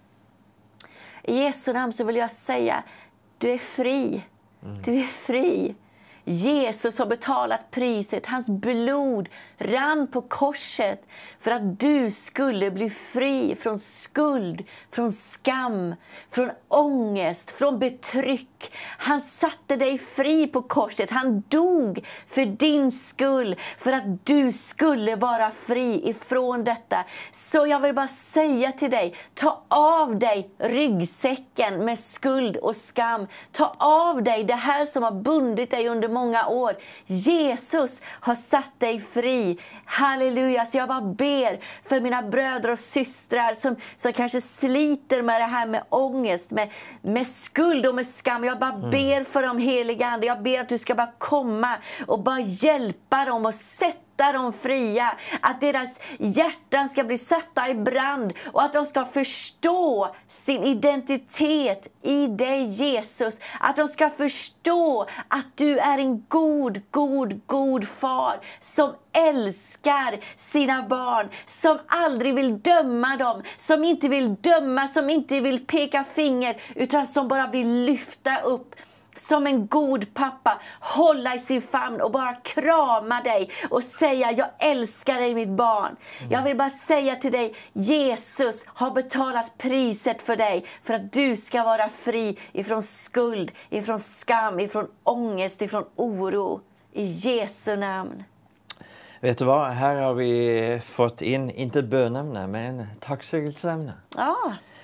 I Jesu namn så vill jag säga, du är fri. Mm. Du är fri. Jesus har betalat priset. Hans blod rann på korset för att du skulle bli fri från skuld, från skam, från ångest, från betryck. Han satte dig fri på korset. Han dog för din skull, för att du skulle vara fri ifrån detta. Så jag vill bara säga till dig, ta av dig ryggsäcken med skuld och skam. Ta av dig det här som har bundit dig under många år. Jesus har satt dig fri. Halleluja. Så jag bara ber för mina bröder och systrar som, som kanske sliter med det här med ångest, med, med skuld och med skam. Jag bara mm. ber för dem, heliga Ande. Jag ber att du ska bara komma och bara hjälpa dem och sätta dem fria, att deras hjärtan ska bli satta i brand och att de ska förstå sin identitet i dig, Jesus. Att de ska förstå att du är en god, god, god far som älskar sina barn, som aldrig vill döma dem, som inte vill döma, som inte vill peka finger, utan som bara vill lyfta upp. Som en god pappa, hålla i sin famn och bara krama dig och säga, jag älskar dig mitt barn. Mm. Jag vill bara säga till dig, Jesus har betalat priset för dig för att du ska vara fri ifrån skuld, ifrån skam, ifrån ångest, ifrån oro. I Jesu namn. Vet du vad, här har vi fått in, inte ett bönämne, men tacksägelseämne. Ja.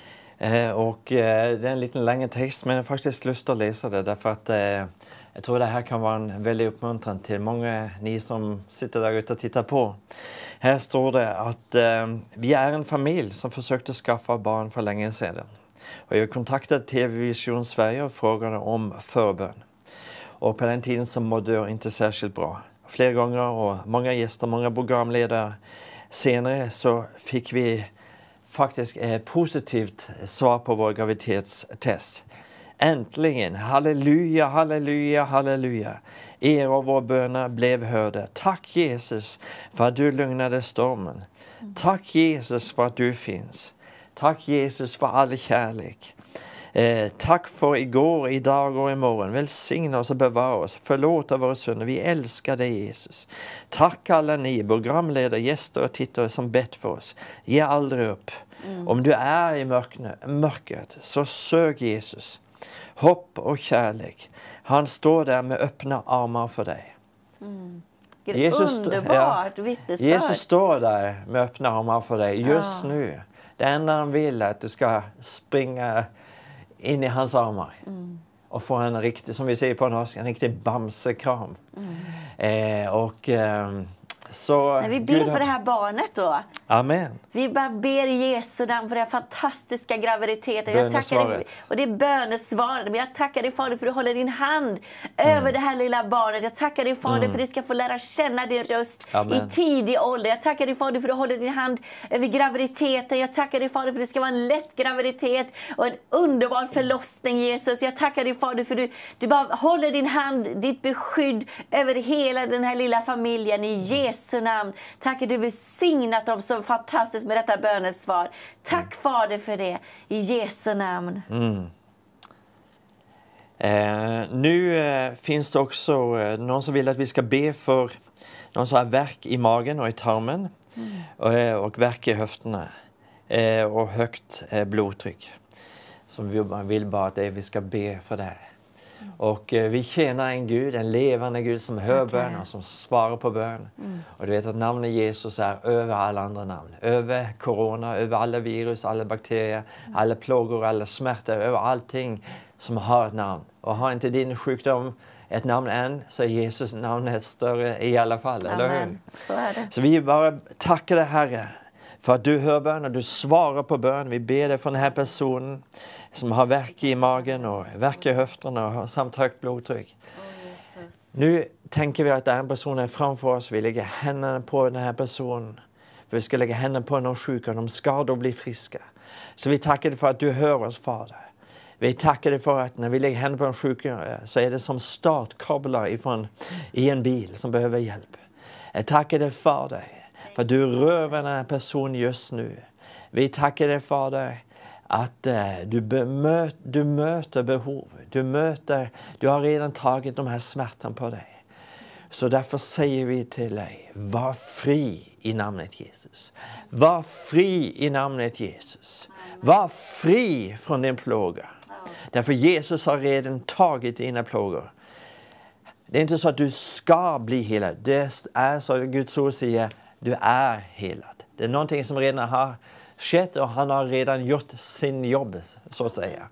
Eh, och eh, det är en liten längre text, men jag har faktiskt lust att läsa det därför att eh, jag tror det här kan vara en väldigt uppmuntran till många ni som sitter där ute och tittar på. Här står det att eh, vi är en familj som försökte skaffa barn för länge sedan. Och jag kontaktade T V Vision Sverige och frågade om förbön. Och på den tiden så mådde jag inte särskilt bra. Flera gånger och många gäster, många programledare. Senare så fick vi faktiskt ett positivt svar på vår graviditetstest. Äntligen, halleluja, halleluja, halleluja. Er och våra böner blev hörda. Tack Jesus för att du lugnade stormen. Tack Jesus för att du finns. Tack Jesus för all kärlek. Eh, tack för igår, idag och imorgon. Välsigna oss och bevara oss. Förlåta våra synder. Vi älskar dig Jesus. Tack alla ni programledare, gäster och tittare som bett för oss. Ge aldrig upp. Mm. Om du är i mörkret, mörkret så sök Jesus. Hopp och kärlek. Han står där med öppna armar för dig. Mm. Jesus, underbart ja, vittnesbörd. Jesus står där med öppna armar för dig just ja. nu. Det enda han vill är att du ska springa in i hans armar. Mm. Och få en riktig, som vi säger på norska, en riktig bamsekram. Mm. Eh, och eh, Så När vi ber Gud för har- det här barnet då. Amen. Vi bara ber i Jesu namn för den här fantastiska graviditeten. Jag tackar dig, Bönesvaret. och det är bönesvaret. Men jag tackar dig Fader för att du håller din hand över det här lilla barnet. Jag tackar dig Fader för att det ska få lära känna din röst Amen. i tidig ålder. Jag tackar dig Fader för att du håller din hand över graviditeten. Jag tackar dig Fader för att det ska vara en lätt graviditet och en underbar förlossning Jesus. Jag tackar dig Fader för att du, du bara håller din hand, ditt beskydd över hela den här lilla familjen i Jesu namn. Tack att du välsignat dem så fantastiskt med detta bönesvar. Tack Fader för det i Jesu namn. Eh, nu eh, finns det också eh, någon som vill att vi ska be för någon som har värk i magen och i tarmen och, eh, och värk i höfterna eh, och högt eh, blodtryck. Som vi bara- vill bara att det är, vi ska be för det här. Och eh, vi tjänar en Gud, en levande Gud som hör Tack, Herre. bön och som svarar på bön. Och du vet att namnet Jesus är över alla andra namn. Över corona, över alla virus, alla bakterier, alla plågor, alla smärtor, över allting som har ett namn. Och har inte din sjukdom ett namn än så är Jesus namnet större i alla fall, eller hur? Amen. Så är det. Så vi bara tackar dig Herre för att du hör bön och du svarar på bön. Vi ber dig för den här personen som har värk i magen och värk i höfterna och har samt högt blodtryck. Nu tänker vi att den personen är framför oss. Vi lägger händerna på den här personen. För vi ska lägga händerna på de sjuka. De ska då bli friska. Så vi tackar dig för att du hör oss Fader. Vi tackar dig för att när vi lägger händerna på de sjuka så är det som startkablar ifrån, i en bil som behöver hjälp. Jag tackar dig Fader för att du rör den här personen just nu. Vi tackar dig Fader att eh, du, bemöt, du möter behov. Du möter, du har redan tagit de här smärtan på dig. Så därför säger vi till dig, var fri i namnet Jesus. Var fri i namnet Jesus. Var fri från din plåga. Därför Jesus har redan tagit dina plågor. Det är inte så att du ska bli helad. Det är så att Guds ord säger, du är helad. Det är någonting som redan har skett och han har redan gjort sin jobb, så att säga.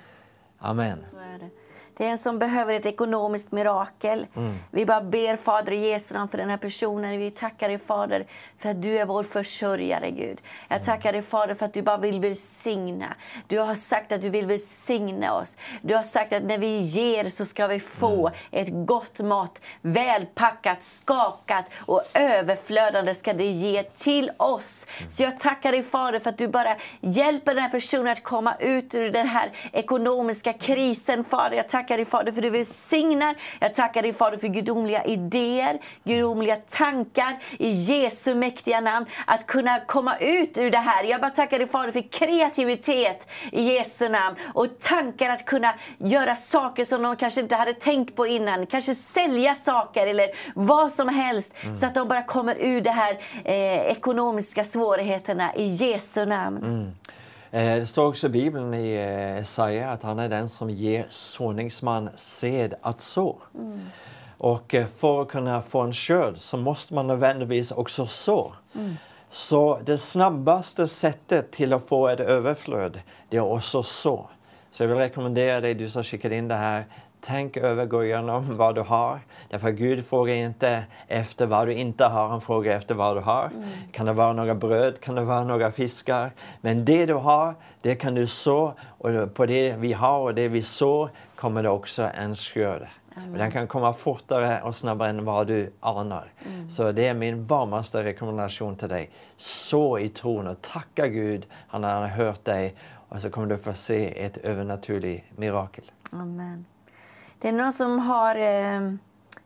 Amen. Så är det. Det är en som behöver ett ekonomiskt mirakel. Vi bara ber Fader i Jesu namn för den här personen. Vi tackar dig Fader för att du är vår försörjare Gud. Jag tackar dig Fader för att du bara vill välsigna. Du har sagt att du vill välsigna oss. Du har sagt att när vi ger så ska vi få ett gott mat. Välpackat, skakat och överflödande ska det ge till oss. Så jag tackar dig Fader för att du bara hjälper den här personen att komma ut ur den här ekonomiska krisen Fader. Jag tackar dig Fader för du välsignar. Jag tackar dig Fader för gudomliga idéer, gudomliga tankar i Jesu mäktiga namn. Att kunna komma ut ur det här. Jag bara tackar dig Fader för kreativitet i Jesu namn. Och tankar att kunna göra saker som de kanske inte hade tänkt på innan. Kanske sälja saker eller vad som helst. Mm. Så att de bara kommer ur det här eh, ekonomiska svårigheterna i Jesu namn. Mm. Det står också i Bibeln i Jesaja att han är den som ger såningsman sed att så. Mm. Och för att kunna få en skörd så måste man nödvändigtvis också så. Mm. Så det snabbaste sättet till att få ett överflöd, det är också så. Så jag vill rekommendera dig, du som skickar in det här, tänk över, gå igenom vad du har. Därför Gud frågar inte efter vad du inte har, han frågar efter vad du har. Mm. Kan det vara några bröd, kan det vara några fiskar. Men det du har, det kan du så. Och på det vi har och det vi så kommer det också en skörd. Och den kan komma fortare och snabbare än vad du anar. Mm. Så det är min varmaste rekommendation till dig. Så i tron och tacka Gud, han har hört dig. Och så kommer du få se ett övernaturligt mirakel. Amen. Det är någon som har eh,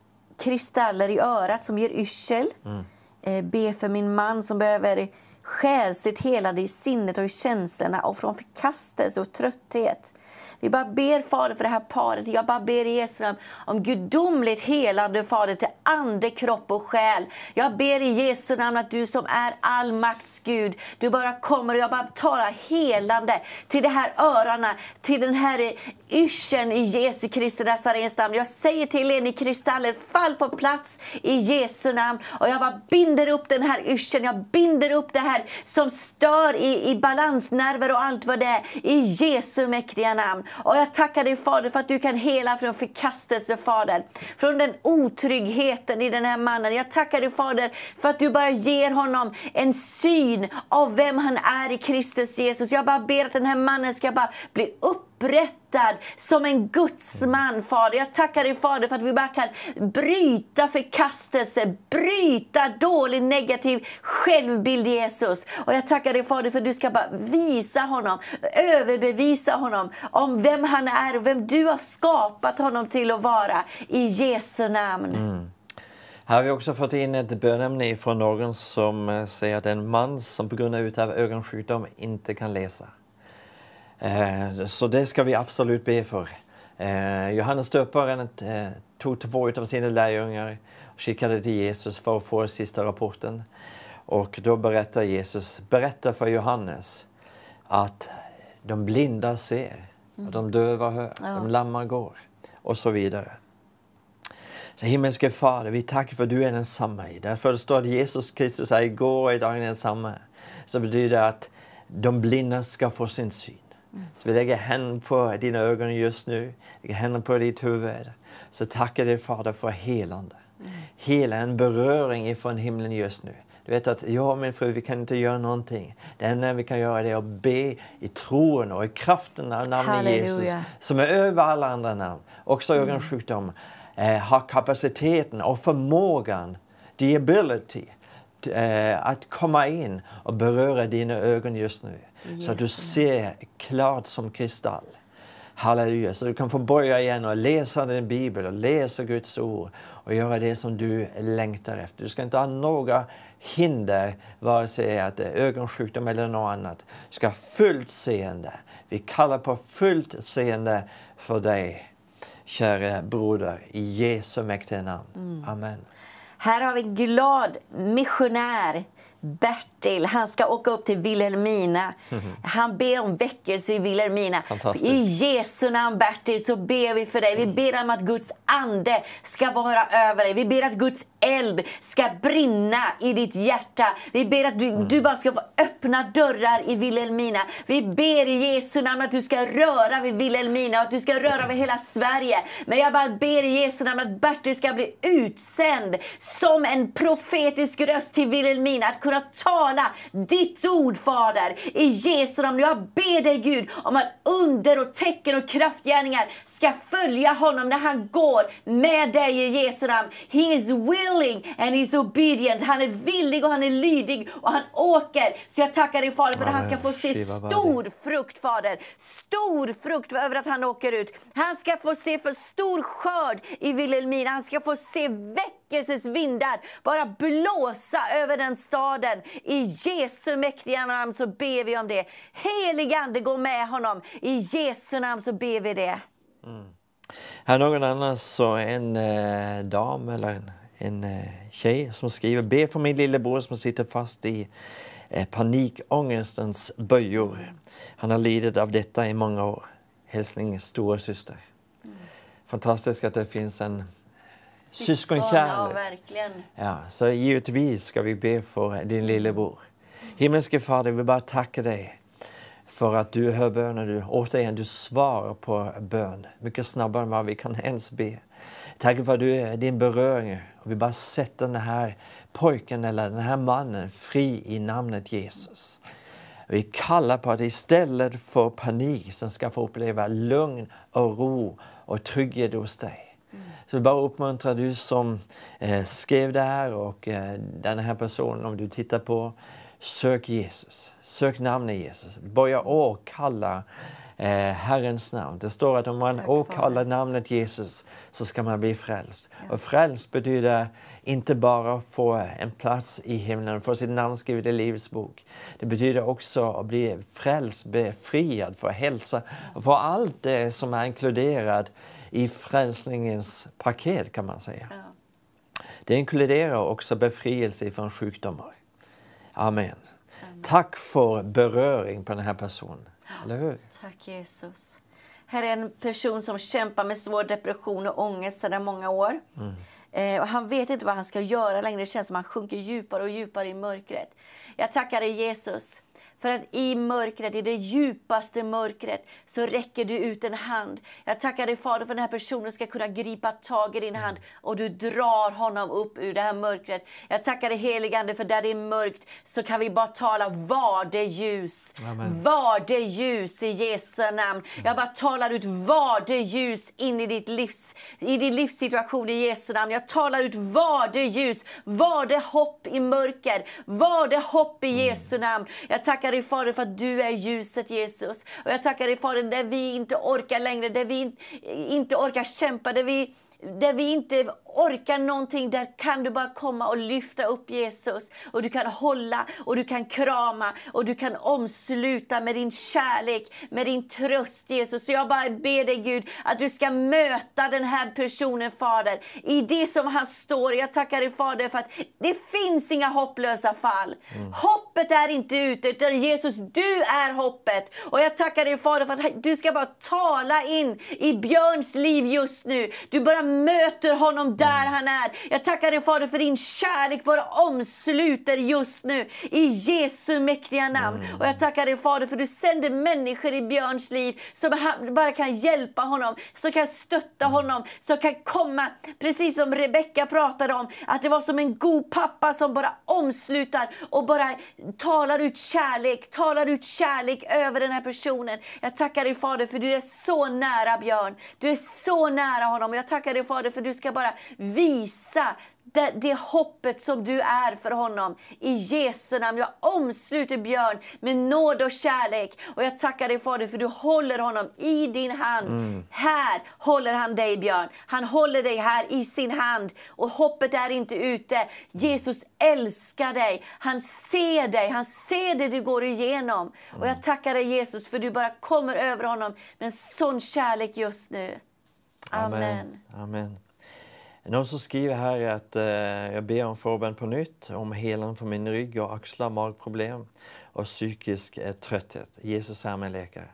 kristaller i örat som ger yrsel. Mm. Eh, be för min man som behöver själsligt helade i sinnet och i känslorna och från förkastelse och trötthet. Vi bara ber Fader för det här paret. Jag bara ber Jesu namn om gudomligt helande Fader till ande, kropp och själ. Jag ber i Jesu namn att du som är allmakts Gud, du bara kommer och jag bara talar helande till det här örarna, till den här yrseln i Jesu Kristi Nazarens namn. Jag säger till er, ni kristaller, fall på plats i Jesu namn. Och jag bara binder upp den här yrseln. Jag binder upp det här som stör i, i balansnerver och allt vad det är. I Jesu mäktiga namn. Och jag tackar dig Fader för att du kan hela från förkastelse Fader. Från den otryggheten i den här mannen. Jag tackar dig Fader för att du bara ger honom en syn av vem han är i Kristus Jesus. Jag bara ber att den här mannen ska bara bli upprättad som en gudsman Fader. Jag tackar dig Fader för att vi bara kan bryta förkastelse, bryta dålig negativ självbild Jesus. Och jag tackar dig Fader för att du ska bara visa honom, överbevisa honom om vem han är och vem du har skapat honom till att vara i Jesu namn. Mm. Här har vi också fått in ett bönämne från någon som säger att en man som på grund av ögonsjukdom inte kan läsa. Eh, så det ska vi absolut be för. Eh, Johannes döparen eh, tog två av sina lärjungar och skickade till Jesus för att få sista rapporten. Och då berättar Jesus, berättar för Johannes att de blinda ser, att de döva hör, ja. De lamma går och så vidare. Så himmelske Fader, vi tackar för att du är densamma. Därför det står att Jesus Kristus är igår och idag är densamma. Så betyder det att de blinda ska få sin syn. Mm. Så vi lägger händerna på dina ögon just nu. Lägger händerna på ditt huvud. Så tackar dig Fader för helande. Mm. Hela en beröring ifrån himlen just nu. Du vet att jag och min fru, vi kan inte göra någonting. Det enda vi kan göra är att be i troen och i kraften av namnet Jesus. Som är över alla andra namn. Också ögonsjukdom. Eh, har kapaciteten och förmågan, the ability, eh, att komma in och beröra dina ögon just nu. Yes. Så att du ser klart som kristall. Halleluja. Så du kan få börja igen och läsa din bibel och läsa Guds ord och göra det som du längtar efter. Du ska inte ha några hinder, vare sig att det är ögonsjukdom eller något annat. Du ska ha fullt seende. Vi kallar på fullt seende för dig. Kära broder, i Jesu mäktiga namn. Mm. Amen. Här har vi en glad missionär, Bertil. Han ska åka upp till Vilhelmina. Mm. Han ber om väckelse i Vilhelmina. I Jesu namn Bertil så ber vi för dig. Vi ber om att Guds ande ska vara över dig. Vi ber att Guds eld ska brinna i ditt hjärta. Vi ber att du, mm. du bara ska få öppna dörrar i Vilhelmina. Vi ber i Jesu namn att du ska röra vid Vilhelmina och att du ska röra vid hela Sverige. Men jag bara ber i Jesu namn att Bertil ska bli utsänd som en profetisk röst till Vilhelmina. Att kunna tala ditt ord, Fader, i Jesu namn. Jag ber dig, Gud, om att under och tecken och kraftgärningar ska följa honom när han går med dig i Jesu namn. He is willing and he is obedient. Han är villig och han är lydig och han åker. Så jag tackar dig, Fader, för att han ska få se stor frukt, Fader. Stor frukt över att han åker ut. Han ska få se för stor skörd i Vilhelmina. Han ska få se väckelses vindar bara blåsa över den staden. I Jesu mäktiga namn så ber vi om det. Helig ande, gå med honom. I Jesu namn så ber vi det. Mm. Här någon annan så en eh, dam eller en, en eh, tjej som skriver: be för min lillebror som sitter fast i eh, panikångestens böjor. Han har lidit av detta i många år. Hälsning stora syster. Mm. Fantastiskt att det finns en syskonkärlek. Ja, verkligen. Ja, så givetvis ska vi be för din lillebror. Himmelske Fader, vi bara tackar dig för att du hör böner. Du, återigen, du svarar på bön mycket snabbare än vad vi kan ens be. Tack för att du är din beröring. Och vi bara sätter den här pojken eller den här mannen fri i namnet Jesus. Vi kallar på att istället för panik sen ska få uppleva lugn och ro och trygghet hos dig. Så bara uppmuntrar du som eh, skrev där och eh, den här personen, om du tittar på, sök Jesus. Sök namnet Jesus. Börja åkalla eh, Herrens namn. Det står att om man åkallar namnet Jesus så ska man bli frälst. Ja. Och frälst betyder inte bara få en plats i himlen, få sitt namn skrivet i livets bok. Det betyder också att bli frälst, befriad för hälsa och för allt det som är inkluderat i frälsningens paket, kan man säga. Ja. Det inkluderar också befrielse från sjukdomar. Amen. Amen. Tack för beröring på den här personen. Ja. Eller hur? Tack Jesus. Här är en person som kämpar med svår depression och ångest sedan många år. Mm. Eh, och han vet inte vad han ska göra längre. Det känns som att han sjunker djupare och djupare i mörkret. Jag tackar dig Jesus För att i mörkret, i det djupaste mörkret, så räcker du ut en hand. Jag tackar dig Fader för den här personen ska kunna gripa tag i din hand. Och du drar honom upp ur det här mörkret. Jag tackar dig helige Ande för där det är mörkt så kan vi bara tala var det ljus. Amen. Var det ljus i Jesu namn. Jag bara talar ut var det ljus in i ditt livs, i din livssituation i Jesu namn. Jag talar ut var det ljus. Var det hopp i mörker. Var det hopp i Jesu namn. Jag tackar dig Fader för att du är ljuset Jesus. Och jag tackar dig Fader där vi inte orkar längre. Där vi inte orkar kämpa. Där vi Där vi inte orkar någonting, där kan du bara komma och lyfta upp Jesus. Och du kan hålla och du kan krama och du kan omsluta med din kärlek, med din tröst Jesus. Så jag bara ber dig Gud att du ska möta den här personen Fader i det som han står. Jag tackar dig Fader för att det finns inga hopplösa fall. Mm. Hoppet är inte ute utan Jesus du är hoppet. Och jag tackar dig Fader för att du ska bara tala in i Björns liv just nu. Du bara möter honom där han är. Jag tackar dig Fader för din kärlek bara omsluter just nu i Jesu mäktiga namn. Mm. Och jag tackar dig Fader för du sänder människor i Björns liv som bara kan hjälpa honom, som kan stötta mm. honom, som kan komma, precis som Rebecka pratade om, att det var som en god pappa som bara omslutar och bara talar ut kärlek, talar ut kärlek över den här personen. Jag tackar dig Fader för du är så nära Björn. Du är så nära honom. Och jag tackar dig Fader för du ska bara visa det, det hoppet som du är för honom i Jesu namn. Jag omsluter Björn med nåd och kärlek och jag tackar dig Fader för du håller honom i din hand. Mm. Här håller han dig Björn. Han håller dig här i sin hand och hoppet är inte ute. Jesus älskar dig. Han ser dig. Han ser det du går igenom. Mm. Och jag tackar dig Jesus för du bara kommer över honom med en sån kärlek just nu. Amen. Amen. Amen. Någon som skriver här att eh, jag ber om förbön på nytt om helan för min rygg och axlar, magproblem och psykisk eh, trötthet. Jesus är min läkare.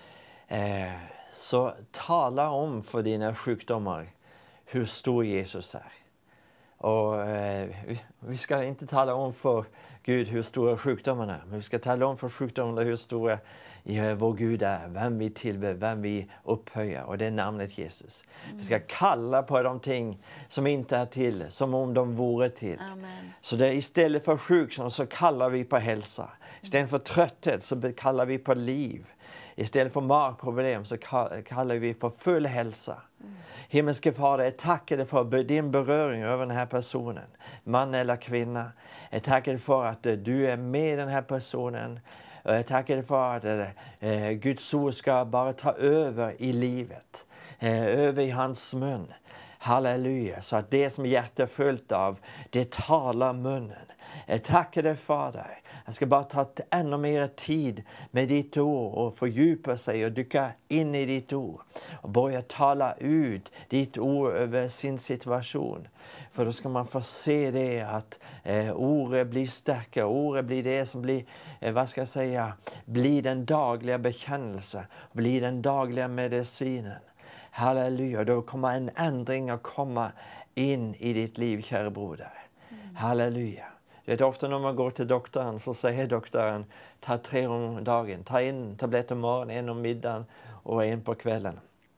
Eh, så tala om för dina sjukdomar hur stor Jesus är. Och eh, vi, vi ska inte tala om för Gud hur stora sjukdomarna är. Men vi ska tala om för sjukdomarna hur stora ja, vår Gud är. Vem vi tillber, vem vi upphöjer. Och det är namnet Jesus. Mm. Vi ska kalla på de ting som inte är till. Som om de vore till. Amen. Så det, istället för sjukdom så kallar vi på hälsa. Istället för trötthet så kallar vi på liv. Istället för magproblem så kallar vi på full hälsa. Mm. Himmelske Fader, jag tackar dig för din beröring över den här personen. Man eller kvinna. Jag tackar dig för att du är med den här personen. Och jag tackar dig för att eh, Guds ord ska bara ta över i livet. Eh, över i hans mun. Halleluja. Så att det som hjärtat är fullt av, det talar munnen. Jag tackar dig Fader. Jag ska bara ta ännu mer tid med ditt ord och fördjupa sig och dyka in i ditt ord. Och börja tala ut ditt ord över sin situation. För då ska man få se det att eh, ordet blir starkare. Ordet blir det som blir, eh, vad ska jag säga, blir den dagliga bekännelse. Blir den dagliga medicinen. Halleluja, då kommer en ändring att komma in i ditt liv, kära broder. Mm. Halleluja. Det är ofta när man går till doktorn så säger doktorn, ta tre om dagen. Ta en tablett om morgonen, en om middagen och en på kvällen.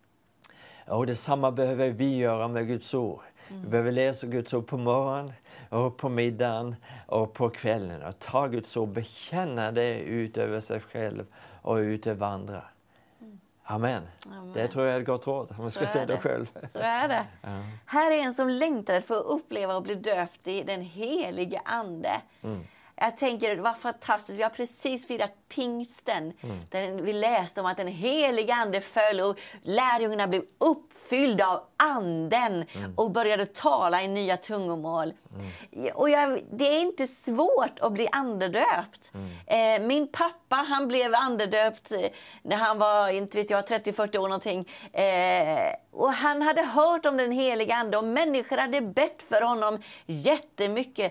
Och detsamma behöver vi göra med Guds ord. Mm. Vi behöver läsa Guds ord på morgonen och på middagen och på kvällen. Och ta Guds ord, bekänna det ut över sig själv och ut över andra. Amen. Amen. Det tror jag är ett gott råd. Om man ska säga det själv. Så är det. Ja. Här är en som längtar för att uppleva och bli döpt i den helige ande. Mm. Jag tänker, det var fantastiskt. Vi har precis firat pingsten. Mm. Där vi läste om att den helige ande föll och lärjungarna blev uppfyllda av anden. Mm. Och började tala i nya tungomål. Mm. Och jag, det är inte svårt att bli andedöpt. Mm. Eh, min pappa, han blev andedöpt när han var, inte vet jag, trettio fyrtio år någonting. Eh, och han hade hört om den helige ande och människor hade bett för honom jättemycket.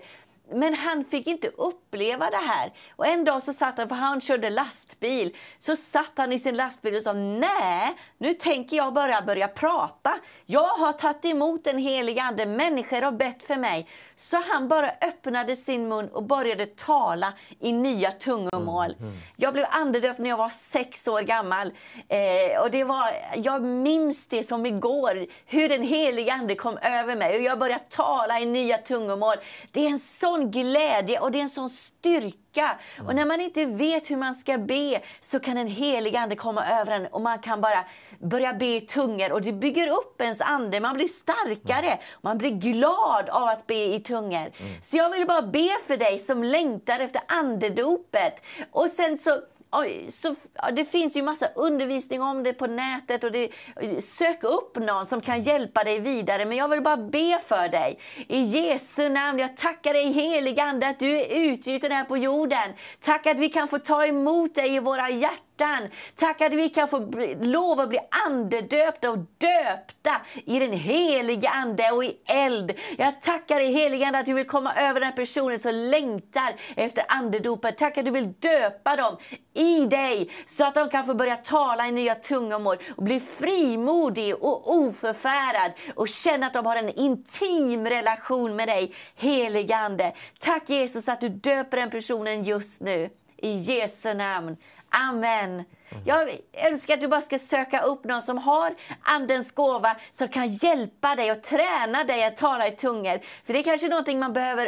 Men han fick inte uppleva det här. Och en dag så satt han, för han körde lastbil. Så satt han i sin lastbil och sa, nej, nu tänker jag bara börja prata. Jag har tagit emot den heliga ande. Människor har bett för mig. Så han bara öppnade sin mun och började tala i nya tungomål. Mm, mm. Jag blev andedöpt när jag var sex år gammal. Eh, och det var, jag minns det som igår. Hur den heliga ande kom över mig. Och jag började tala i nya tungomål. Det är en sån glädje och det är en sån styrka. Mm. Och när man inte vet hur man ska be så kan en helig ande komma över en och man kan bara börja be i tungor och det bygger upp ens ande. Man blir starkare. Mm. Man blir glad av att be i tungor. Mm. Så jag vill bara be för dig som längtar efter andedopet. Och sen så Oj, så, ja, det finns ju massa undervisning om det på nätet och det, sök upp någon som kan hjälpa dig vidare. Men jag vill bara be för dig. I Jesu namn, jag tackar dig helig ande att du är utgjuten här på jorden. Tack att vi kan få ta emot dig i våra hjärtan. Tack att vi kan få bli, lov att bli andedöpta och döpta i den heliga ande och i eld. Jag tackar dig heliga ande att du vill komma över den personen som längtar efter andedopet. Tack att du vill döpa dem i dig så att de kan få börja tala i nya tungomål och bli frimodig och oförfärad och känna att de har en intim relation med dig, heliga ande. Tack Jesus att du döper den personen just nu i Jesu namn. Amen. Mm. Jag önskar att du bara ska söka upp någon som har andens gåva som kan hjälpa dig och träna dig att tala i tungor. För det är kanske någonting man behöver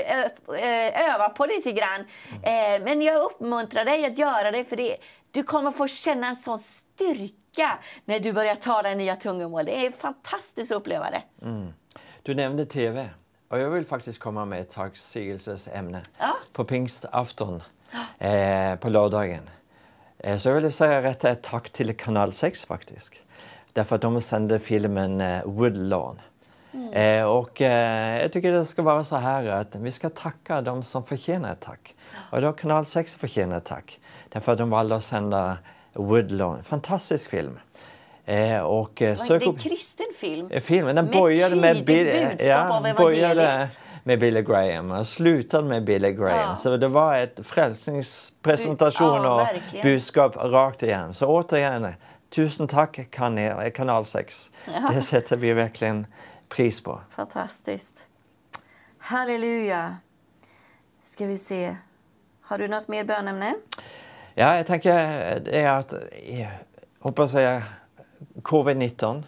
öva på lite grann. Mm. Men jag uppmuntrar dig att göra det för det. Du kommer få känna en sån styrka när du börjar tala i nya tungomål. Det är fantastiskt att uppleva det. Mm. Du nämnde tv och jag vill faktiskt komma med ett tacksägelsesämne ja. På pingstafton eh, på lördagen. Så jag vill säga rätt ett tack till kanal sex faktiskt. Därför att de sände filmen Woodlawn. Mm. Eh, och eh, jag tycker det ska vara så här att vi ska tacka de som förtjänar ett tack. Och då kanal sex förtjänar ett tack. Därför att de valde att sända Woodlawn. Fantastisk film. Eh, och, eh, Var det en kristen film? Filmen, den med började med budskap ja, av evangeliet. Med Billy Graham och slutade med Billy Graham. Ja. Så det var ett frälsningspresentation ja, och verkligen. Budskap rakt igen. Så återigen, tusen tack kanal, kanal sex. Ja. Det sätter vi verkligen pris på. Fantastiskt. Halleluja. Ska vi se. Har du något mer bönämne? Ja, jag tänker det är att jag hoppas jag covid nitton.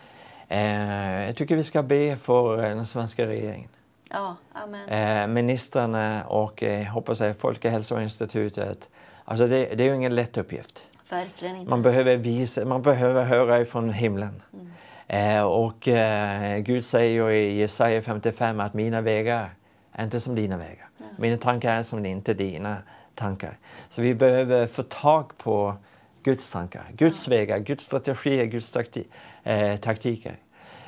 Eh, jag tycker vi ska be för den svenska regeringen. Ja, amen. Eh, ministrarna och eh, hoppas jag Folkhälsoinstitutet. Alltså det, det är ju ingen lätt uppgift. Verkligen inte. Man behöver visa, man behöver höra ifrån himlen. Mm. Eh, och eh, Gud säger ju i Jesaja femtiofem att mina vägar är inte som dina vägar. Ja. Mina tankar är som inte dina tankar. Så vi behöver få tag på Guds tankar, Guds ja. vägar, Guds strategier, Guds takti- eh, taktiker.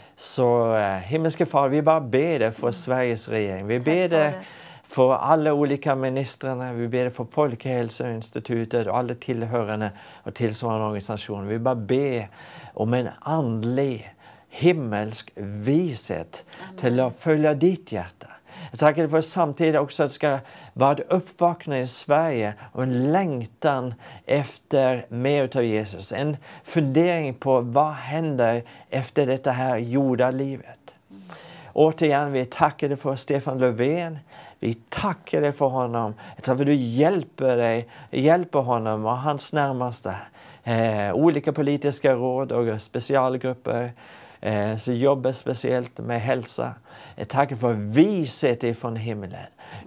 Så äh, himmelske far, vi bara ber det för mm. Sveriges regering. Vi ber det för alla olika ministrarna. Vi ber det för Folkhälsoinstitutet och alla tillhörande och tillsvarande organisationer. Vi bara ber om en andlig, himmelsk vishet Amen. Till att följa ditt hjärta. Jag tackar för samtidigt också att det ska vara ett uppvaknande i Sverige och en längtan efter mer av Jesus. En fundering på vad händer efter detta här jordalivet. Mm. Återigen, vi tackar dig för Stefan Löfven. Vi tackar dig för honom. Jag tror att du hjälper, dig, hjälper honom och hans närmaste. Eh, olika politiska råd och specialgrupper. Eh, så jobbar speciellt med hälsa. Jag tackar för vishet ifrån himlen.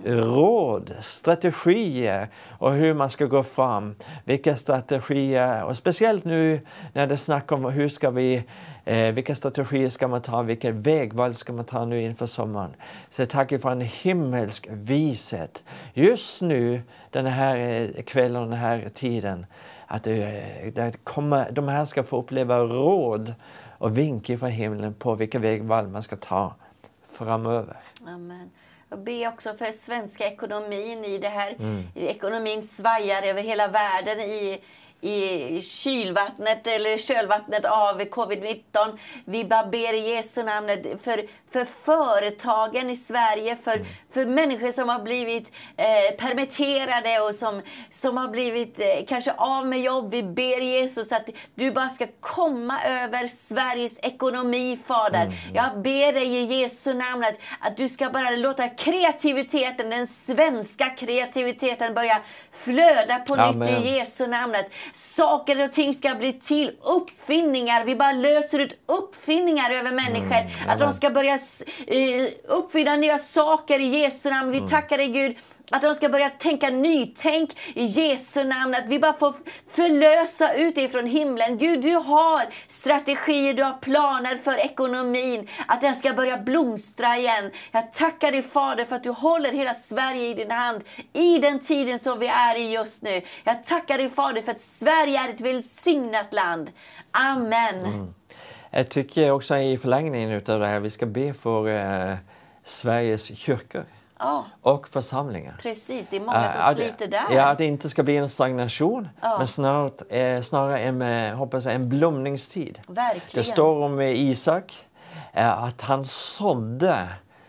Råd, strategier och hur man ska gå fram. Vilka strategier, och speciellt nu när det snackar om hur ska vi, eh, vilka strategier ska man ta, vilka vägval ska man ta nu inför sommaren. Så jag tackar för en himmelsk vishet. Just nu, den här kvällen, den här tiden, att det, det kommer, de här ska få uppleva råd och vinkar från himlen på vilka vägval man ska ta framöver. Amen. Jag ber också för svenska ekonomin i det här. Mm. Ekonomin svajar över hela världen i, i kylvattnet eller kölvattnet av covid nitton. Vi bara ber i Jesu namn för, för företagen i Sverige, för, mm. för människor som har blivit eh, permitterade och som, som har blivit eh, kanske av med jobb. Vi ber Jesus att du bara ska komma över Sveriges ekonomi, Fader. Mm. Jag ber dig i Jesu namn att, att du ska bara låta kreativiteten, den svenska kreativiteten börja flöda på Amen. Nytt i Jesu namn. Att saker och ting ska bli till uppfinningar. Vi bara löser ut uppfinningar över människor. Mm. Att de ska börja uh, uppfinna nya saker i Jesu namn. Vi mm. tackar dig, Gud, att de ska börja tänka nytänk i Jesu namn. Att vi bara får förlösa utifrån himlen. Gud, du har strategier, du har planer för ekonomin. Att den ska börja blomstra igen. Jag tackar dig, Fader, för att du håller hela Sverige i din hand. I den tiden som vi är i just nu. Jag tackar dig, Fader, för att Sverige är ett välsignat land. Amen. Mm. Jag tycker också i förlängningen av det här, vi ska be för eh, Sveriges kyrkor. Ja. Och församlingar. Precis, det är många som att, sliter där. Ja, att det inte ska bli en stagnation. Ja. Men snart, eh, snarare en, hoppas jag, en blomningstid. Verkligen. Det står om Isak eh, att han sådde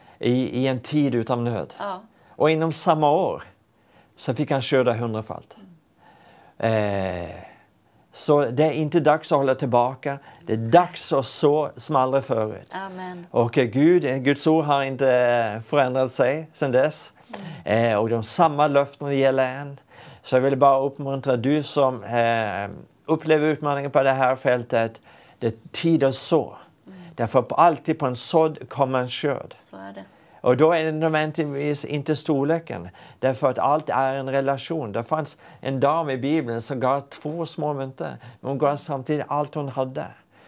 i, i en tid utan nöd. Ja. Och inom samma år så fick han skörda hundrafalt. Mm. Eh, så det är inte dags att hålla tillbaka. Det är dags att så som aldrig förut. Amen. Och Gud, Guds ord har inte förändrat sig sedan dess. Mm. Eh, och de samma löften gäller än. Så jag vill bara uppmuntra du som eh, upplever utmaningen på det här fältet. Det är tid att så. Mm. Därför på, alltid på en sådd kommer en skörd. Så är det. Och då är det nödvändigtvis inte storleken. Därför att allt är en relation. Det fanns en dam i Bibeln som gav två små myntor. Men hon gav samtidigt allt hon hade.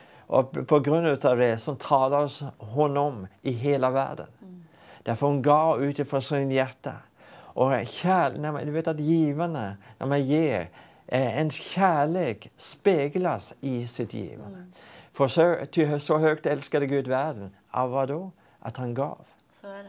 Och på grund av det så talades hon om i hela världen. Mm. Därför hon gav utifrån sin hjärta. Och kärlek, när man, du vet att givarna, när man ger, eh, en kärlek speglas i sitt givande. Mm. För så, ty, så högt älskade Gud världen. Av vad då? Att han gav. Så är det. Mm.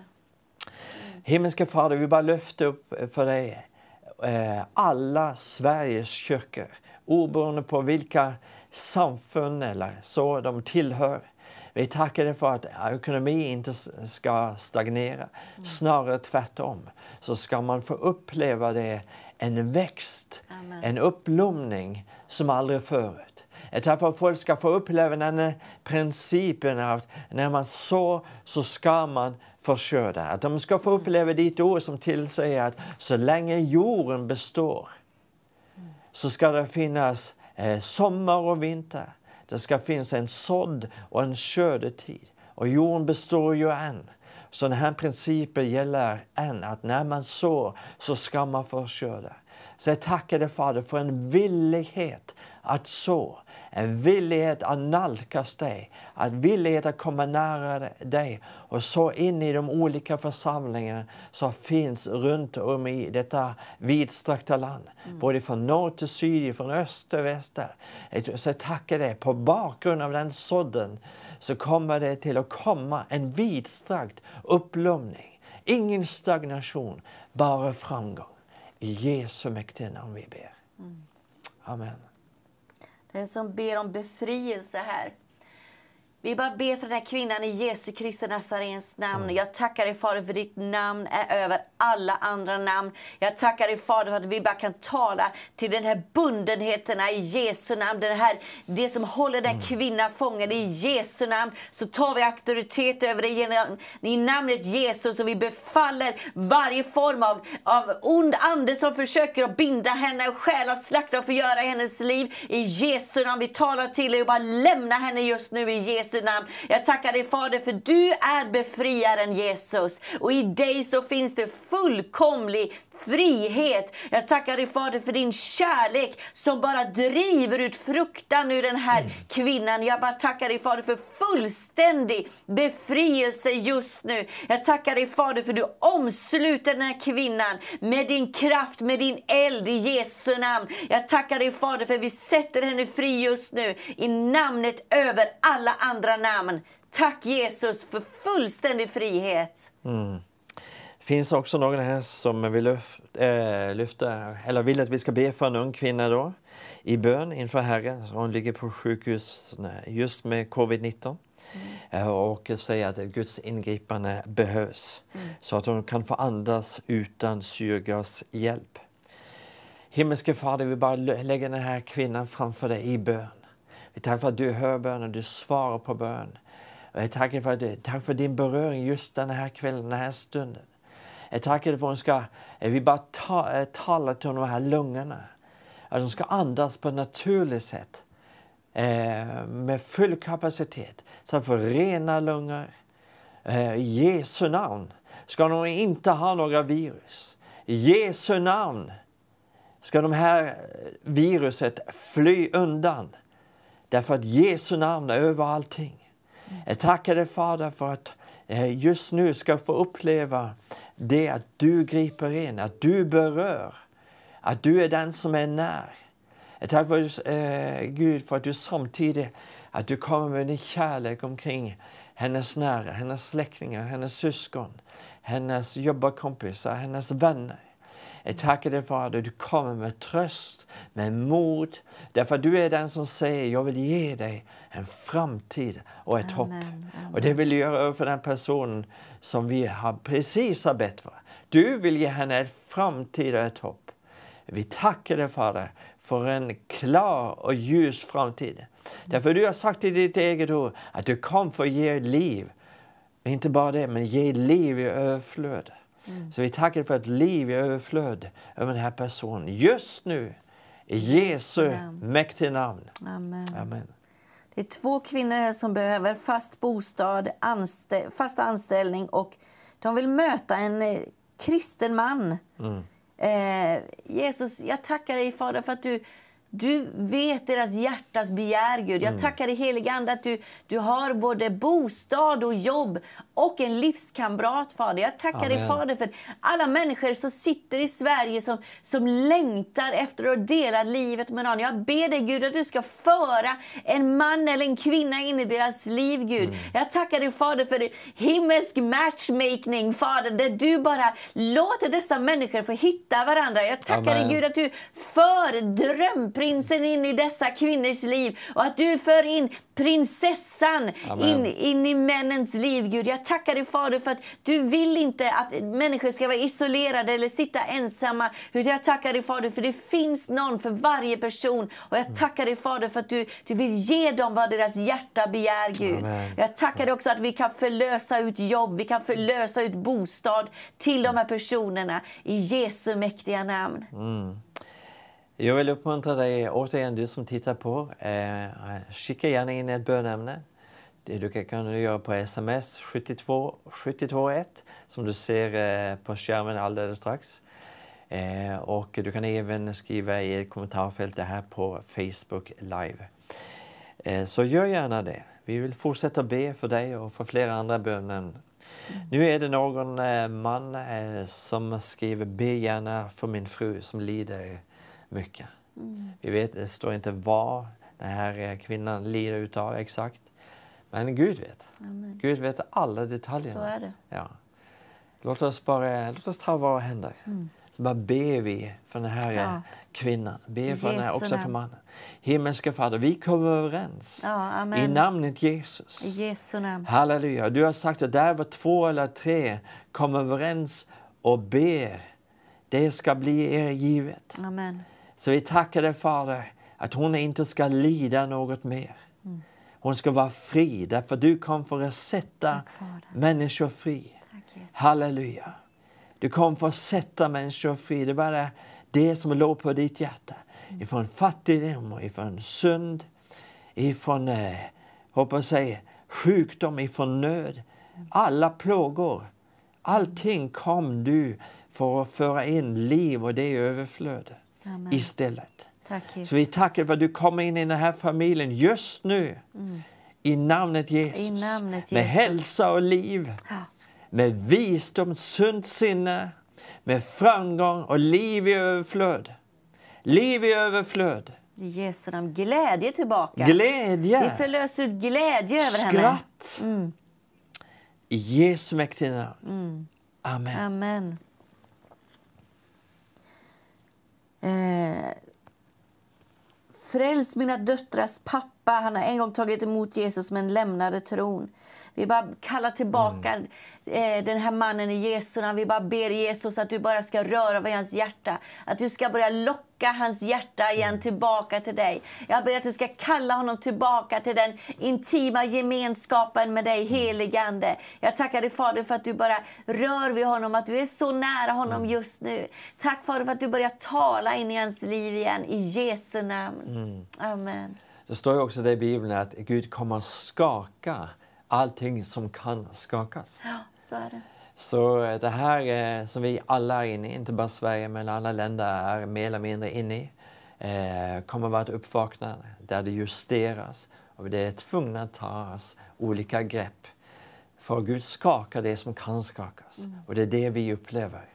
Himmelska Fader, vi bara lyfter upp för dig eh, alla Sveriges kyrkor. Oberoende på vilka samfund eller så de tillhör. Vi tackar dig för att ekonomi inte ska stagnera. Mm. Snarare tvärtom. Så ska man få uppleva det, en växt, Amen. En uppblomning som aldrig förut. Jag tackar att folk ska få uppleva den här principen att när man så, så ska man förskörda. Att de ska få uppleva ditt ord som tillsäger att så länge jorden består så ska det finnas eh, sommar och vinter. Det ska finnas en sådd och en skördetid. Och jorden består ju än. Så den här principen gäller än att när man sår så ska man få skörda. Så jag tackar dig, Fader, för en villighet att så. En villighet att nalkas dig. En villighet att komma nära dig. Och så in i de olika församlingarna som finns runt om i detta vidsträckta land. Mm. Både från norr till syd, från öst till väster. Så jag tackar dig, på bakgrund av den sådden så kommer det till att komma en vidsträckt uppblomning. Ingen stagnation, bara framgång. I Jesu mäktiga namn vi ber. Mm. Amen. Den som ber om befrielse här. Vi bara ber för den här kvinnan i Jesu Kristi Nazarens namn. Mm. Jag tackar dig, Fader, för ditt namn är över alla andra namn. Jag tackar dig, Fader, för att vi bara kan tala till den här bundenheten i Jesu namn. Den här, det som håller den kvinnan fången i Jesu namn. Så tar vi auktoritet över det i namnet Jesus. Och vi befaller varje form av, av ond ande som försöker att binda henne och stjäla och slakta och förgöra hennes liv. I Jesu namn. Vi talar till dig och bara lämna henne just nu i Jesu namn. Jag tackar dig, Fader, för du är befriaren Jesus. Och i dig så finns det fullkomlig frihet. Jag tackar dig, Fader, för din kärlek som bara driver ut fruktan ur den här kvinnan. Jag bara tackar dig, Fader, för fullständig befrielse just nu. Jag tackar dig, Fader, för du omsluter den här kvinnan med din kraft, med din eld i Jesu namn. Jag tackar dig, Fader, för vi sätter henne fri just nu i namnet över alla andra namn. Tack Jesus för fullständig frihet. Mm. finns också någon här som vill lyfta, äh, lyfta, eller vill att vi ska be för en ung kvinna då i bön inför Herren. Hon ligger på sjukhus just med covid nitton. Mm. Och säger att Guds ingripande behövs. Mm. Så att hon kan få andas utan syrgas hjälp. Himmelske Fader, vi bara lägger den här kvinnan framför dig i bön. Vi tackar för att du hör bönen, du svarar på bön. Och jag tackar för, det. Tack för din beröring just den här kvällen, den här stunden. Jag tackar för att hon ska, vi bara ta, talar till de här lungorna. Att de ska andas på ett naturligt sätt. Eh, med full kapacitet. Så att få rena lungor. Eh, I Jesu namn ska de inte ha några virus. I Jesu namn ska de här viruset fly undan. Därför att Jesu namn är över allting. Jag tackar dig, Fader, för att eh, just nu ska få uppleva det att du griper in, att du berör, att du är den som är när. Jag tackar för, eh, Gud, för att du samtidigt att du kommer med din kärlek omkring hennes nära, hennes släktingar, hennes syskon, hennes jobbarkompisar, hennes vänner. Jag tackar dig, Fader, du kommer med tröst, med mod. Därför att du är den som säger, jag vill ge dig en framtid och ett Amen, hopp. amen. Och det vill du göra för den personen som vi har precis har bett för. Du vill ge henne en framtid och ett hopp. Vi tackar dig, Fader, för en klar och ljus framtid. Mm. Därför du har sagt i ditt eget ord att du kom för att ge liv. Inte bara det, men ge liv i överflöd. Mm. Så vi tackar för ett liv i överflöd över den här personen just nu. I Jesu namn. Mäktiga namn. Amen. Amen. Det är två kvinnor här som behöver fast bostad, anstä- fast anställning och de vill möta en eh, kristen man. Mm. Eh, Jesus, jag tackar dig, Fader, för att du, du vet deras hjärtas begär, Gud. Jag mm. tackar dig, helige Ande, att du, du har både bostad och jobb och en livskamrat, Fader. Jag tackar Amen. dig, Fader, för alla människor som sitter i Sverige som, som längtar efter att dela livet med någon. Jag ber dig, Gud, att du ska föra en man eller en kvinna in i deras liv, Gud. Mm. Jag tackar dig, Fader, för himmelsk matchmaking, Fader, där du bara låter dessa människor få hitta varandra. Jag tackar Amen. dig, Gud, att du för drömprinsen in i dessa kvinnors liv och att du för in prinsessan in, in i männens liv, Gud. Jag tackar dig, Fader, för att du vill inte att människor ska vara isolerade eller sitta ensamma. Jag tackar dig, Fader, för det finns någon för varje person. Och jag tackar dig, Fader, för att du, du vill ge dem vad deras hjärta begär, Gud. Amen. Jag tackar dig också att vi kan förlösa ut jobb, vi kan förlösa ut bostad till de här personerna i Jesu mäktiga namn. Mm. Jag vill uppmuntra dig, återigen du som tittar på, eh, skicka gärna in ett bönämne. Det du kan göra på sms sjuttiotvå sjuttiotvå ett som du ser eh, på skärmen alldeles strax. Eh, och du kan även skriva i ett kommentarfält det här på Facebook live. Eh, så gör gärna det. Vi vill fortsätta be för dig och för flera andra bönämnen. Mm. Nu är det någon eh, man eh, som skriver, be gärna för min fru som lider mycket. Mm. Vi vet, det står inte vad den här kvinnan lider utav exakt. Men Gud vet. Amen. Gud vet alla detaljerna. Så är det. Ja. Låt oss bara låt oss ta våra händer. Mm. Så bara ber vi för den här ja. kvinnan. Be för den här också för mannen. Himmelska Fader, vi kommer överens. Ja, amen. I namnet Jesus. I Jesu namn. Halleluja. Du har sagt att där var två eller tre kommer överens och ber. Det ska bli er givet. Amen. Så vi tackar dig, Fader, att hon inte ska lida något mer. Mm. Hon ska vara fri, därför du kom för att sätta människor fri. Tack, halleluja. Du kom för att sätta människor fri. Det var det, det som låg på ditt hjärta. Mm. Ifrån fattigdom och ifrån synd. Ifrån, eh, hoppas jag, sjukdom, ifrån nöd. Mm. Alla plågor. Allting kom du för att föra in liv och det är överflöd. Amen. Istället. Tack, så vi tackar för att du kommer in i den här familjen just nu. Mm. I namnet Jesus. I namnet Jesus. Med hälsa och liv. Ja. Med visdom, sunt sinne. Med framgång och liv i överflöd. Liv i överflöd. I Jesu namn. Glädje tillbaka. Glädje. Vi förlöser ut glädje över Skratt. henne. Mm. I Jesu mäktiga namn. Mm. Amen. Amen. Eh, Fräls mina döttrars pappa. Han har en gång tagit emot Jesus men lämnade tron. Vi bara kallar tillbaka mm. eh, den här mannen i Jesu namn. Vi bara ber Jesus att du bara ska röra vid hans hjärta. Att du ska börja locka hans hjärta igen mm. tillbaka till dig. Jag ber att du ska kalla honom tillbaka till den intima gemenskapen med dig, heligande. Jag tackar dig, Fader, för att du bara rör vid honom. Att du är så nära honom mm. just nu. Tack, Fader, för att du börjar tala in i hans liv igen. I Jesu namn. Mm. Amen. Det står ju också det i Bibeln att Gud kommer att skaka allting som kan skakas. Ja, så är det. Så det här eh, som vi alla är inne i, inte bara Sverige men alla länder är mer eller mindre inne i, eh, kommer att vara ett uppvaknande där det justeras. Och det är tvungna att ta oss olika grepp. För Gud skakar det som kan skakas. Mm. Och det är det vi upplever.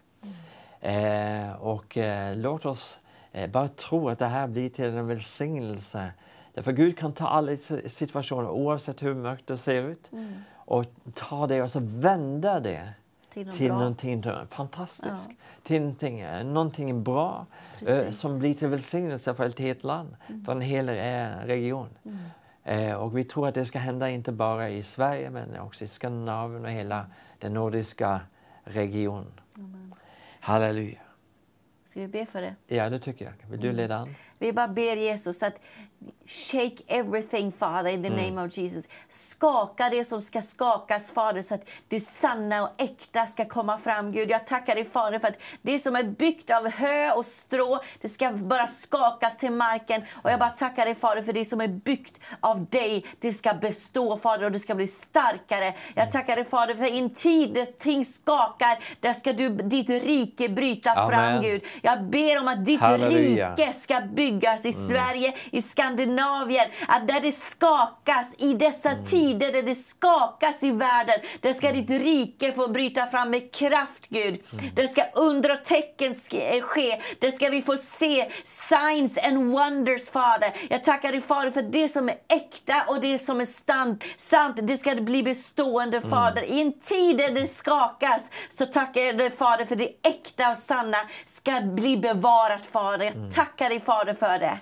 Mm. Eh, och eh, låt oss eh, bara tro att det här blir till en välsignelse. Därför Gud kan ta alla situationer oavsett hur mörkt det ser ut. Mm. Och ta det och så vända det till, till någonting fantastiskt. Ja. Till någonting, någonting bra. Eh, som blir till välsignelse för ett helt land. Mm. För en hel eh, region. Mm. Eh, och vi tror att det ska hända inte bara i Sverige men också i Skandinavien och hela den nordiska regionen. Amen. Halleluja. Ska vi be för det? Ja, det tycker jag. Vill du leda an? Vi bara ber Jesus att shake everything, Father, in the mm. name of Jesus. Skaka det som ska skakas, Fader, så att det sanna och äkta ska komma fram, Gud. Jag tackar dig, Fader, för att det som är byggt av hö och strå, det ska bara skakas till marken. Och jag bara tackar dig, Fader, för det som är byggt av dig, det ska bestå, Fader, och det ska bli starkare. Jag tackar dig, Fader, för i en tid där ting skakar, där ska du, ditt rike bryta Amen. Fram, Gud. Jag ber om att ditt Halleluja. Rike ska byggas i mm. Sverige, i Skandinavien, att där det skakas i dessa mm. tider, där det skakas i världen, där ska mm. ditt rike få bryta fram med kraft, Gud. Mm. Där ska under och tecken ske, där ska vi få se signs and wonders, Fader. Jag tackar dig, Fader, för det som är äkta och det som är stand, sant, det ska bli bestående, mm. Fader. I en tid där det skakas, så tackar jag dig, Fader, för det äkta och sanna ska bli bevarat, Fader. Jag mm. tackar dig, Fader, för det.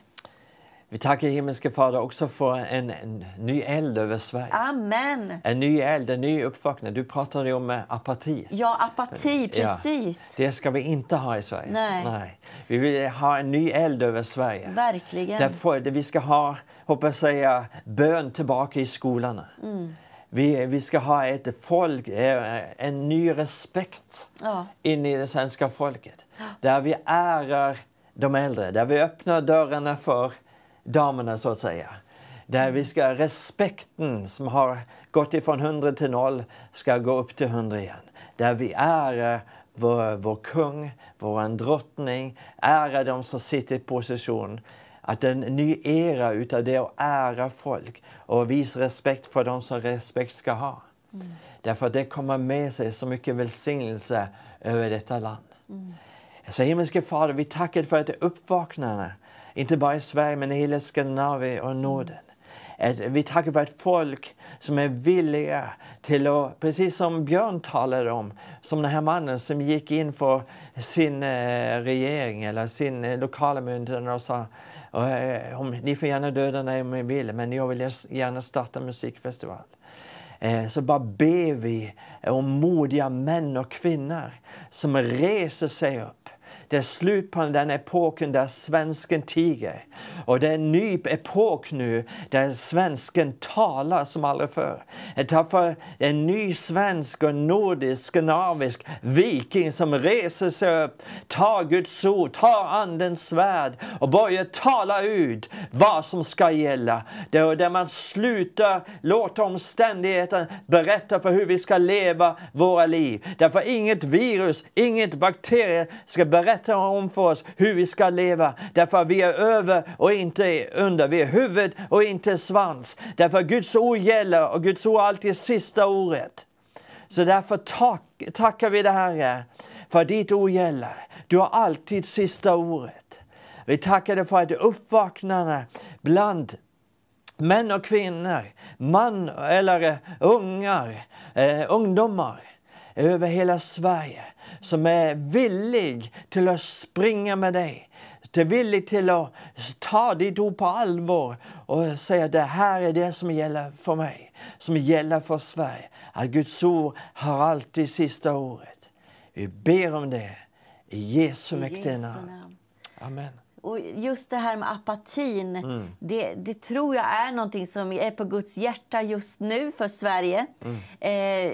Vi tackar himmelske Fader också för en, en ny eld över Sverige. Amen. En ny eld, en ny uppvaknande. Du pratade ju om apati. Ja, apati, precis. Ja, det ska vi inte ha i Sverige. Nej. Nej. Vi vill ha en ny eld över Sverige. Verkligen. Därför, vi ska ha, hoppas jag säga, bön tillbaka i skolorna. Mm. Vi, vi ska ha ett folk, en ny respekt ja. In i det svenska folket. Ja. Där vi ärar de äldre, där vi öppnar dörrarna för damerna, så att säga. Där vi ska, respekten som har gått ifrån hundra till noll ska gå upp till hundra igen. Där vi ärar vår, vår kung, vår drottning, ärar de som sitter i position. Att en ny era utav det att ära folk och visa respekt för de som respekt ska ha. Mm. Därför att det kommer med sig så mycket välsignelse över detta land. Mm. Så himmelske Fader, vi tackar för att det uppvaknarna, inte bara i Sverige men i hela Skandinavien och Norden. Vi tackar för ett folk som är villiga till att, precis som Björn talade om, som den här mannen som gick in för sin eh, regering eller sin eh, lokala myndighet och sa, eh, om, ni får gärna döda mig om ni vill, men jag vill gärna starta musikfestival. Eh, så bara ber vi om modiga män och kvinnor som reser sig upp. Det är slut på den epoken där svensken tiger. Och det är en ny epok nu där svensken talar som aldrig förr. Därför en ny svensk och nordisk, skandinavisk viking som reser sig upp, tar Guds ord, tar andens svärd och börjar tala ut vad som ska gälla. Där, där man slutar låta omständigheten berätta för hur vi ska leva våra liv. Därför inget virus, inget bakterie ska berätta om för oss hur vi ska leva. Därför vi är över och inte under. Vi är huvud och inte svans. Därför Guds ord gäller och Guds ord är alltid sista ordet. Så därför tack, tackar vi det här för ditt ord gäller. Du har alltid sista ordet. Vi tackar dig för att uppvaknarna bland män och kvinnor, man eller ungar, eh, ungdomar, över hela Sverige som är villig till att springa med dig. Till villig till att ta ditt ord på allvar och säga att det här är det som gäller för mig, som gäller för Sverige. Att Guds ord har alltid sista ordet. Vi ber om det i Jesu mäktiga namn. Amen. Och just det här med apatin, mm. det, det tror jag är någonting som är på Guds hjärta just nu för Sverige. Mm. Eh,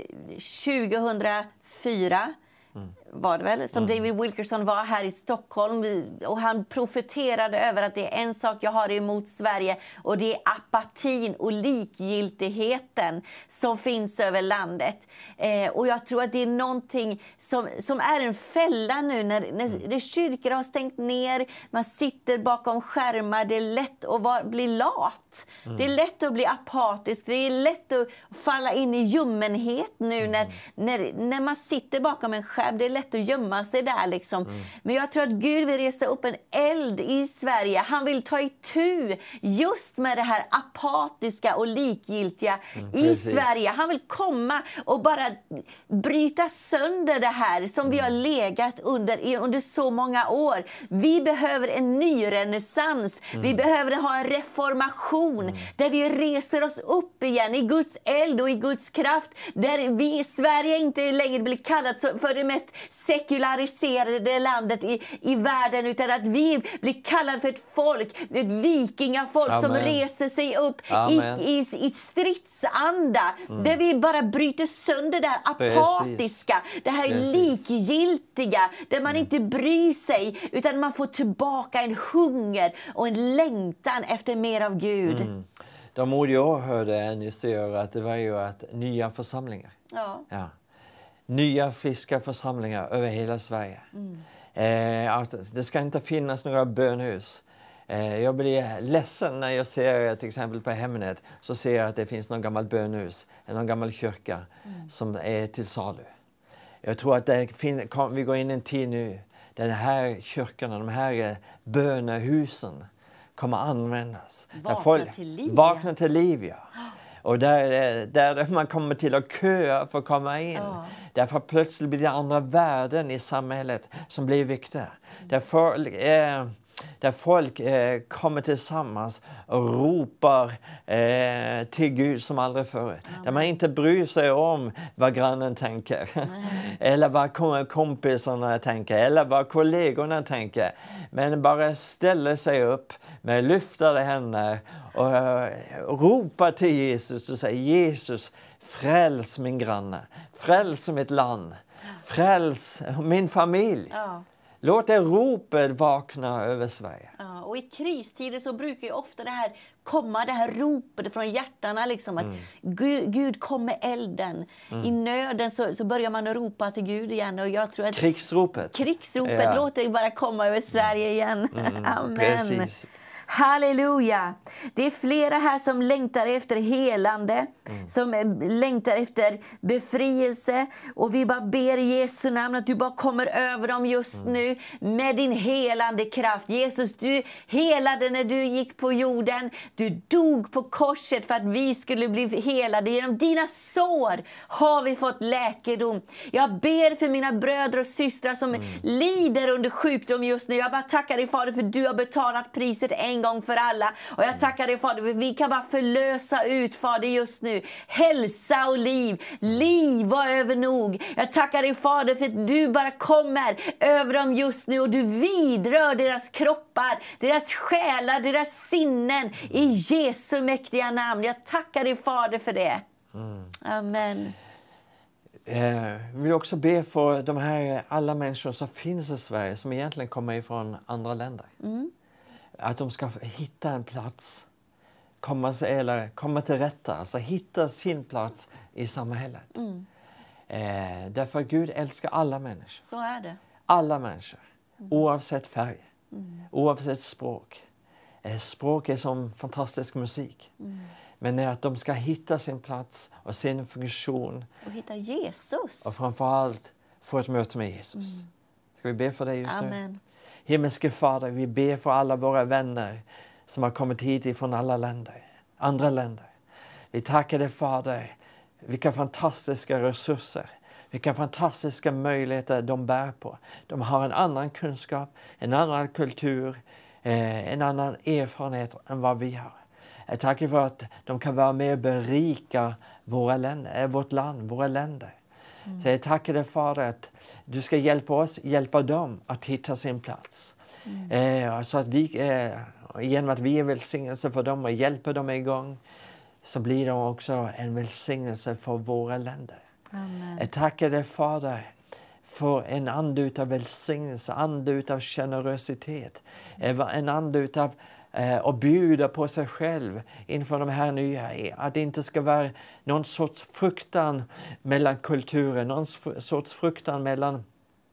tjugohundrafyra mm. var det väl, som mm. David Wilkerson var här i Stockholm och han profeterade över att det är en sak jag har emot Sverige och det är apatin och likgiltigheten som finns över landet. Eh, och jag tror att det är någonting som, som är en fälla nu när, när mm. kyrkor har stängt ner, man sitter bakom skärmar, det är lätt att vara, bli lat. Mm. Det är lätt att bli apatisk, det är lätt att falla in i ljummenhet nu mm. när, när, när man sitter bakom en skärm, det är lätt att gömma sig där liksom. Mm. Men jag tror att Gud vill resa upp en eld i Sverige. Han vill ta itu just med det här apatiska och likgiltiga mm, i precis. Sverige. Han vill komma och bara bryta sönder det här som mm. vi har legat under under så många år. Vi behöver en ny renässans. Mm. Vi behöver ha en reformation mm. där vi reser oss upp igen i Guds eld och i Guds kraft. Där vi i Sverige inte längre blir kallat för det mest sekulariserade landet i, i världen, utan att vi blir kallade för ett folk, ett vikingafolk Amen. Som reser sig upp i, i, i stridsanda, mm. där vi bara bryter sönder det här apatiska, Precis. Det här Precis. Likgiltiga, där man mm. inte bryr sig, utan man får tillbaka en hunger och en längtan efter mer av Gud. Mm. De ord jag hörde nyss göra att det var ju att nya församlingar. Ja. Ja. Nya friska församlingar över hela Sverige. Mm. Eh, att det ska inte finnas några bönhus. Eh, jag blir ledsen när jag ser till exempel på Hemnet så ser jag att det finns någon gammal bönhus, någon gammal kyrka mm. som är till salu. Jag tror att det fin- kom, vi går in i en tid nu där den här kyrkorna, de här bönehusen kommer användas. Vakna folk, till liv. Vakna till liv, ja. Och där, där man kommer till att köa för att komma in. Ja. Därför plötsligt blir det andra värden i samhället som blir viktiga. Mm. Där folk, eh, där folk eh, kommer tillsammans och ropar eh, till Gud som aldrig förr. Ja. Där man inte bryr sig om vad grannen tänker. Mm. Eller vad kompisarna tänker. Eller vad kollegorna tänker. Men bara ställer sig upp med lyftade händer och uh, ropar till Jesus och säger: Jesus, fräls min granne, fräls mitt land, fräls min familj. Ja. Låt det ropet vakna över Sverige. Ja, och i kristider så brukar ju ofta det här komma, det här ropet från hjärtarna liksom, att mm. Gud, Gud kom med elden. Mm. I nöden så, så börjar man att ropa till Gud igen. Och jag tror att krigsropet. Krigsropet, ja. Låt det bara komma över Sverige igen. Mm. Amen. Precis. Halleluja! Det är flera här som längtar efter helande, mm. som längtar efter befrielse, och vi bara ber i Jesu namn att du bara kommer över dem just mm. nu med din helande kraft. Jesus, du helade när du gick på jorden. Du dog på korset för att vi skulle bli helade. Genom dina sår har vi fått läkedom. Jag ber för mina bröder och systrar som mm. lider under sjukdom just nu. Jag bara tackar dig, Fader, för du har betalat priset en En gång för alla. Och jag tackar dig, Fader, för vi kan bara förlösa ut, Fader, just nu. Hälsa och liv. Liv var över nog. Jag tackar dig, Fader, för att du bara kommer över dem just nu. Och du vidrör deras kroppar, deras själar, deras sinnen. I Jesu mäktiga namn. Jag tackar dig, Fader, för det. Mm. Amen. Jag vill också be för de här alla människor som finns i Sverige, som egentligen kommer ifrån andra länder. Mm. Att de ska hitta en plats, komma, eller komma till rätta, alltså hitta sin plats i samhället. Mm. Eh, därför att Gud älskar alla människor. Så är det. Alla människor, mm. oavsett färg, mm. oavsett språk. Eh, språk är som fantastisk musik. Mm. Men att de ska hitta sin plats och sin funktion. Och hitta Jesus. Och framförallt få ett möte med Jesus. Mm. Ska vi be för det just Amen. Nu? Himmelske Fader, vi ber för alla våra vänner som har kommit hit ifrån alla länder, andra länder. Vi tackar dig, Fader, vilka fantastiska resurser, Vilka fantastiska möjligheter de bär på. De har en annan kunskap, en annan kultur, eh, en annan erfarenhet än vad vi har. Jag tackar för att de kan vara med och berika våra länder, vårt land, våra länder. Mm. Så jag tackar dig, Fader, att du ska hjälpa oss, hjälpa dem att hitta sin plats. Mm. Eh, så att vi, eh, genom att vi är välsignelse för dem och hjälper dem igång, så blir de också en välsignelse för våra länder. Amen. Jag tackar dig, Fader, för en ande utav välsignelse, ande utav generositet, en ande utav eh, att bjuda på sig själv inför de här nya. Att det inte ska vara någon sorts fruktan mellan kulturer, någon sorts fruktan mellan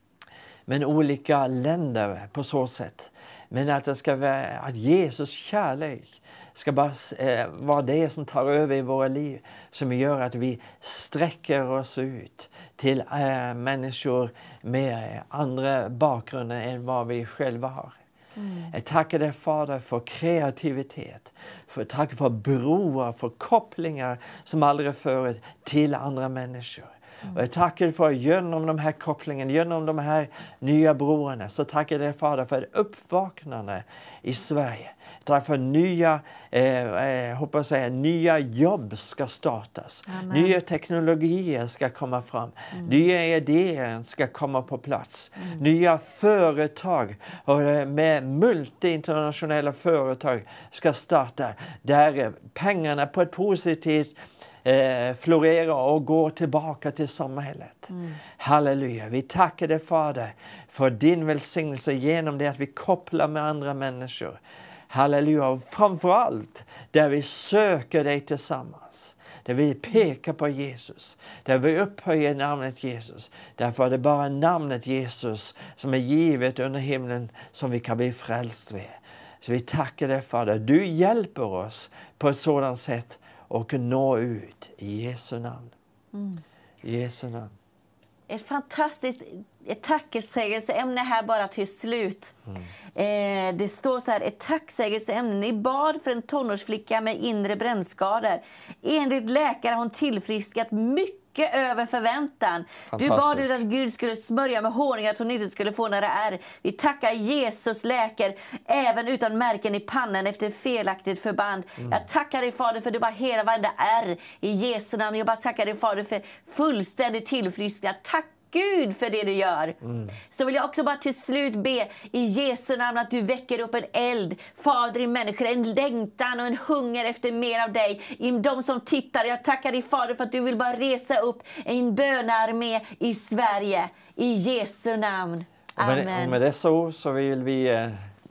men olika länder på så sätt. Men att det ska vara att Jesus kärlek ska bara eh, vara det som tar över i våra liv. Som gör att vi sträcker oss ut till eh, människor med andra bakgrunder än vad vi själva har. Mm. Jag tackar dig, Fader, för kreativitet. För, tack för broar, för kopplingar som aldrig förut till andra människor. Mm. Och jag tackar dig för genom de här kopplingarna, genom de här nya broarna. Så tackar jag dig, Fader, för ett uppvaknande i Sverige. Tack för nya, eh, eh, hoppas säga, nya jobb ska startas. Amen. Nya teknologier ska komma fram. Mm. Nya idéer ska komma på plats. Mm. Nya företag och med multi-internationella företag ska starta. Där pengarna på ett positivt Eh, florera och gå tillbaka till samhället. Mm. Halleluja. Vi tackar dig, Fader, för din välsignelse genom det att vi kopplar med andra människor. Halleluja. Och framförallt där vi söker dig tillsammans. Där vi pekar på Jesus. Där vi upphöjer namnet Jesus. Därför är det bara namnet Jesus som är givet under himlen som vi kan bli frälst vid. Så vi tackar dig, Fader. Du hjälper oss på ett sådant sätt och nå ut i Jesu namn. Mm. I Jesu namn. Ett fantastiskt ett tacksägelseämne här bara till slut. Mm. Eh, det står så här, ett tacksägelseämne. Ni bad för en tonårsflicka med inre brännskador. Enligt läkare har hon tillfriskat mycket över förväntan. Du bad ut att Gud skulle smörja med honung, att hon inte skulle få några ärr. Vi tackar Jesus, läker även utan märken i pannan efter felaktigt förband. Mm. Jag tackar dig, Fader, för du bara hela varenda ärr i Jesu namn. Jag bara tackar dig, Fader, för fullständigt tillfrisknat. Tack Gud för det du gör. Mm. Så vill jag också bara till slut be i Jesu namn att du väcker upp en eld, Fader, i människor, en längtan och en hunger efter mer av dig. I de som tittar, jag tackar dig, Fader, för att du vill bara resa upp en bönarmé i Sverige. I Jesu namn. Amen. Och med, och med dessa ord så vill vi eh,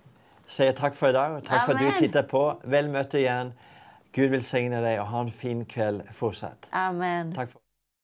säga tack för idag och tack Amen. För att du tittar på. Väl möte igen. Gud vill segna dig och ha en fin kväll fortsatt. Amen. Tack för